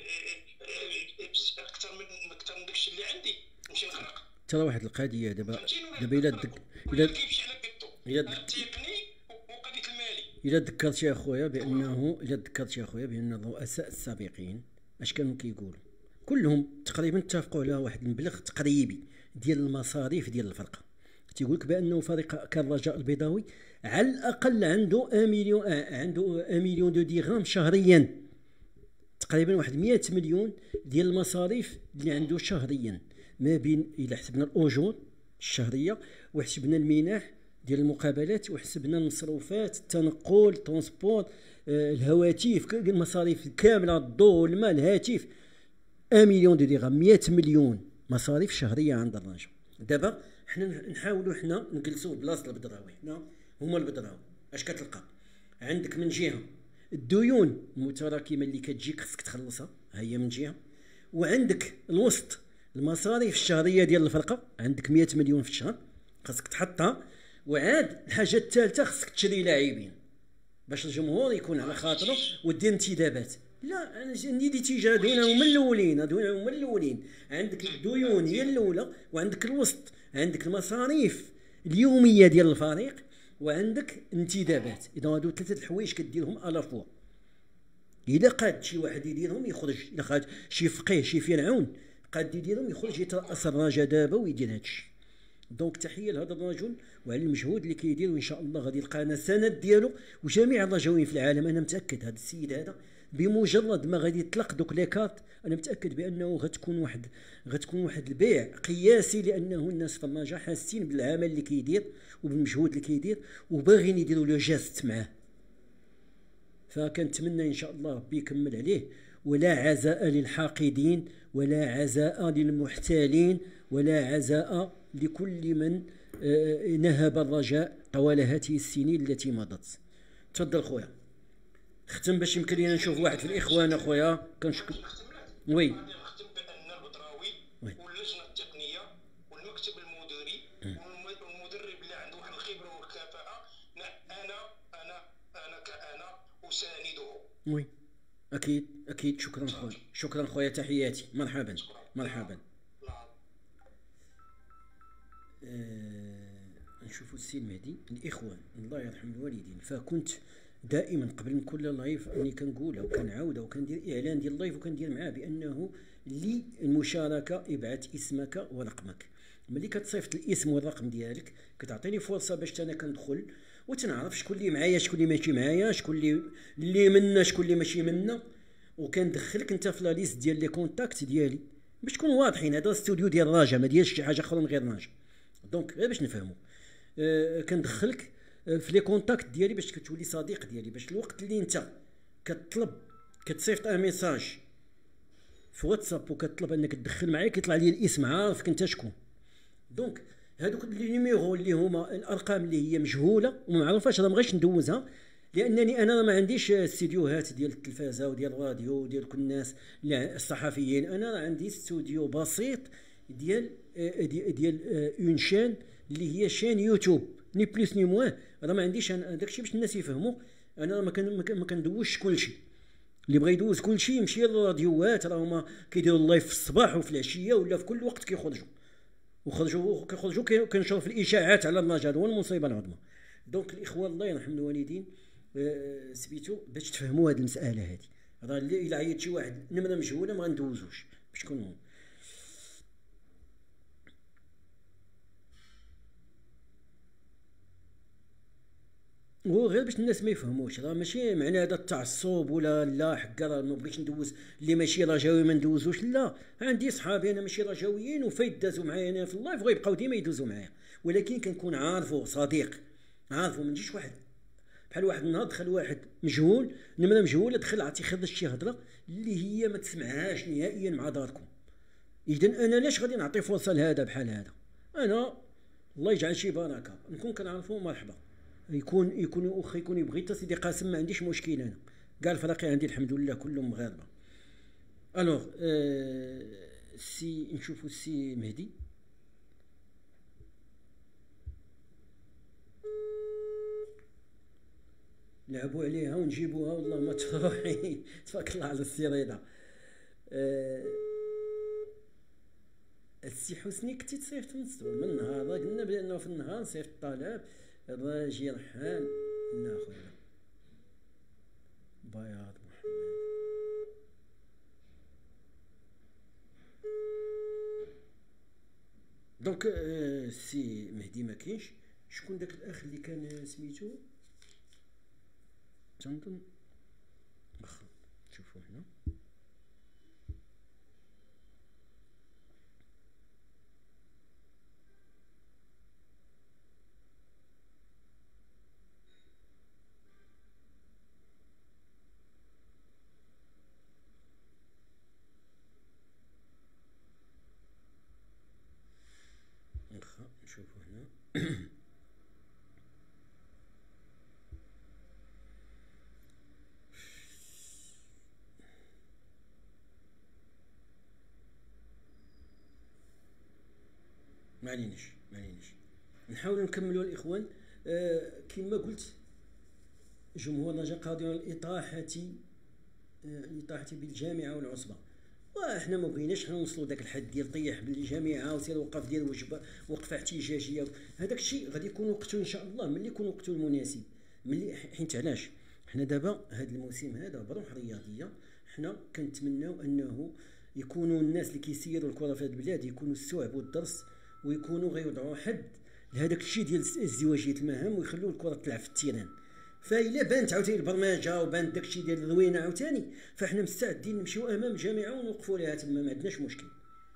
[SPEAKER 2] اكثر من اكثر من داكشي اللي عندي نمشي نغرق.
[SPEAKER 1] ترى واحد القضيه دابا دابا الا دك الا
[SPEAKER 2] كيمشي على بيتو
[SPEAKER 1] الا
[SPEAKER 2] التقني وقضيه المالي.
[SPEAKER 1] الا ذكرت يا خويا بانه الا ذكرت يا خويا بان الرؤساء السابقين اش كانوا كيقولوا كلهم تقريبا اتفقوا على واحد المبلغ تقريبي ديال المصاريف ديال الفرقه. تيقول لك بانه فريق كالرجاء البيضاوي على الاقل عنده واحد مليون عنده واحد مليون دو درهم شهريا، تقريبا واحد مية مليون ديال المصاريف اللي عنده شهريا، ما بين الا حسبنا الاجور الشهريه وحسبنا المنح ديال المقابلات وحسبنا المصروفات التنقل ترونسبور آه الهواتف المصاريف كامله الضوء الماء الهاتف واحد مليون دو درهم مية مليون مصاريف شهريه عند الرجل. دابا حنا نحاولوا حنا نجلسوا بلاصه البدراوي. حنا هما البدراوي اش كتلقى عندك من جهه الديون المتراكمه اللي كتجيك خصك تخلصها ها هي من جهه، وعندك الوسط المصاريف الشهريه ديال الفرقه عندك مية مليون في الشهر خصك تحطها، وعاد الحاجه الثالثه خصك تشري لاعبين باش الجمهور يكون على خاطره ودير انتدابات. لا انا ندي تيجا هذونا هما الاولين هذونا هما الاولين. عندك الديون هي الاولى وعندك الوسط عندك المصاريف اليوميه ديال الفريق وعندك انتدابات. اذا هادو ثلاثه الحوايج كديرهم الا فوا. اذا قاد شي واحد يديرهم يخرج، اذا قاد شي فقيه شي فرعون قاد يديرهم يخرج يترأس الرجاء دابا ويدير هادشي. دونك تحيه لهذا الرجل وعلى المجهود اللي كيدير، وان شاء الله غادي يلقى سند ديالو وجميع الرجاويين في العالم. انا متاكد هذا السيد هذا بمجرد ما غادي يطلق دوك لي كارت انا متاكد بانه غتكون واحد غتكون واحد البيع قياسي، لانه الناس في الرجاء حاسين بالعمل اللي كيدير وبالمجهود اللي كيدير وباغيين يديروا له جاست معاه. فكنتمنى ان شاء الله ربي يكمل عليه. ولا عزاء للحاقدين ولا عزاء للمحتالين ولا عزاء لكل من نهب الرجاء طوال هذه السنين التي مضت. تفضل خويا ختم باش يمكن لينا نشوف واحد في الاخوان اخويا. كنشكر وي
[SPEAKER 2] نختم بان البدراوي واللجنه التقنيه والمكتب المديري والمدرب اللي عنده واحد الخبره والكفاءه انا انا انا كانا اسانده.
[SPEAKER 1] وي اكيد اكيد. شكرا خويا شكرا خويا تحياتي. مرحبا مرحبا. آه نشوفوا السي المهدي الاخوان الله يرحم الوالدين. فكنت دائما قبل من كل لايف اني كنقولها وكنعاودها وكندير اعلان ديال اللايف وكندير معاه بانه للمشاركه ابعث اسمك ورقمك. ملي كتصيفط الاسم والرقم ديالك كتعطيني فرصه باش انا كندخل وتنعرف شكون اللي معايا شكون اللي ماشي معايا شكون اللي اللي منا شكون اللي ماشي منا، وكندخلك انت في لا ليست ديال لي كونتاكت ديالي باش تكونوا واضحين. هذا استوديو ديال الراجا ما ديالش شي حاجه اخرى من غير راجا. دونك غير باش نفهموا أه كندخلك في لي كونتاكت ديالي باش كتولي صديق ديالي، باش الوقت اللي انت كتطلب كتصيفط ان ميساج في واتساب وكتطلب انك تدخل معايا كيطلع لي الاسم عارفك انت شكون. دونك هذوك لي نيميرو اللي هما الارقام اللي هي مجهوله وما معروفاش انا ما بغيتش ندوزها، لانني انا ما عنديش استديوهات ديال التلفازه وديال الراديو وديال كل الناس الصحفيين. انا راه عندي استوديو بسيط ديال ديال اون شين اللي هي شين يوتيوب ني بليس ني موان. راه ما عنديش انا داكشي باش الناس يفهموا. انا ما ما كندوزش كلشي. اللي بغى يدوز كلشي يمشي للراديوات راه هما كيديروا اللايف في الصباح وفي العشيه ولا في كل وقت كيخرجوا وخرجوا كيخرجوا كنشوفوا في الاشاعات على الرجاء. هو المصيبه العظمى. دونك الاخوان الله يرحم الوالدين أه سبيتو باش تفهموا هذه المساله هذه. راه الا عيط شي واحد نمره مجهوله ما غندوزوش باش تكونوا هو غير باش الناس ما يفهموش. راه ماشي معنى هذا التعصب ولا لا حكا راه ما بغيتش ندوز اللي ماشي رجاوي ما ندوزوش. لا عندي صحابي انا ماشي رجاويين وفايت دازوا معايا انا في اللايف وغيبقاو ديما يدوزوا معايا، ولكن كنكون عارفو صديق عارفو ما نجيش واحد بحال واحد النهار دخل واحد مجهول نمره مجهوله دخل عطي خرج شي هضره اللي هي ما تسمعهاش نهائيا مع داركم. اذا انا لاش غادي نعطي فرصه لهذا بحال هذا؟ انا الله يجعل شي بركه نكون كنعرفو مرحبا، يكون يكون واخا يكون يبغي حتى سيدي قاسم ما عنديش مشكل، انا كاع الفريق عندي الحمد لله كلهم مغاربه. الوغ أه سي نشوفوا السي مهدي. لعبوا عليها ونجيبوها والله ما تروحي تبارك الله على السي رضا. أه السي حسني كنتي تصيفط من من النهار قلنا بانه في النهار صيفط الطلب الراجي رحال. لا خويا بياض محمد دونك السي مهدي ما كاينش. شكون داك الاخ اللي كان سميتو تنظن واخا نشوفو هنا واخا نشوفو هنا ما عليناش ما عليناش نحاولوا نكملوا الاخوان. آه كما قلت جمهور الرجاء قادر الاطاحه آه الاطاحه بالجامعه والعصبه، وحنا ما بغيناش حنا نوصلوا داك الحد ديال طيح بالجامعه وسير وقف ديال وجبه وقفه احتجاجيه. هذاك الشيء غادي يكون وقته ان شاء الله ملي يكون وقته المناسب. ملي حيت علاش حنا دابا هذا الموسم هذا بروح رياضيه حنا كنتمناو انه يكونوا الناس اللي كيسيروا الكره في هذه البلاد يكونوا استوعبوا الدرس ويكونوا غيوضعوا حد لهذاك الشيء ديال ازدواجيه المهام ويخلوا الكره تلعب في التيران. فإلا بانت عاوتاني البرمجه وبان داك الشيء ديال الروينه عاوتاني فاحنا مستعدين نمشيو امام الجامعه ونوقفوا لها تما ما عندناش مشكل.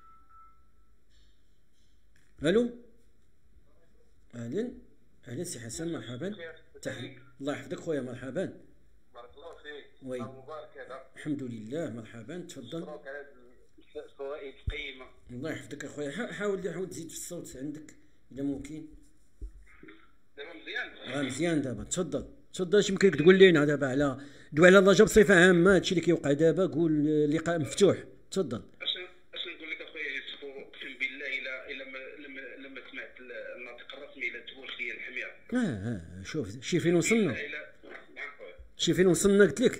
[SPEAKER 1] الو اهلا اهلا سي حسن مرحبا. تحية الله يحفظك خويا مرحبا.
[SPEAKER 4] بارك الله فيك.
[SPEAKER 1] وي
[SPEAKER 4] مبارك هذا.
[SPEAKER 1] الحمد لله مرحبا تفضل.
[SPEAKER 4] مبروك على الفوائد القيمه.
[SPEAKER 1] الله يحفظك اخويا. حاول حاول تزيد في الصوت عندك اذا ممكن.
[SPEAKER 4] دابا مزيان.
[SPEAKER 1] اه مزيان دابا تفضل تفضل. اش يمكنك تقول لينا دابا على دوي على الرجاء بصفه عامه هادشي اللي كيوقع دابا قول لقاء مفتوح تفضل.
[SPEAKER 4] اش اش نقول لك اخويا يوسف اقسم بالله الا الا لما لما سمعت الناطق الرسمي الى التبوش ديال الحمير.
[SPEAKER 1] اه اه شوف شي فين وصلنا
[SPEAKER 4] نعم خويا
[SPEAKER 1] شي فين وصلنا قلت لك.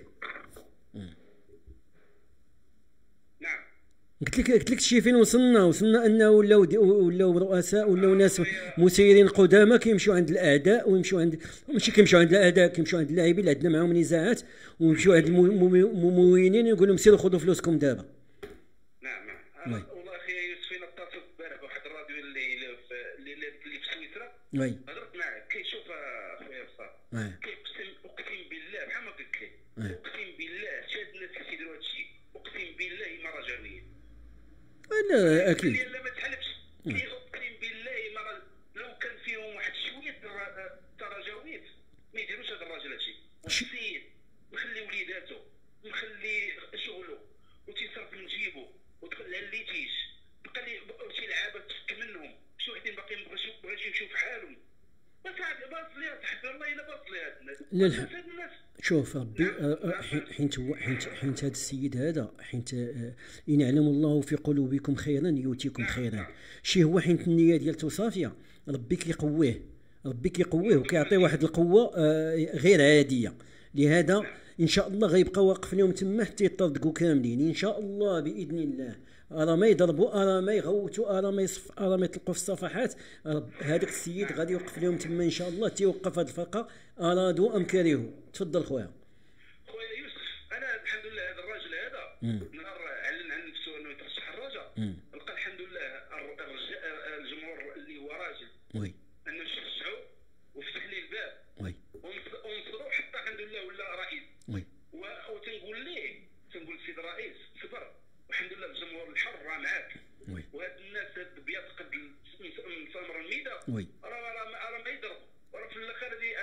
[SPEAKER 4] نعم
[SPEAKER 1] قلت لك قلت لك شي فين وصلنا وصلنا انه ولاو ولاو رؤساء ولاو ناس مسيرين قدامى كيمشيو عند الاعداء ويمشيو عند ماشي كيمشيو عند الاعداء كيمشيو عند اللاعبين اللي عندنا معاهم نزاعات ويمشيو عند الممولين يقول لهم سيروا خذوا فلوسكم دابا.
[SPEAKER 4] نعم نعم والله اخي يوسف انا اتصلت البارح بواحد الراديو اللي اللي اللي في سويسرا.
[SPEAKER 1] وي
[SPEAKER 4] هضرت معاه كيشوف اخويا بصح كيقسم اقسم بالله بحال ما قلت لك اقسم بالله شاد الناس اللي كيديروا هذا الشيء اقسم بالله ما رجاويين.
[SPEAKER 1] لا اكيد
[SPEAKER 4] لا ما تحلفش اقسم بالله ما لو كان فيهم واحد شويه تراجويت ما يديروش هذا الراجل هذا الشيء. والسيد مخلي وليداتو مخلي شغله وتيصرف من جيبو ودخل على اللي تيج بقى لي شي لعابه تفك منهم شي وحدين باقيين بغاو يمشيو في حالهم. وصافي باص لي تحب الله الا باص لي هاد الناس.
[SPEAKER 1] شوف ربي حيت هو حيت حيت هذا السيد هذا حيت ان يعلم الله في قلوبكم خيرا يؤتيكم خيرا. شي هو حيت النيه ديالته صافيه ربي كيقويه ربي كيقويه وكيعطيه واحد القوه غير عاديه. لهذا ان شاء الله غيبقى واقف لهم تما حتى يطردقوا كاملين ان شاء الله باذن الله. راه ما يضربوا راه ما يغوتوا راه ما يصف راه ما يطلقوا في الصفحات. هذاك السيد غادي يوقف لهم تما ان شاء الله تيوقف هذه الفرقه ارادوا ام كرهوا. تفضل خويا.
[SPEAKER 4] خويا يوسف انا الحمد لله هذا الراجل هذا نهار اعلن عن نفسه انه يترشح الرجاء لقى الحمد لله الجمهور اللي هو راجل
[SPEAKER 1] وي
[SPEAKER 4] انه يشجعوا وفتح لي الباب
[SPEAKER 1] وي
[SPEAKER 4] ونصروا حتى الحمد لله ولا رئيس
[SPEAKER 1] وي
[SPEAKER 4] وتنقول ليه تنقول السيد الرئيس صبر والحمد لله الجمهور الحر راه معاك. وهاد الناس هاد البياض قد مسامر الميدا
[SPEAKER 1] وي
[SPEAKER 4] راه راه ما يضربوا راه في الاخر هذه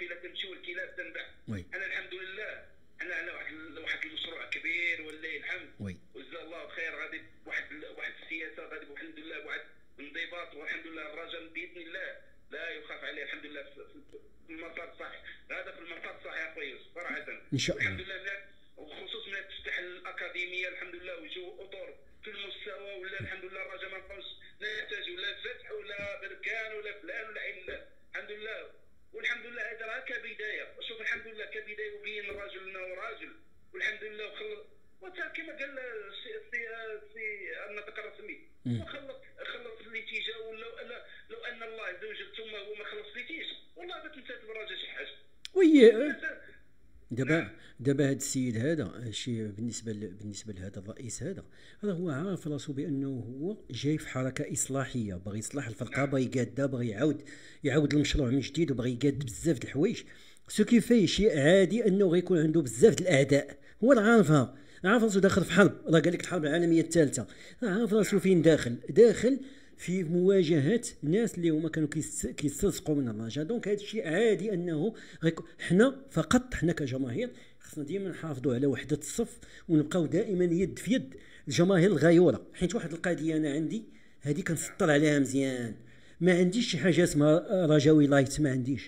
[SPEAKER 4] القافله تمشي والكلاب تنبع. انا الحمد لله انا على واحد واحد المشروع كبير ولله الحمد، وجزاه الله خير، غادي بواحد واحد السياسه، غادي الحمد لله بواحد الانضباط، والحمد لله الرجل باذن الله لا يخاف عليه الحمد لله في المسار الصحيح. هذا في المسار الصحيح يا خويا صراحه
[SPEAKER 1] ان شاء الله.
[SPEAKER 4] الحمد لله، وخصوصا من تفتح الاكاديميه الحمد لله ويجوا اطر في المستوى، ولا الحمد لله الرجاء ما بقاوش نحتاج ولا فتح ولا بركان ولا فلان ولا عين، الحمد لله. والحمد لله هذا راه كبدايه، شوف الحمد لله كبدايه وبين الراجل انه راجل، والحمد لله وخلص وتا كما قال السي السي السي الناطق الرسمي، وخلص خلص النتيجه، ولا لو ان الله عز وجل ثم هو ما خلص ليش والله ما تنسى الراجل شي حاجه.
[SPEAKER 1] وي دابا دابا هذا السيد هذا شي بالنسبه ل... بالنسبه لهذا الرئيس هذا هذا هو عارف راسو بانه هو جاي في حركه اصلاحيه، باغي يصلح الفرقه، باغي يقادها، باغي يعاود يعاود المشروع من جديد، وباغي يقاد بزاف د الحوايج. سو كي في شيء عادي انه غيكون عنده بزاف د الاعداء، هو راه عارفها، عارف راسو داخل في حرب، راه قال لك الحرب العالميه الثالثه، عارف راسو فين داخل، داخل في مواجهه ناس اللي هما كانوا كيستلصقوا من الرجاء. دونك هذا الشيء عادي انه غيكون. حنا فقط حنا كجماهير خصنا ديما نحافظوا على وحده الصف، ونبقاو دائما يد في يد الجماهير الغيوره. حيت واحد القضيه انا عندي هذه كنسطر عليها مزيان، ما عنديش شي حاجه اسمها رجاوي لايت، ما عنديش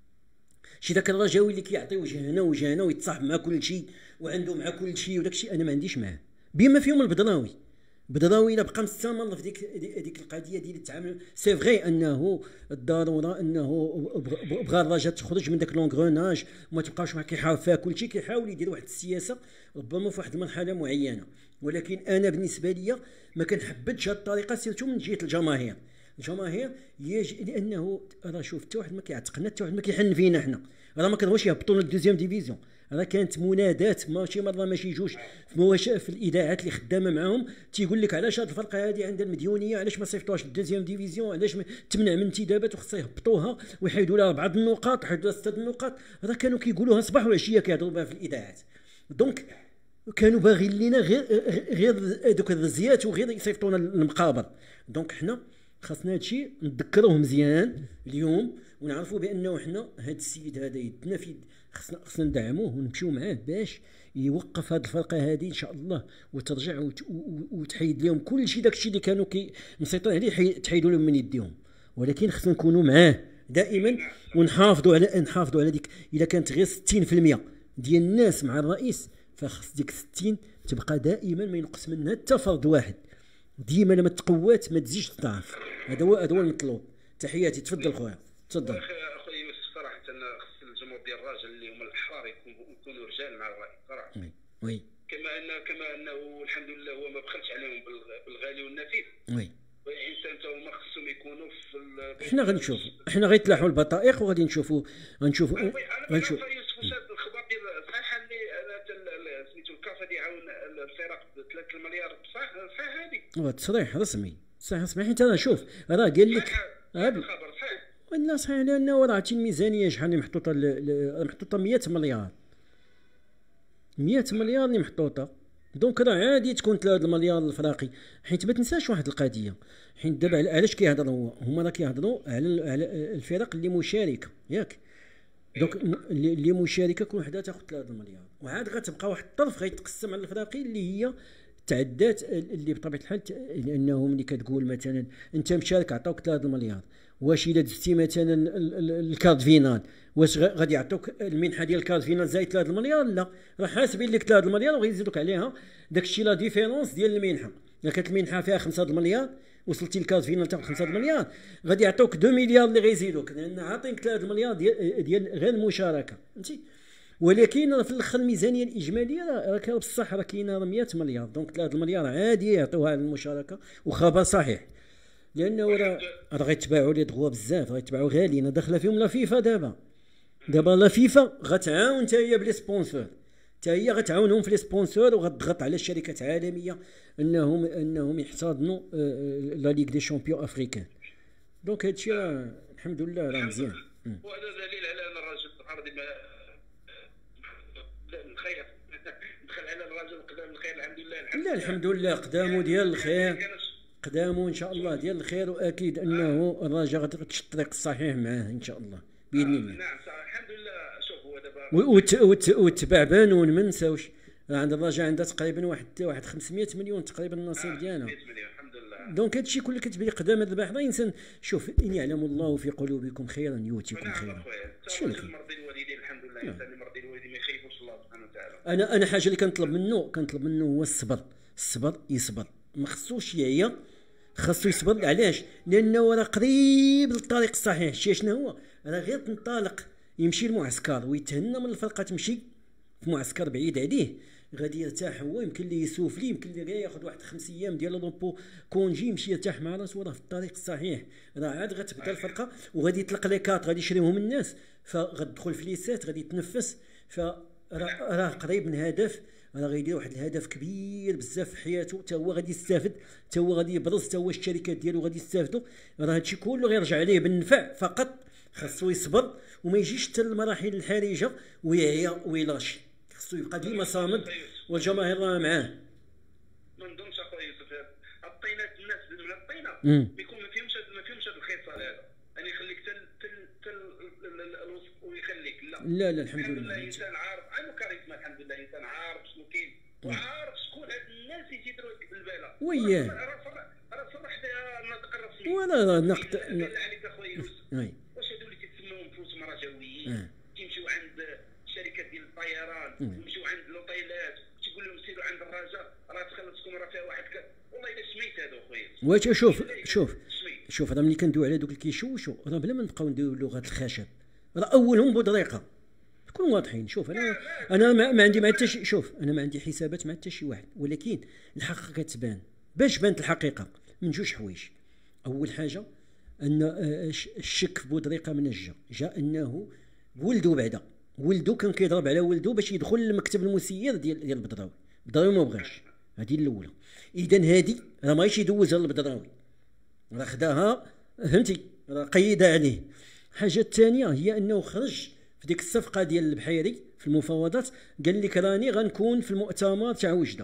[SPEAKER 1] شي داك الرجاوي اللي كيعطي وجهنا وجهنا ويتصاحب مع كل شيء وعنده مع كل شيء وداك الشيء، انا ما عنديش معاه. بما فيهم البدراوي، بدراوي الا بقى مستمر في ديك هذيك القضيه ديال التعامل. سي فغي انه الضروره انه بغى الرجاء تخرج من داك لونغروناج وما تبقاوش مع كيحارب فيها كل شيء، كيحاول يدير واحد السياسه ربما في واحد المرحله معينه. ولكن انا بالنسبه لي ما كنحبدش هذه الطريقه، سيرتو من جهه الجماهير. الجماهير يجي لانه راه شوف حتى واحد ما كيعتقنا، حتى واحد ما كيحن فينا حنا، راه ما كنبغيوش يهبطوا للدوزيام ديفيزيون. راه كانت منادات ماشي مره ماشي جوج في, في الاذاعات اللي خدامه معاهم تيقول لك علاش هذه الفرقه هذه عندها المديونيه، علاش ما صيفطوهاش للدوزيام ديفيزيون، علاش تمنع من انتدابات وخصها يهبطوها ويحيدوا لها بعض النقاط ويحيدوا لها سته النقاط. راه كانوا كيقولوها صباح وعشيه كيهضروا بها في الاذاعات. دونك كانوا باغيين لينا غير غير دوك الرزيات وغير يصيفطونا المقابر. دونك حنا خاصنا هادشي نذكروه مزيان اليوم، ونعرفوا بانه حنا هاد السيد هذا يدنا في خصنا خصنا ندعموه ونمشيو معاه باش يوقف هاد الفرقه هذه ان شاء الله، وترجع وت... وتحيد لهم كل شيء داك الشيء اللي كانوا كي مسيطرين عليه حي... تحيدوا لهم من يديهم. ولكن خصنا نكونوا معاه دائما ونحافظوا على نحافظوا على ديك. اذا كانت غير ستين بالمئة ديال الناس مع الرئيس، فخص ديك ستين تبقى دائما ما ينقص منها حتى فرد واحد. ديما لما تقوات ما تزيدش تضعف. هذا هو هذا هو المطلوب. تحياتي، تفضل خويا تفضل.
[SPEAKER 4] اخويا يوسف صراحه خص الجمهور ديال الراجل اللي هما الاحرار يكونوا رجال مع الراي صراحه.
[SPEAKER 1] وي وي
[SPEAKER 4] كما ان كما انه الحمد لله هو ما بخلش عليهم بالغالي والنفيس.
[SPEAKER 1] وي
[SPEAKER 4] والانسان حتى هما خصهم يكونوا في.
[SPEAKER 1] حنا غنشوفوا، حنا غيتلاحوا البطائق وغادي نشوفوا غنشوفوا
[SPEAKER 4] غنشوف الخبر ديال صحيح اللي سميتو الكاف اللي يعاون الفرق ب ثلاثة المليار صح صح هذه.
[SPEAKER 1] هو تصريح رسمي صح رسمي. حيت انا شوف راه قال لك
[SPEAKER 4] هذا الخبر صحيح
[SPEAKER 1] ولا صحيح، لانه راه عرفتي الميزانيه شحال اللي محطوطه محطوطه مئة مليار مئة مليار اللي محطوطه. دونك راه عادي تكون ثلاثة المليار الفراقي. حيت ما تنساش واحد القضيه، حيت دابا علاش كيهضروا هما راه كيهضروا على على الفرق اللي مشاركه ياك. دونك اللي مشاركه كل وحده تاخذ ثلاثة المليار، وعاد غتبقى واحد الطرف غيتقسم على الفراقي اللي هي تعدات اللي بطبيعه الحال. لانه ملي كتقول مثلا انت مشارك عطاوك ثلاثة المليار، واش الا دزتي مثلا الكارد فينال واش غادي يعطوك المنحه ديال الكارد فينال زايد ثلاثة المليار؟ لا، راه حاسبين لك ثلاثة المليار وغيزيدوك عليها داك الشيء لا ديفيرونس ديال المنحه. الا كانت المنحه فيها خمسة المليار وصلتي الكارد فينال تاخذ خمسة المليار، غادي يعطوك اثنين مليار اللي غيزيدوك، لان عاطينك ثلاثة المليار ديال ديال غير المشاركه فهمتي. ولكن في الاخر الميزانيه الاجماليه راه كاين بصح راه كاينه مئة مليار. دونك ثلاثة المليار عادي يعطوها على المشاركه، وخبر صحيح لانه راه راه غيتباعوا لي دغوا بزاف، غيتباعوا غاليين. داخله فيهم لا فيفا دابا دابا لا فيفا غتعاون حتى هي بلي سبونسور، حتى هي غتعاونهم في لي سبونسور وغتضغط على الشركات العالميه انهم انهم يحتضنوا لا ليغ دي شامبيون افريكان. دونك هادشي راه الحمد لله راه مزيان.
[SPEAKER 4] وهذا دليل على ان الراجل الارضي ما نخير دخل على الراجل قدام الخير الحمد لله. الحمد
[SPEAKER 1] لا الحمد لله قدامه ديال الخير، قدامه ان شاء الله ديال الخير، واكيد انه الرجاء غتمشي الطريق الصحيح معاه ان شاء الله باذن الله.
[SPEAKER 4] نعم صح الحمد لله. شوف هو دابا
[SPEAKER 1] وتباع بانون ما نساوش عند الرجاء عندها تقريبا واحد واحد خمسمية مليون تقريبا النصيب ديالها.
[SPEAKER 4] الحمد لله.
[SPEAKER 1] دونك هادشي كله كتبان قدام هذا البحر الانسان. شوف ان يعلم الله في قلوبكم خيرا يؤتكم خيرا.
[SPEAKER 4] شنو مرضي الوالدين الحمد لله. الانسان اللي مرضي الوالدين ما يخيبوش الله سبحانه وتعالى.
[SPEAKER 1] انا انا حاجه اللي كنطلب منه كنطلب منه هو الصبر. الصبر يصبر ما خصوش يعيا خاصو يصبر. علاش؟ لانه راه قريب للطريق الصحيح. شي شنو هو؟ راه غير تنطلق يمشي للمعسكر ويتهنى من الفرقه تمشي في معسكر بعيد عليه غادي يرتاح هو. يمكن ليه يسوفلي يمكن ليه غير ياخذ واحد خمس ايام ديال لومبو كونجي يمشي يرتاح مع راسو راه في الطريق الصحيح. راه عاد غتبدا الفرقه وغادي يطلق لي كات غادي يشريوهم الناس فغتدخل في ليسات غادي يتنفس. فراه راه قريب من هدف. راه غيدير واحد الهدف كبير بزاف في حياته حتى هو غادي يستافد حتى هو غادي يبرز حتى هو الشركات ديالو غادي يستافدوا. راه هادشي كله غيرجع عليه بالنفع فقط. خاصو يصبر وما يجيش حتى المراحل الحرجه ويعيا ويلاشي. خاصو يبقى ديما صامد والجماهير راه معاه.
[SPEAKER 4] ما نظنش اخويا يوسف الطينات الناس من الطينه بيكون ما فيهمش ما فيهمش هذا الخصال هذا يعني يخليك تل تل الوسط ويخليك لا
[SPEAKER 1] لا لا الحمد لله.
[SPEAKER 4] الحمد لله انسان عارف عنده كاريزما الحمد لله انسان عارف شنو كاين وعارف شكون هاد الناس اللي تيديروا لك بالباله.
[SPEAKER 1] وياه
[SPEAKER 4] راه صرح الناطق الرسمي
[SPEAKER 1] ولا نقد
[SPEAKER 4] بالله عليك اخويا يوسف.
[SPEAKER 1] وي
[SPEAKER 4] واش هادو اللي كيتسموهم فلوس مراجويين تيمشيو عند شركات ديال الطيران يمشيو عند لوطيلات تيقول لهم سيروا عند الرجاء راه تخلصكم راه فيها واحد ك... والله الا سميت هادو خويا.
[SPEAKER 1] واش شوف شوف شوف راه ملي كندويو على دوك اللي كيشوشوا راه بلا ما نبقاو ندويو لغه الخشب راه اولهم بودريقه نكونوا واضحين. شوف انا انا ما, ما عندي مع حتى شي شوف انا ما عندي حسابات مع حتى شي واحد ولكن الحقيقه كتبان. باش بانت الحقيقه من جوج حوايج. اول حاجه ان الشك في بودريقه من الجا جاء انه ولدو بعدا ولدو كان كيضرب على ولدو باش يدخل للمكتب المسير ديال ديال البدراوي. البدراوي ما بغاش. هذه الاولى. اذا هذه راه ماشي يدوزها للبدراوي راه خداها فهمتي راه قيدها عليه. الحاجه الثانيه هي انه خرج في ديك الصفقه ديال البحيري في المفاوضات قال لك راني غنكون في المؤتمر تاع وجده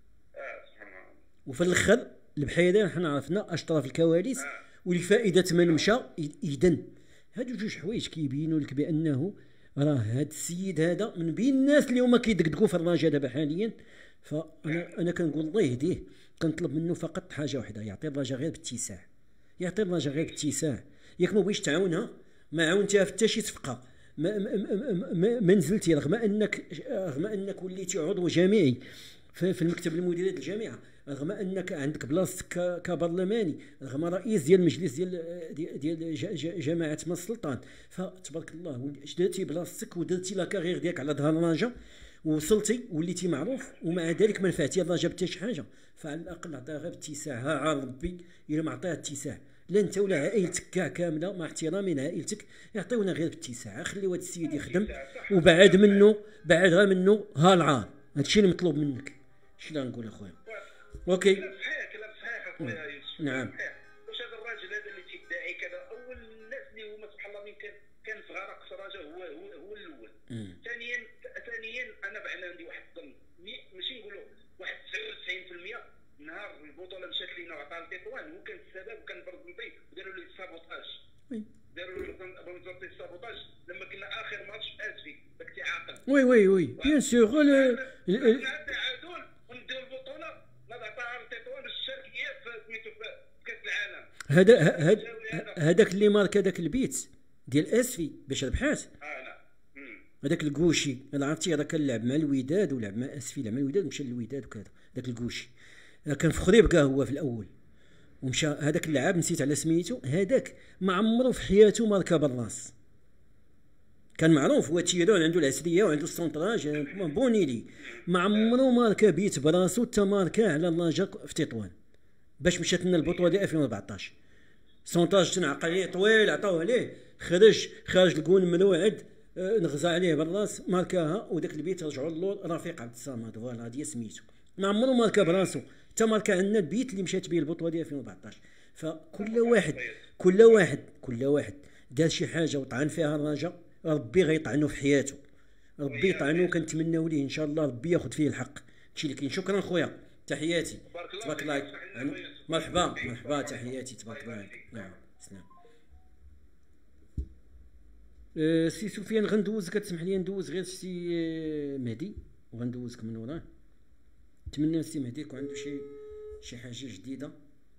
[SPEAKER 1] وفي الاخر البحيري حنا عرفنا اش طرا في الكواليس والفائده من مشى. اذا هادو جوج حوايج كيبينوا لك بانه راه هاد السيد هذا من بين الناس اللي هما كيدقدقوا في الرجاء دابا حاليا. فانا انا كنقول الله يهديه. كنطلب منه فقط حاجه واحده يعطي الرجاء غير باتساع. يعطي الرجاء غير باتساع. ياك ما بغيتش تعاونها ما عاونتيها في حتى شي صفقه ما, ما, ما, ما, ما نزلتي رغم انك رغم انك وليتي عضو جامعي في, في المكتب المديري ديال الجامعه رغم انك عندك بلاصتك كبرلماني رغم رئيس ديال المجلس ديال ديال جماعه ما السلطان. فتبارك الله درتي بلاصتك ودرتي لا كارير ديالك على ظهر الرجاء ووصلتي وليتي معروف ومع ذلك ما نفعتي الرجاء بحتى شي حاجه. فعلى الاقل عطيها غير باتساع. ها عار ربي الا ما عطيها اتساع لا انت ولا عائلتك كاع كامله مع احترامي لعائلتك يعطيونا غير باتساع. خليو هذا السيد يخدم وبعد منه بعد غير منه ها العار. هادشي اللي مطلوب منك. اش لا نقول اخويا. اوكي
[SPEAKER 4] كلام صحيح كلام صحيح اخويا يوسف.
[SPEAKER 1] نعم.
[SPEAKER 4] واش هذا الراجل هذا اللي تيدعي كذا اول الناس اللي هما سبحان الله من كان كان في غرق الرجاء هو هو هو الاول. ثانيا ثانيا انا بعنا عندي واحد الظن ماشي نقولوا واحد تسعة وتسعين بالمئة نهار البطوله مشات لينا وعطاها لتطوان هو كان السبب وكان برزنطي وداروا لي السابوطاج. داروا لي برزنطي السابوطاج لما كنا اخر ماتش اسفي داك تعاقد.
[SPEAKER 1] وي وي وي بيان سور.
[SPEAKER 4] تعادل ونديروا البطوله نضع عطاها لتطوان باش تشارك هي في سميتو في كاس العالم.
[SPEAKER 1] هذا هذاك اللي مارك هذاك البيت ديال اسفي باش ربحات.
[SPEAKER 4] اه لا
[SPEAKER 1] هذاك الكوشي انا عرفتي راه كان لعب مع الوداد ولعب مع اسفي لعب مع الوداد مشى للوداد وكذا. داك الكوشي كان في خريبكا هو في الاول ومشى. هذاك اللاعب نسيت على سميتو هذاك ما عمرو في حياته ماركا بالراس. كان معروف هو تيرون عنده العسليه وعنده السونطراج بونيلي ما عمرو ماركا بيت براسو حتى ماركا على الرجاء في تطوان باش مشات لنا البطوله ديال ألفين وأربعطاش. سونطاج تنعقل عليه طويل عطاوه عليه خرج خارج الكون ملوعد نغزى عليه بالراس ماركاها وداك البيت رجعوا للور رفيق عبد الصمد فوالا هذه سميتو. ما عمرو ماركا براسو حتى ماركا عندنا البيت اللي مشات به البطوله ديال ألفين وأربعطاش. فكل واحد كل واحد كل واحد دار شي حاجه وطعن فيها الرجاء ربي غيطعنو في حياته. ربي يطعنو كنتمناو ليه ان شاء الله ربي ياخذ فيه الحق. هادشي اللي كاين. شكرا خويا تحياتي تبارك الله. مرحبا مرحبا تحياتي تبارك الله. نعم سلام. أه سي سفيان غندوز كتسمح لي ندوز غير سي مهدي وغندوزك من وراه. نتمنى سي مهدي يكون عنده شي شي حاجه جديده.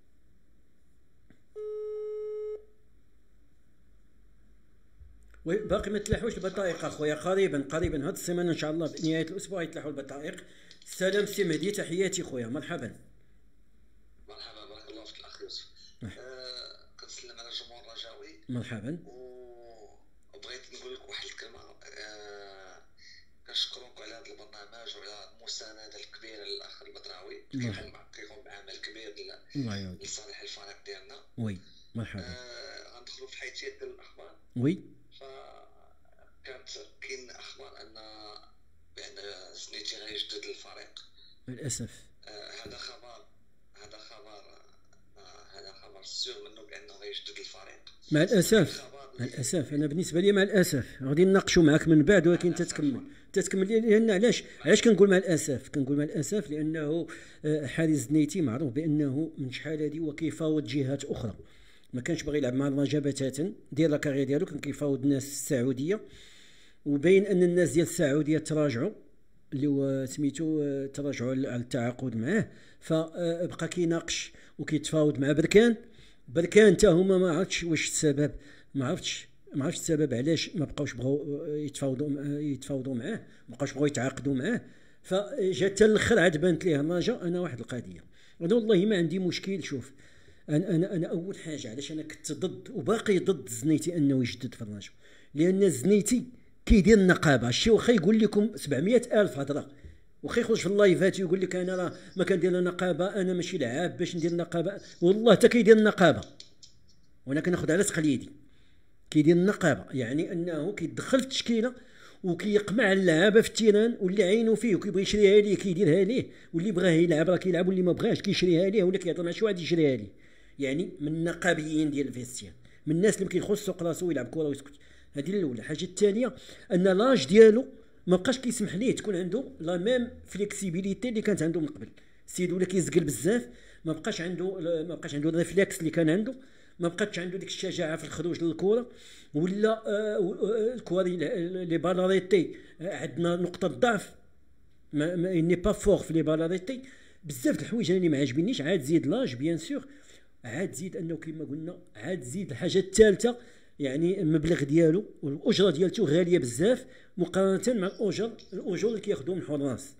[SPEAKER 1] وي باقي ما تلاحوش البطائق اخويا، قريبا قريبا هاد السيمانه ان شاء الله بنهايه الاسبوع يتلاحوا البطائق. سلام سي مهدي، تحياتي خويا، مرحبا.
[SPEAKER 5] مرحبا، بارك الله فيك الاخ يوسف. أه كنسلم على الجمهور الرجاوي.
[SPEAKER 1] مرحبا.
[SPEAKER 5] وبغيت نقول لك واحد الكلمه، أه كنشكرك على هذا البرنامج وعلى المسانده الكبيره للاخ البدراوي، كيقوم كيقوم بعمل كبير لصالح الفريق ديالنا.
[SPEAKER 1] وي مرحبا.
[SPEAKER 5] أه غندخلوا في حيثيات ديال الاخبار.
[SPEAKER 1] وي.
[SPEAKER 5] فكانت كاين اخبار ان بان زنيتي غيجدد للفريق
[SPEAKER 1] للاسف.
[SPEAKER 5] آه هذا خبر هذا خبر آه هذا خبر سيغ منه بانه غيجدد للفريق.
[SPEAKER 1] مع الاسف مع الاسف انا بالنسبه لي مع الاسف غادي نناقشوا معك من بعد، ولكن تتكمل تتكمل لان علاش علاش كنقول مع الاسف كنقول مع الاسف لانه حارس زنيتي معروف بانه من شحال هذه وكيفاوض جهات اخرى، ما كانش باغي يلعب مع الرجاء بتاتا، دير لا كارير ديالو كان كيفاوض الناس السعوديه، وبين ان الناس ديال السعوديه تراجعوا اللي هو سميتو تراجعوا على التعاقد معاه، فبقى كيناقش وكيتفاوض مع بركان. بركان حتى هما ما عرفتش واش السبب، ما عرفتش ما عرفتش السبب علاش ما بقاوش بغاو يتفاوضوا يتفاوضوا معاه، ما بقاوش بغاو يتعاقدوا معاه. فجا حتى الاخر عاد بانت ليه الرجاء. انا واحد القضيه، انا والله ما عندي مشكل. شوف انا انا انا اول حاجه علاش انا كنت ضد وباقي ضد زنيتي انه يجدد في الرجاء، لان زنيتي كيدير النقابه. شي واخا يقول لكم سبعمية الف هضره، واخا يخرج في اللايفات يقول لك انا راه ما كندير النقابه، انا ماشي لعاب باش ندير النقابه، والله حتى كيدير النقابه وانا كناخذ على تقليدي. كيدير النقابه يعني انه كيدخل في التشكيله وكيقمع اللعابه في التيران، واللي عينو فيه وكيبغي يشريها ليه كيديرها ليه، واللي بغاه يلعب راه كيلعب، واللي ما بغاش كيشريها ليه ولا كيهضر مع شي واحد يشريها ليه. يعني من النقابيين ديال الفيستيان، من الناس اللي ما كيدخلش السوق راسو ويلعب كره ويسكت. هذه الاولى. الحاجه الثانيه ان لاج ديالو ما بقاش كيسمح ليه تكون عنده لا ميم فليكسيبيليتي اللي كانت عنده من قبل. السيد ولا كيزقل بزاف، ما بقاش عنده ما بقاش عنده الريفلكس اللي كان عنده، ما بقاتش عنده ديك الشجاعه في الخروج للكره، ولا الكره لي بالاريتي عندنا نقطه ضعف، ما ني با فور في لي بالاريتي. بزاف د الحوايج اللي ما عاجبينيش. عاد زيد لاج بيان سور، عاد زيد انه كما قلنا، عاد زيد الحاجه الثالثه يعني المبلغ ديالو والاجره ديالته غاليه بزاف مقارنه مع الاجر الاجور اللي كياخذوا من حراس.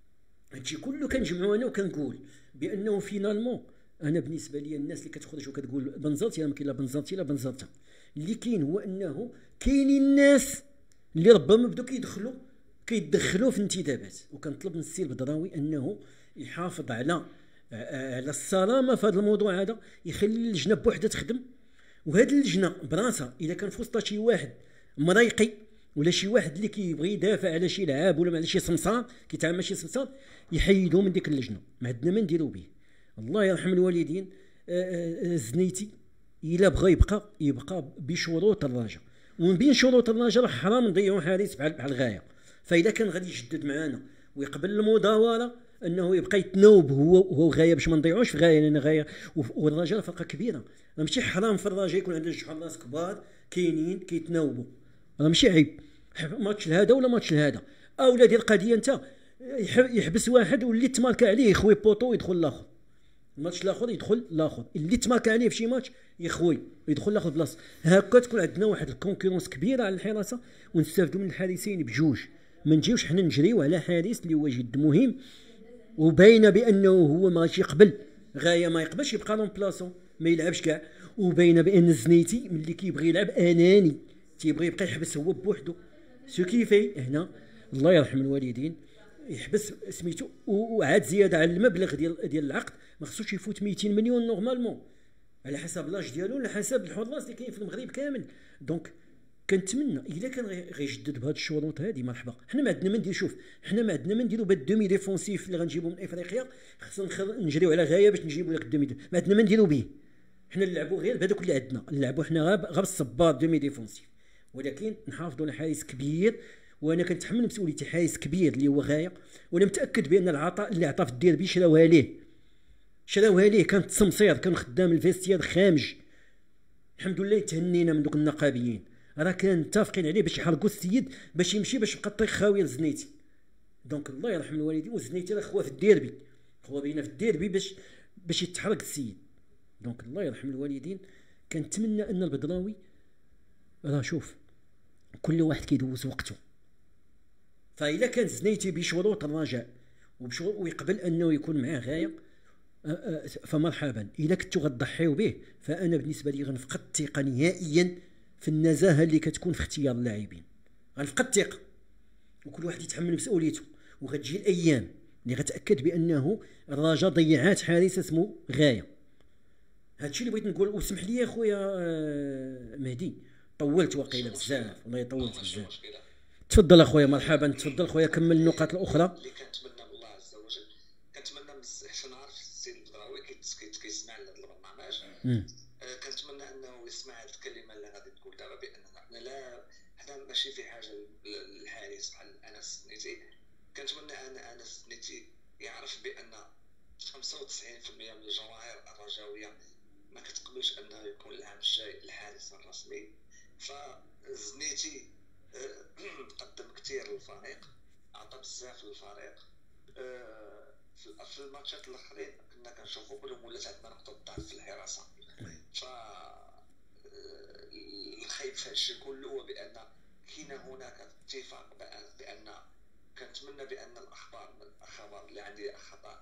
[SPEAKER 1] هادشي كله كنجمعو انا وكنقول بانه فينالمون انا بالنسبه لي الناس اللي كتخرج وكتقول بنزرتي لا كاين لا بنزرتي لا بنزرتها، اللي كاين هو انه كاينين الناس اللي ربما بداو كيدخلوا كيدخلوا في الانتدابات. وكنطلب من السي البدراوي انه يحافظ على على الصرامه في هذا الموضوع هذا، يخلي اللجنه بوحدها تخدم، وهذه اللجنه براسها اذا كان في وسطها شي واحد مريقي ولا شي واحد اللي كيبغي يدافع على شي لعاب ولا على شي سمسار كيتعامل مع شي سمسار، يحيدوه من ديك اللجنه. ما عندنا ما نديرو به. الله يرحم الوالدين. زنيتي الا بغى يبقى يبقى بشروط الرجاء، ومن بين شروط الرجاء راه حرام نضيعوا حارس بحال بحال غايه. فاذا كان غادي يجدد معنا ويقبل المداوره انه يبقى يتناوب هو هو غايه باش ما نضيعوش في غايه، لان غايه والرجاء فرقه كبيره. راه ماشي حرام في الرجاء يكون عندنا جوج حراس كبار كاينين كيتناوبوا، راه ماشي عيب. ماتش لهذا ولا ماتش لهذا، اولا دير قضيه انت يحبس واحد واللي تماركا عليه يخوي بوطو ويدخل الاخر، الماتش الاخر يدخل الاخر، اللي تماركا عليه في شي ماتش يخوي يدخل الاخر بلاصه. هكا تكون عندنا واحد الكونكورونس كبيره على الحراسه، ونستافدوا من الحارسين بجوج، ما نجيوش حنا نجريو على حارس اللي هو جد مهم وباينه بانه هو ما غاديش يقبل غايه، ما يقبلش يبقى لون بلاصو ما يلعبش كاع، وباينه بان الزنيتي ملي كيبغي يلعب اناني تيبغي يبقى يحبس هو بوحدو. سو كيفي هنا الله يرحم الوالدين يحبس سميتو، وعاد زياده على المبلغ ديال ديال العقد ما خصوش يفوت مئتين مليون نورمالمون على حسب لاج ديالو، على حسب الحراس اللي كاين في المغرب كامل. دونك كنتمنى الا كان غيجدد بهذه الشروط هذه مرحبا. حنا ما عندنا ما ندير، شوف حنا ما عندنا ما نديروا بهاد الدومي ديفونسيف اللي غنجيبو من افريقيا، خصنا نجريو على غايه باش نجيبو لك الدومي، ما عندنا ما نديروا به. حنا نلعبوا غير بهذوك اللي عندنا، نلعبوا حنا غير غير الصبار دومي ديفونسيف، ولكن نحافظوا على حارس كبير. وانا كنتحمل مسؤوليتي حارس كبير اللي هو غايه، وانا متاكد بان العطاء اللي عطاه في الديربي شراوها ليه شراوها ليه كان تصمصير، كان خدام الفيستيار خامج. الحمد لله تهنينا من دوك النقابيين، راه كان متفقين عليه باش يحرقوا السيد باش يمشي باش يبقى الطريق خاويه لزنيتي. دونك الله يرحم الوالدين. وزنيتي راه خواه في الديربي، خواه بينا في الديربي باش باش يتحرق السيد. دونك الله يرحم الوالدين. كنتمنى ان البدراوي راه شوف كل واحد كيدوز وقته، فإلا كان زنيتي بشروط الرجاء ويقبل انه يكون معاه غايه فمرحبا. الا كنتو غتضحيو به فانا بالنسبه لي غنفقد الثقه نهائيا في النزاهه اللي كتكون في اختيار اللاعبين، غنفقد الثقه وكل واحد يتحمل مسؤوليته. وغتجي الايام اللي غتاكد بانه الرجاء ضيعات حارس اسمه غايه. هادشي اللي بغيت نقول. وسمح لي يا خويا مهدي طولت وقيله بزاف، والله طولت بزاف. تفضل اخويا. مرحبا تفضل اخويا كمل النقاط الاخرى.
[SPEAKER 5] اللي كنتمنى من الله عز وجل، كنتمنى حتى نعرف السيد البدراوي كيسمع لهذا البرنامج، كنتمنى انه يسمع هذه الكلمه اللي غادي تقول دابا، باننا حنا لا حنا ماشي في حاجه للحارس بحال انس السنيتي. كنتمنى ان انس السنيتي يعرف بان خمسة وتسعين بالمئة من الجماهير الرجاويه ما كتقبلش انه يكون العام الجاي الحارس الرسمي. فزنيتي قدم كثير للفريق، عطى بزاف للفريق. في الماتشات الاخرين كنا كنشوفوا كلهم ولات عندنا نقطه ضعف في الحراسه. ف الخايب في هادشي كله هو بان كاين هناك اتفاق بان كنتمنى بان الاخبار الخبر اللي عندي خطا،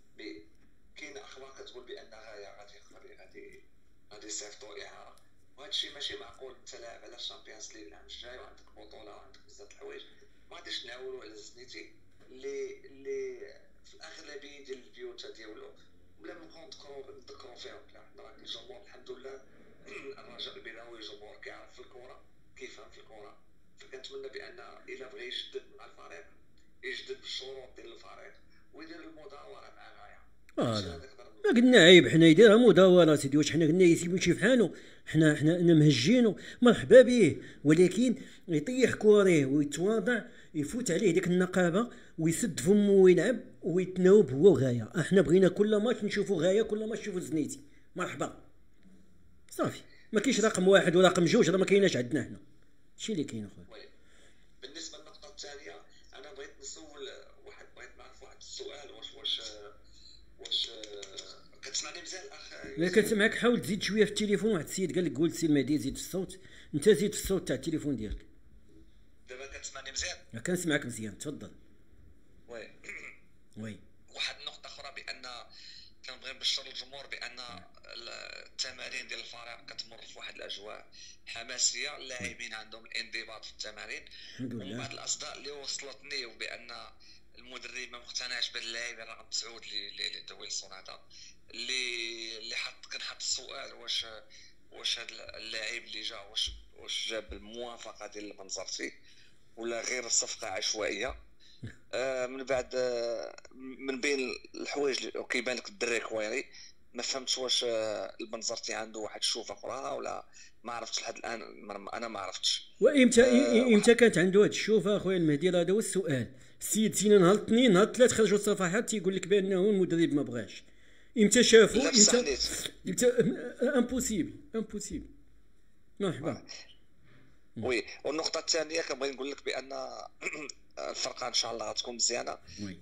[SPEAKER 5] كاين اخبار كتقول بان غايه غادي غادي غادي غادي يصيفطوا اعاره، وهذا الشيء ماشي معقول. انت لاعب على الشامبيونز ليغ العام الجاي وعندك بطوله وعندك بزاف د الحوايج، ما غاديش نعولوا على زنيتي اللي اللي في الاغلبيه ديال البيوت ديالو بلا ما نذكروا نذكروا فيهم. لا حنا راه الجمهور الحمد لله الرجاء البدراوي جمهور كيعرف في الكره كيفهم في الكره. فكنتمنى بان الا بغى يجدد مع الفريق يجدد بالشروط ديال الفريق ويدير المداوره مع غايه.
[SPEAKER 1] اه ما قلنا عيب حنا يديرها مداوره سيدي. واش حنا قلنا يسيب يمشي بحالو؟ حنا حنا انا مهجينو مرحبا به، ولكن يطيح كوريه ويتواضع، يفوت عليه ديك النقابه ويسد فمه ويلعب ويتناوب هو وغايه. احنا بغينا كل ماتش نشوفوا غايه، كل ماتش نشوفوا زنيتي. مرحبا صافي. ما كاينش رقم واحد ورقم جوج، راه ما كايناش عندنا حنا. هادشي اللي كاين اخويا.
[SPEAKER 5] بالنسبه للنقطه الثانيه انا بغيت نسول واحد، بغيت نعرف واحد السؤال. واش واش واش كتسمعني مزيان الاخ؟
[SPEAKER 1] لا كنسمعك. حاول تزيد شويه في التليفون. واحد السيد قال لك قول سي المهدي زيد في الصوت. انت زيد في الصوت تاع التليفون ديالك.
[SPEAKER 5] دابا كتسمعني مزيان؟
[SPEAKER 1] كنسمعك مزيان تفضل.
[SPEAKER 5] وي
[SPEAKER 1] وي.
[SPEAKER 5] واحد النقطه اخرى بان كنبغي نبشر الجمهور بان التمارين ديال الفريق كتمر في واحد الاجواء حماسيه، اللاعبين عندهم الانضباط في التمارين. ومن بعض الاصداء اللي وصلتني وبان المدرب ما مقتنعش بهاد اللاعبين رقم تسعود اللي دوي الصناعه اللي اللي حط كنحط السؤال واش واش هاد اللاعب اللي جا واش واش جاب الموافقه ديال المنظرتي ولا غير صفقه عشوائيه. آه من بعد آه من بين الحوايج اللي كيبان لك الدري كويري ما فهمتش واش آه المنظرتي عنده واحد الشوفه اخرى ولا ما عرفتش لحد الان. انا ما عرفتش
[SPEAKER 1] وامتى آه امتى كانت عنده هاد الشوفه اخويا المهدي. هذا هو السؤال. السيد سينا نهار الاثنين نهار الثلاث خرجوا الصفحات تيقول لك بانه المدرب ما بغاش. امتى شافوا؟ امتى امتى امبوسيبل امبوسيبل. مرحبا.
[SPEAKER 5] وي. والنقطه الثانيه كنبغي نقول لك بان الفرقه ان شاء الله غتكون مزيانه.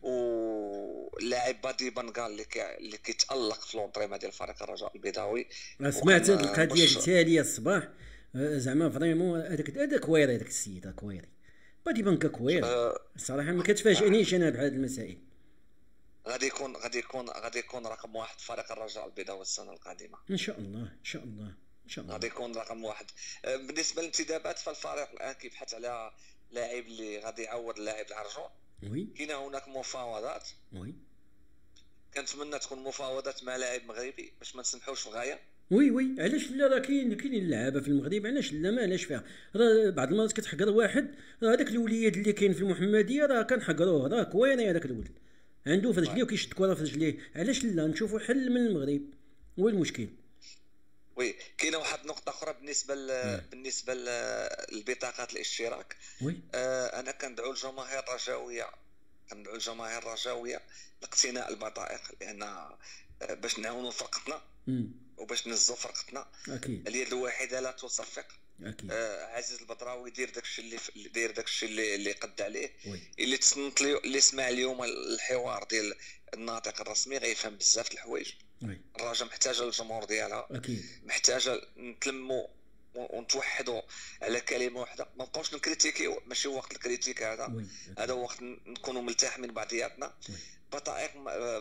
[SPEAKER 5] واللاعب بادي بنغال اللي كي اللي كيتالق في لونطريما ديال فريق الرجاء البيضاوي.
[SPEAKER 1] سمعت هذه القضيه قلتها لي الصباح زعما فريمون هذاك هذاك كويري هذاك السيد كويري بادي بنغا كويري. أه الصراحه ما كتفاجئنيش انا بهذه المسائل.
[SPEAKER 5] غادي يكون غادي يكون غادي يكون رقم واحد في فريق الرجاء البيضاوي السنه القادمه
[SPEAKER 1] ان شاء الله ان شاء الله ان شاء الله.
[SPEAKER 5] غادي يكون رقم واحد. بالنسبه للانتدابات فالفريق الان كيبحث على لاعب اللي غادي يعوض اللاعب العرجون.
[SPEAKER 1] وي.
[SPEAKER 5] كاينه هناك مفاوضات.
[SPEAKER 1] وي.
[SPEAKER 5] كنتمنى تكون مفاوضات مع لاعب مغربي باش ما نسمحوش في الغايه.
[SPEAKER 1] وي وي علاش لا؟ راه كاين كاينين اللعابه في المغرب، علاش لا؟ ما علاش فيها. راه بعض المرات كتحقر واحد، راه هذاك الوليد اللي كاين في المحمديه راه كنحقروه، راه كويني هذاك الولد عنده في رجليه وكيشد كره في رجليه. علاش لا نشوفوا حل من المغرب؟ هو المشكل.
[SPEAKER 5] وي. كاينه واحد النقطه اخرى بالنسبه ل... بالنسبه للبطاقات الاشتراك.
[SPEAKER 1] وي.
[SPEAKER 5] آه انا كندعو الجماهير الرجاويه كندعو الجماهير الرجاويه لاقتناء البطائق، لان آه باش نعاونوا فرقتنا
[SPEAKER 1] مم.
[SPEAKER 5] وباش نهزوا فرقتنا.
[SPEAKER 1] اكيد
[SPEAKER 5] اليد الواحده لا تصفق. آه عزيز البدراوي دير داكشي اللي داير داكشي اللي اللي قد عليه. اللي تصنت لي اللي سمع اليوم الحوار ديال الناطق الرسمي غيفهم بزاف د الحوايج. الراجل محتاجه للجمهور ديالها،
[SPEAKER 1] اكيد
[SPEAKER 5] محتاجه نتلموا ونتوحدوا على كلمه واحده، ما نبقاوش نكريتيكي، ماشي وقت الكريتيك هذا. هذا وقت نكونوا ملتحمين بعضياتنا. بطائق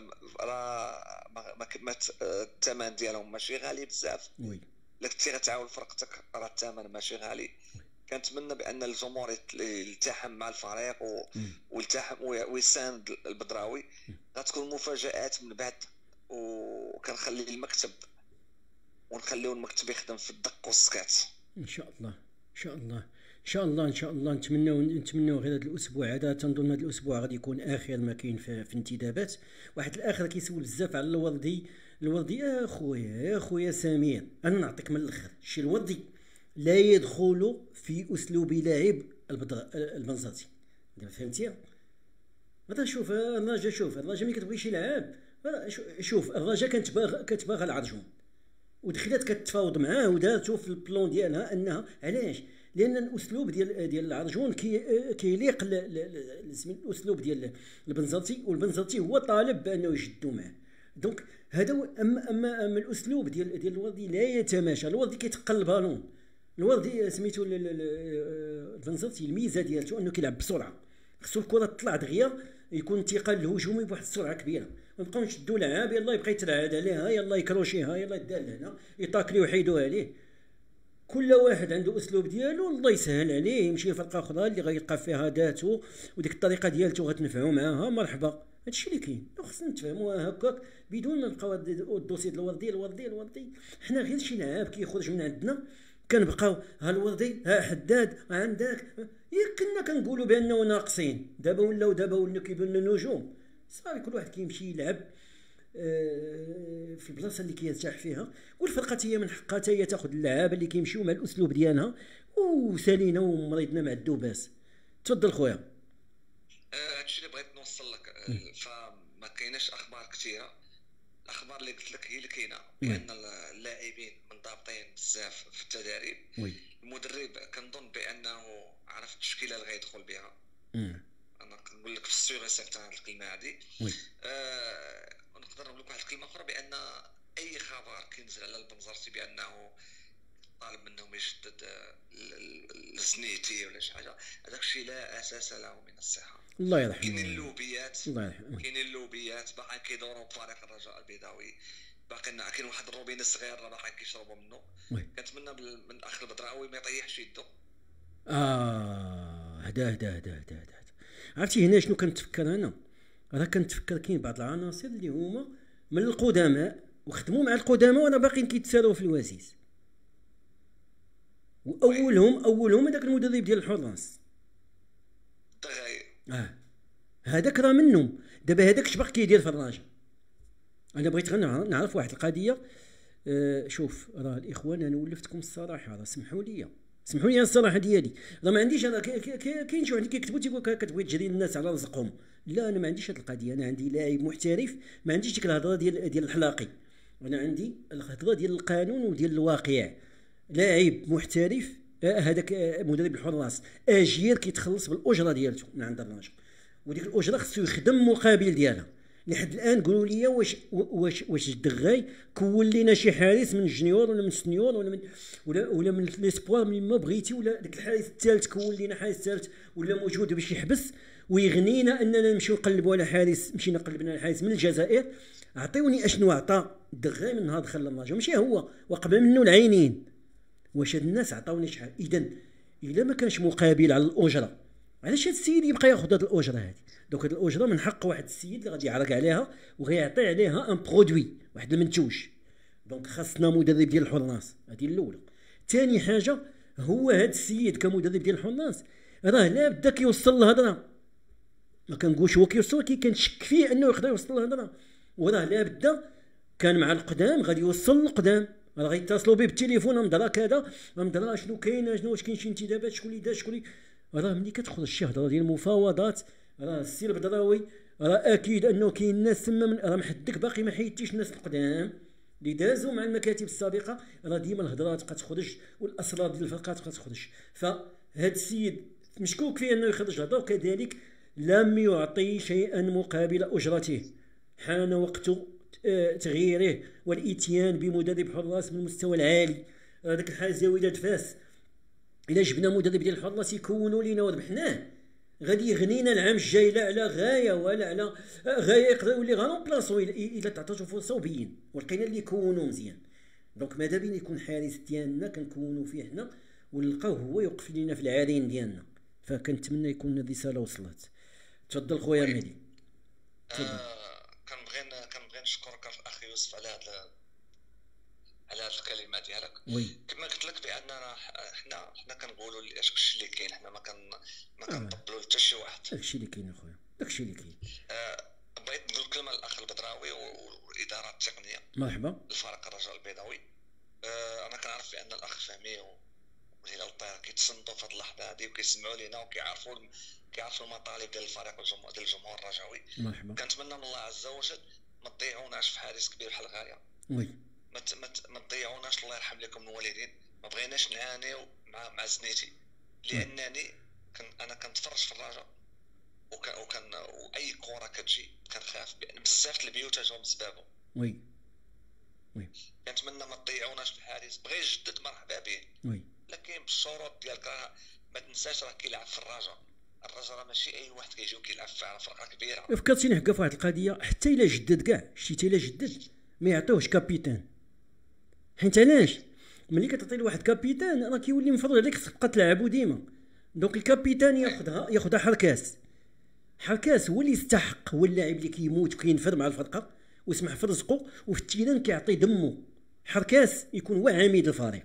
[SPEAKER 5] راه ما الثمن ديالهم ماشي غالي بزاف.
[SPEAKER 1] وي
[SPEAKER 5] الا كنتي غتعاون فرقتك راه الثمن ماشي غالي. كنتمنى بان الجمهور يلتحم مع الفريق ويلتحم ويساند البدراوي. غتكون مفاجآت من بعد، وكنخلي المكتب ونخليو المكتب يخدم في الدق والسكات
[SPEAKER 1] ان شاء الله. ان شاء الله ان شاء الله ان شاء الله نتمناو نتمناو غير هذا الاسبوع هذا. تنظن هذا الاسبوع غادي يكون اخر ما كاين في, في انتدابات. واحد الاخر كيسول بزاف على الوردي. الوردي اخويا يا اخويا سمير، انا نعطيك من الاخر. شي الوردي لا يدخل في اسلوب لاعب البنزرتي. فهمتي؟ هذا شوف الرجا، شوف الرجا ملي كتبغي شي لعاب، شوف الرجا كانت باغا كانت باغا العرجون ودخلت كتفاوض معاه ودارتو في البلون ديالها. انها علاش؟ لان الاسلوب ديال ديال العرجون كي كيليق الاسلوب ديال البنزرتي، والبنزرتي هو طالب بانه يجدوا معاه. دونك هذا اما اما اما الاسلوب ديال ديال الوردي لا يتماشى. الوردي كيتقل البالون، الوردي سميتو البنزرتي الميزه ديالته انه كيلعب بسرعه. خصو الكره تطلع دغيا، يكون انتقال الهجومي بواحد السرعه كبيره. ما نبقاو نشدو لعاب يلاه يبقى يترعد عليها، يلاه يكروشيها، يلاه يدار لهنا يطاكلي ويحيدوها عليه. كل واحد عنده اسلوب ديالو، الله يسهل عليه يمشي لفرقه اخرى اللي غيلقى فيها ذاته وديك الطريقه ديالته غتنفعو معاها. مرحبا، هادشي اللي كاين. خصنا نتفاهموها هكاك بدون ما نبقاو الدوسي ديال الوردي الوردي الوردي. حنا غير شي لعاب كيخرج من عندنا كنبقاو ها الوردي ها حداد ها عندك. كنا كنقولوا بانه ناقصين، دابا ولاو دابا ولاو كيبان لنا نجوم. صافي كل واحد كيمشي يلعب في البلاصه اللي كيرتاح فيها، والفرقه هي من حقها حتى هي تاخذ اللعابه اللي كيمشيو مع الاسلوب ديالها. وسالينا ومريضنا مع الدوباس. تفضل خويا.
[SPEAKER 5] هادشي اللي بغيت نوصل لك. فما كايناش اخبار كثيره. الاخبار اللي قلت لك هي اللي كاينه، بان اللاعبين منضبطين بزاف في التدريب. المدرب كنظن بانه عرف التشكيله اللي غيدخل بها. انا كنقول لك في السيغ سيغتان هذه الكلمه هذه. آه نقدر نقول لك واحد الكلمه اخرى، بان اي خبر كينزل على البنزرتي بانه طالب منهم يشدد الزنيتي ولا شي حاجه، هذاك الشيء لا اساس له من الصحه.
[SPEAKER 1] الله يرحمه.
[SPEAKER 5] كاينين اللوبيات،
[SPEAKER 1] الله يرحمه،
[SPEAKER 5] كاينين اللوبيات باقي كيدوروا بفريق الرجاء البيضاوي. باقي كاين واحد الروبين صغير راه باقي كيشربوا منه. كنتمنى من الاخ البدراوي ما يطيحش يده.
[SPEAKER 1] اه هدا هدا هدا هدا هدا عرفتي هنا شنو كنتفكر انا؟ راه كنتفكر كاين بعض العناصر اللي هما من القدماء وخدموا مع القدماء وانا باقيين كيتسالوا في الواسيس. واولهم اولهم هذاك المدرب ديال الحراس
[SPEAKER 5] طغاي.
[SPEAKER 1] اه هذاك راه منهم. دابا هذاك اش باقي كيدير في الراجا؟ انا بغيت غير نعرف واحد القضيه. آه شوف راه الاخوان انا ولفتكم الصراحه، راه سمحوا لي سمحوا لي الصراحه ديالي. راه ما عنديش انا كاين شي واحد كيكتبوا تيقول كتبغي تجري الناس على رزقهم. لا انا ما عنديش هذه القضيه. انا عندي لاعب محترف، ما عنديش ديك الهضره ديال ديال الحلاقي. انا عندي الهضره ديال القانون وديال الواقع. لاعب محترف هذاك مدرب الحراس اجير كيتخلص بالاجره ديالته من عند الراجل، وديك الاجره خصو يخدم مقابل ديالها. لحد الان قولوا لي واش واش واش الدغاي كون لينا شي حارس من الجنيور ولا من السنيور ولا من ولا ولا من ليسبوار من ما بغيتي، ولا داك الحارس الثالث كون لينا حارس ثالث ولا موجود باش يحبس ويغنينا اننا نمشيو نقلبوا على حارس. مشينا قلبنا على حارس من الجزائر. اعطيوني اشنو عطى الدغاي من نهار دخل الراجل، ماشي هو وقبل منه العينين. واش هاد الناس عطاوني شحال؟ اذا الا ما كانش مقابل على الاجره، علاش هاد السيد يبقى ياخذ هاد الاجره هادي؟ دوك هاد الاجره من حق واحد السيد اللي غادي يعرق عليها وغيعطي عليها ان برودوي، واحد المنتوج. دونك خاصنا مدرب ديال الحراس، هذه الاولى. ثاني حاجه هو هاد السيد كمدرب ديال الحراس راه لا بدا كيوصل الهضره. ما كنقولش هو كيوصل، كي كنشك فيه انه يقدر يوصل الهضره، وراه لا بدا كان مع القدام غادي يوصل للقدام. راه غيتصلوا به بالتليفون مدرا كذا مدرا شنو كاين شنو واش كاين شي انتدابات شكون اللي دار شكون اللي. راه ملي كتخرج شي هضره ديال المفاوضات راه السي البدراوي راه اكيد انه كاين ناس تما من راه محدك باقي ما حيدتيش الناس القدام. اللي دازوا مع المكاتب السابقه راه ديما الهضره تبقى تخرج والاسرار ديال الفرقه تبقى تخرج. فهاد السيد مشكوك فيه انه يخرج الهضره، وكذلك لم يعطي شيئا مقابل اجرته. حان وقت تغييره والاتيان بمدرب حراس من المستوى العالي. هذاك الحال زاويه فاس الا جبنا مدرب ديال الحراس يكونوا لينا وربحناه غادي يغنينا العام الجاي لا على غايه ولا على غايه، يقدر يولي غير بلاصو الا تعطاتو فرصه وبين ولقينا اللي يكونوا مزيان. دونك ماذا بينا يكون حارس ديالنا كنكونوا فيه حنا ونلقاوه هو يوقف لينا في العارين ديالنا. فكنتمنى يكون الرساله وصلت. تفضل خويا مهدي.
[SPEAKER 5] تفضل. كنبغي كنبغي نشكرك اخي يوسف على هذا على هذه الكلمه ديالك.
[SPEAKER 1] وي.
[SPEAKER 5] كما قلت لك باننا حنا حنا كنقولوا داكشي اللي كاين، حنا ما كن ما كنطبلوا حتى شي واحد.
[SPEAKER 1] داكشي اللي كاين اخويا، داكشي اللي كاين.
[SPEAKER 5] آه بغيت نقول كلمه للاخ البدراوي والاداره التقنيه.
[SPEAKER 1] مرحبا.
[SPEAKER 5] الفريق الرجاء البيضاوي. آه انا كنعرف بان الاخ فهمي والهلال الطير كيتصنتوا في هذه اللحظه هذه وكيسمعوا لينا وكيعرفوا كيعرفوا المطالب ديال الفريق والجمهور ديال الجمهور الرجاوي.
[SPEAKER 1] مرحبا.
[SPEAKER 5] كنتمنى من الله عز وجل ما تضيعوناش في حارس كبير بحال غايه.
[SPEAKER 1] وي.
[SPEAKER 5] ما ما تضيعوناش، الله يرحم لكم الوالدين. ما بغيناش نعانيو مع مع زنيتي، لانني كن انا كنتفرج في الرجاء وكان وكان واي كره كتجي كنخاف بان بزاف البيوت جاو بسببه.
[SPEAKER 1] وي وي.
[SPEAKER 5] كنتمنى ما تضيعوناش في الحارس. بغى يجدد مرحبا به،
[SPEAKER 1] وي،
[SPEAKER 5] لكن بالشروط ديالك. ما تنساش راه كيلعب في الرجاء. الرجاء راه ماشي اي واحد كيجي وكيلعب في فرقه كبيره.
[SPEAKER 1] فكرتيني هكا في واحد القضيه، حتى الا جدد كاع شتي الا جدد ما يعطيوهش كابيتان. حيت علاش؟ ملي كتعطي لواحد كابيتان راه كيولي مفروض عليك تبقى تلعبو ديما. دونك الكابيتان ياخذها ياخذها حركاس. حركاس هو اللي يستحق، هو اللاعب اللي كيموت وكينفر مع الفرقه ويسمح في رزقه وفي التيران كيعطي دمه. حركاس يكون هو عميد الفريق.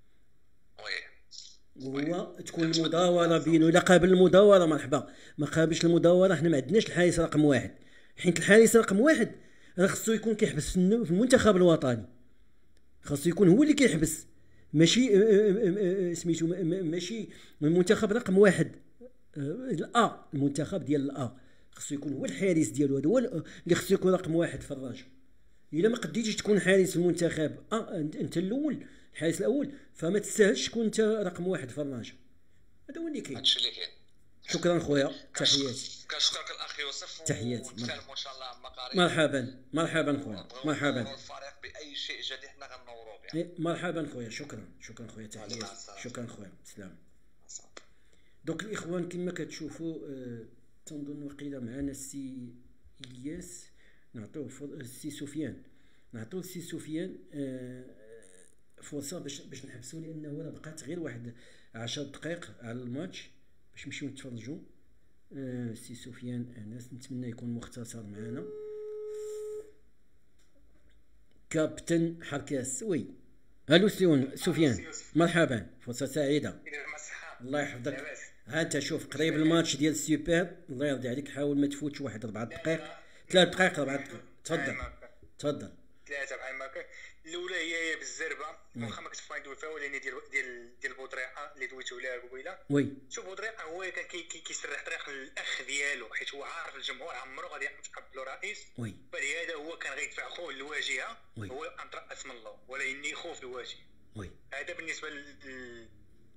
[SPEAKER 1] وهو تكون المداوره بينه. الا قابل المداوره مرحبا، ما قابلش المداوره حنا ما عندناش الحارس رقم واحد. حيت الحارس رقم واحد راه خصو يكون كيحبس في المنتخب الوطني، خاصو يكون هو اللي كيحبس، ماشي سميتو ماشي المنتخب رقم واحد الأ، المنتخب ديال الأ خاصو يكون هو الحارس ديالو، هذا هو اللي خصو يكون رقم واحد في الرجاء. الا ما قديتيش تكون حارس المنتخب اه انت الاول، الحارس الاول، فما تستاهلش تكون انت رقم واحد في الرجاء. هذا هو اللي كاين.
[SPEAKER 5] هادشي اللي كاين.
[SPEAKER 1] شكرا خويا، تحياتي.
[SPEAKER 5] كنشكرك الاخ يوسف.
[SPEAKER 1] تحياتي.
[SPEAKER 5] ان شاء الله مقاري.
[SPEAKER 1] مرحبا مرحبا خويا، مرحبا.
[SPEAKER 5] الفريق باي شيء جديد حنا غنوروا به.
[SPEAKER 1] إيه مرحبا خويا، شكرا شكرا خويا، تحياتي. شكرا خويا، سلام. دونك الاخوان كما كتشوفوا آه تنظن وقيله معنا السي الياس، نعطوه السي سفيان، نعطوه السي سفيان آه فرصه باش باش نحبسوا، لانه راه بقات غير واحد عشر دقائق على الماتش باش نمشيو نتفرجوا. آه السي سفيان انس نتمنى يكون مختصر معنا. كابتن حركاس. وي الو سفيان، مرحبا، فرصه سعيده. الله يحفظك. ها انت شوف قريب الماتش ديال السوبر، الله يرضي عليك حاول ما تفوتش واحد اربع دقائق، ثلاث دقائق، اربع دقائق. تفضل تفضل.
[SPEAKER 4] ثلاثه بحال ما كان. الاولى هي بالزربه، واخا ما كنتش فاين دوي فيها، ولكن ديال ديال ديال بودريقه اللي دويتو عليها قبيله.
[SPEAKER 1] وي
[SPEAKER 4] شوف بودريقه هو كان كيسرح طريق الاخ ديالو، حيت هو عارف الجمهور عمرو غادي يتقبلوا رئيس.
[SPEAKER 1] وي
[SPEAKER 4] فلهذا هو كان غيدفع خوه للواجهه، هو انطرق اسم الله ولكن يخوف الواجهه.
[SPEAKER 1] وي
[SPEAKER 4] هذا بالنسبه لل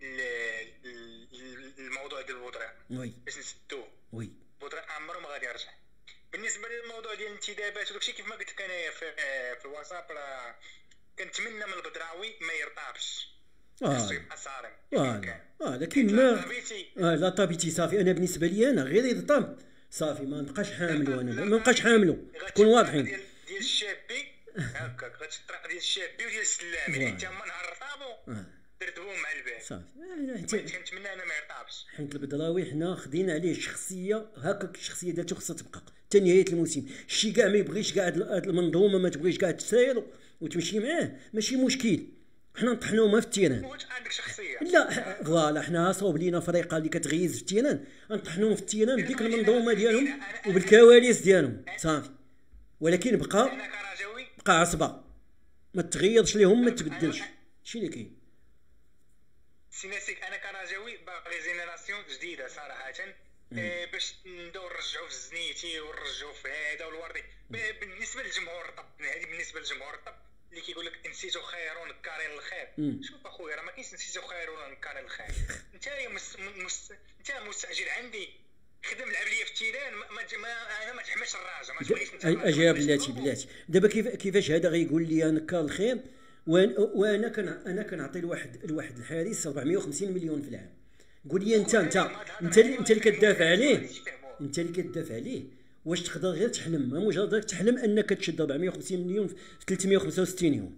[SPEAKER 4] الموضوع ديال بودريقه.
[SPEAKER 1] وي
[SPEAKER 4] باش نسدوه.
[SPEAKER 1] وي
[SPEAKER 4] بودريقه عمرو ما غادي يرجع. بالنسبه للموضوع ديال الانتدابات وداكشي كيف ما قلت لك انايا في, في الواتساب، راه كنتمنى من البدراوي ما يرطابش، خصو يبقى صارم.
[SPEAKER 1] اه اه لكن ما اه لا طابيتي صافي. انا بالنسبه لي انا غير يرطب صافي، ما نبقاش حاملو، انا ما نبقاش حاملو، تكون واضحين.
[SPEAKER 4] ديال ديال الشابي هكاك غتمشي الطريق ديال الشابي وديال السلامي، حيت هما نهار رطابو دردبوهم مع البال صافي. كنتمنى انا ما يرطابش، حيت
[SPEAKER 1] البدراوي حنا خدينا عليه شخصيه هكاك، الشخصيه ديالته خصها تبقى حتى نهايه الموسم. شي كاع ما يبغيش كاع هاد المنظومه، ما تبغيش كاع تساير وتمشي معاه، ماشي مشكل، حنا نطحنوها في التيران.
[SPEAKER 4] واش عندك شخصيه؟
[SPEAKER 1] لا فوالا، حنا صوب لينا فريقه اللي كتغيز في التيران، نطحنوهم في التيران بديك المنظومه ديالهم وبالكواليس ديالهم صافي. ولكن بقى بقى عصبه، ما تغيرش ليهم، ما تبدلش، هادشي اللي كاين.
[SPEAKER 4] سيناسيك انا كرجاوي باغي جينيراسيون جديده صراحه، آه باش نبداو نرجعوا في الزنيتي ونرجعوا في هذا والوردي. بالنسبه للجمهور الطب، هذه بالنسبه للجمهور الطب اللي كيقول لك نسيتو خير ونكارين الخير. شوف اخويا راه ما كاينش نسيتو خير ونكارين الخير. انت مس... مس... انت مستاجر عندي خدم لعب ليا في التيران ما, ما انا ما تحملش الراجل ما تبغيش انت.
[SPEAKER 1] اجا بلاتي بلاتي دابا كيف كيفاش هذا غيقول لي نكار الخير وانا كان انا كنعطي لواحد لواحد الحارس أربعمائة وخمسين مليون في العام. قول لي انت انت انت اللي انت اللي كتدافع عليه انت اللي كتدافع عليه واش تقدر غير تحلم مجرد تحلم انك تشد أربعمائة وخمسين مليون في ثلاثمائة وخمسة وستين يوم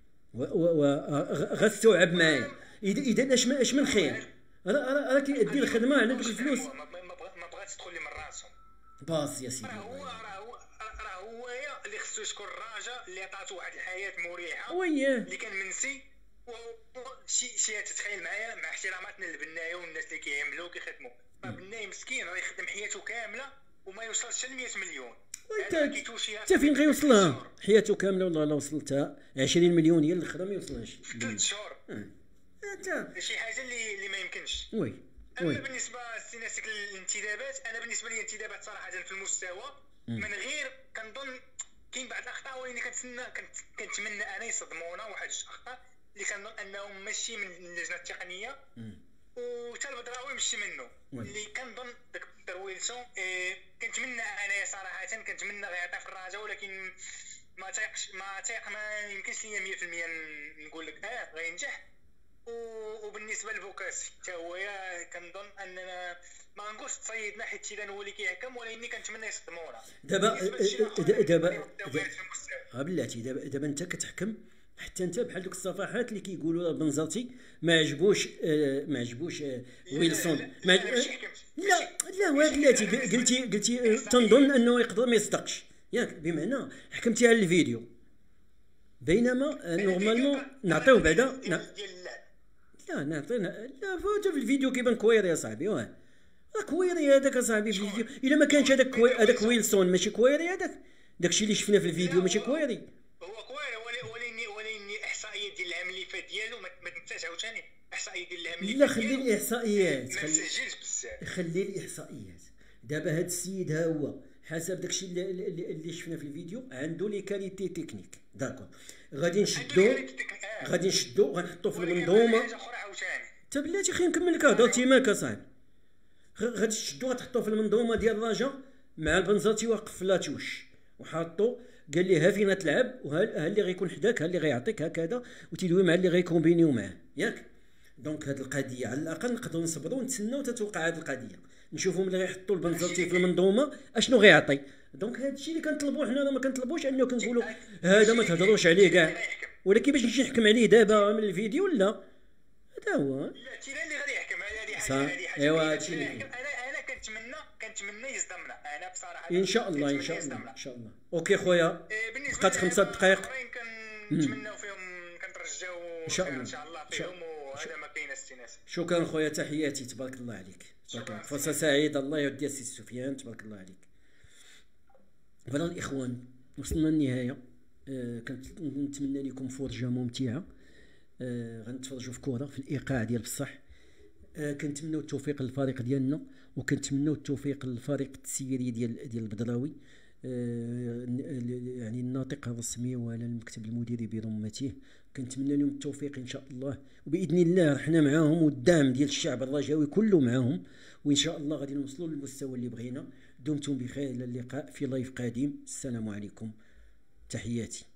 [SPEAKER 1] غتستوعب معايا اذا اش اش من خير راه راه كيدي الخدمه على دوك الفلوس.
[SPEAKER 4] ما بغاتش تدخل لي من راسهم
[SPEAKER 1] باص يا سيدي.
[SPEAKER 4] راه هو راه هو راه هو اللي خصو يشكر الراجل اللي عطاتو واحد الحياه مريحه
[SPEAKER 1] وياه
[SPEAKER 4] اللي كان منسي. شي شي تتخيل معايا مع احتراماتنا للبنايه والناس اللي كيعملوا وكيخدموا البناي مسكين راه يخدم حياته كامله وما يوصلش ل مئة مليون.
[SPEAKER 1] انت فين غيوصلها حياته كامله والله لو وصلتها عشرين مليون هي الاخرى ما يوصلهاش
[SPEAKER 4] في ثلاث شهور.
[SPEAKER 1] انت
[SPEAKER 4] شي حاجه اللي اللي ما يمكنش.
[SPEAKER 1] وي
[SPEAKER 4] اما بالنسبه لسيناسك الانتدابات انا بالنسبه لي الانتدابات صراحه في المستوى من غير كنظن كاين بعض الاخطاء ولكن كنتسنى كنتمنى انا يصدمونا واحد جوج اخطاء اللي كنظن انهم ماشي من اللجنه التقنيه وحتى البدراوي ماشي منه اللي كنظن داك الترويلسون إيه كنتمنى انا صراحه كنتمنى غيعطي في الراجا ولكن ما تيقش ما تيق ما يمكنش ليا مئة بالمئة نقول لك اه غينجح. وبالنسبه لبوكاسي حتى هو كنظن اننا ما غنقولش تصيدنا حيت تيران هو اللي كيحكم ولكن كنتمنى يصدمونا.
[SPEAKER 1] دابا دابا ها بلاتي دابا دابا انت كتحكم حتى انت بحال دوك الصفحات اللي كيقولوا بنزرتي ما عجبوش آه ما عجبوش آه ويلسون ما لا لا وا بلاتي قلتي قلتي تنظن انه يقدر ما يصدقش ياك بمعنى حكمتي على الفيديو بينما نورمالمون نعطيو بعدا لا نعطينا لا فوتو في الفيديو كيبان كوير يا صاحبي واه كويري هذاك اصاحبي في الفيديو الا ما كانش هذاك هذاك ويلسون ماشي كويري هذاك داكشي اللي شفنا في الفيديو ماشي كويري.
[SPEAKER 4] هو كويري ولكن ولكن الاحصائيات ديال العام اللي فات ديالو ما تنساش عاوتاني الاحصائيات ديال العام اللي
[SPEAKER 1] لا خلي الاحصائيات
[SPEAKER 4] ما سجلش بزاف
[SPEAKER 1] خلي الاحصائيات. دابا هذا السيد ها هو حسب داكشي اللي, اللي شفنا في الفيديو عنده لي كاليتي تكنيك داكور غادي نشدو غادي نشدو غنحطو في المنظومه حتى بلاتي خلينا نكمل لك هضرتي ماك اصاحبي غادي تشدو غتحطو في المنظومه ديال الرجا مع البنزرتي واقف في لاتوش وحاطو قال لي ها فين تلعب وها اللي غيكون حداك ها اللي غيعطيك هكذا وتيدوي مع اللي غيكومبينيو معاه ياك. دونك هاد القضيه على الاقل نقدروا نصبروا ونتسناو تتوقع هاد القضيه نشوفوا ملي غيحطوا البنزرتي في المنظومه اشنو غيعطي. دونك هاد الشيء اللي كنطلبوا حنا ما كنطلبوش انه كنقولوا هذا ما تهضروش عليه كاع ولكن باش نجي نحكم عليه دابا من الفيديو لا هذا هو
[SPEAKER 4] لا تيران اللي غادي يحكم على هذه حاجه هذه حاجه ايوا هادشي اللي انا انا كنتمنى كنتمنى يصدمنا انا بصراحه
[SPEAKER 1] ان شاء الله ان شاء الله ان شاء الله. اوكي خويا بقات خمسة دقائق
[SPEAKER 4] كنتمناو فيهم كنترجاو
[SPEAKER 1] ان شاء الله
[SPEAKER 4] ان شاء الله فيهم وهذا ما كاين استئناس.
[SPEAKER 1] شكرا خويا تحياتي تبارك الله عليك فرصه سعيده الله يودي السي سفيان تبارك الله عليك. فوالا الاخوان وصلنا للنهايه آه كنتمنى لكم فرجه ممتعه آه غنتفرجوا في كره في الايقاع ديال بصح آه كنتمنوا التوفيق للفريق ديالنا وكنتمنوا التوفيق للفريق التسييري ديال ديال البدراوي آه يعني الناطق الرسمي وعلى المكتب المديري برمته كنتمنى لهم التوفيق ان شاء الله وباذن الله رحنا معاهم والدعم ديال الشعب الرجاوي كله معاهم وان شاء الله غادي نوصلوا للمستوى اللي بغينا. دمتم بخير الى اللقاء في لايف قادم. السلام عليكم تحياتي.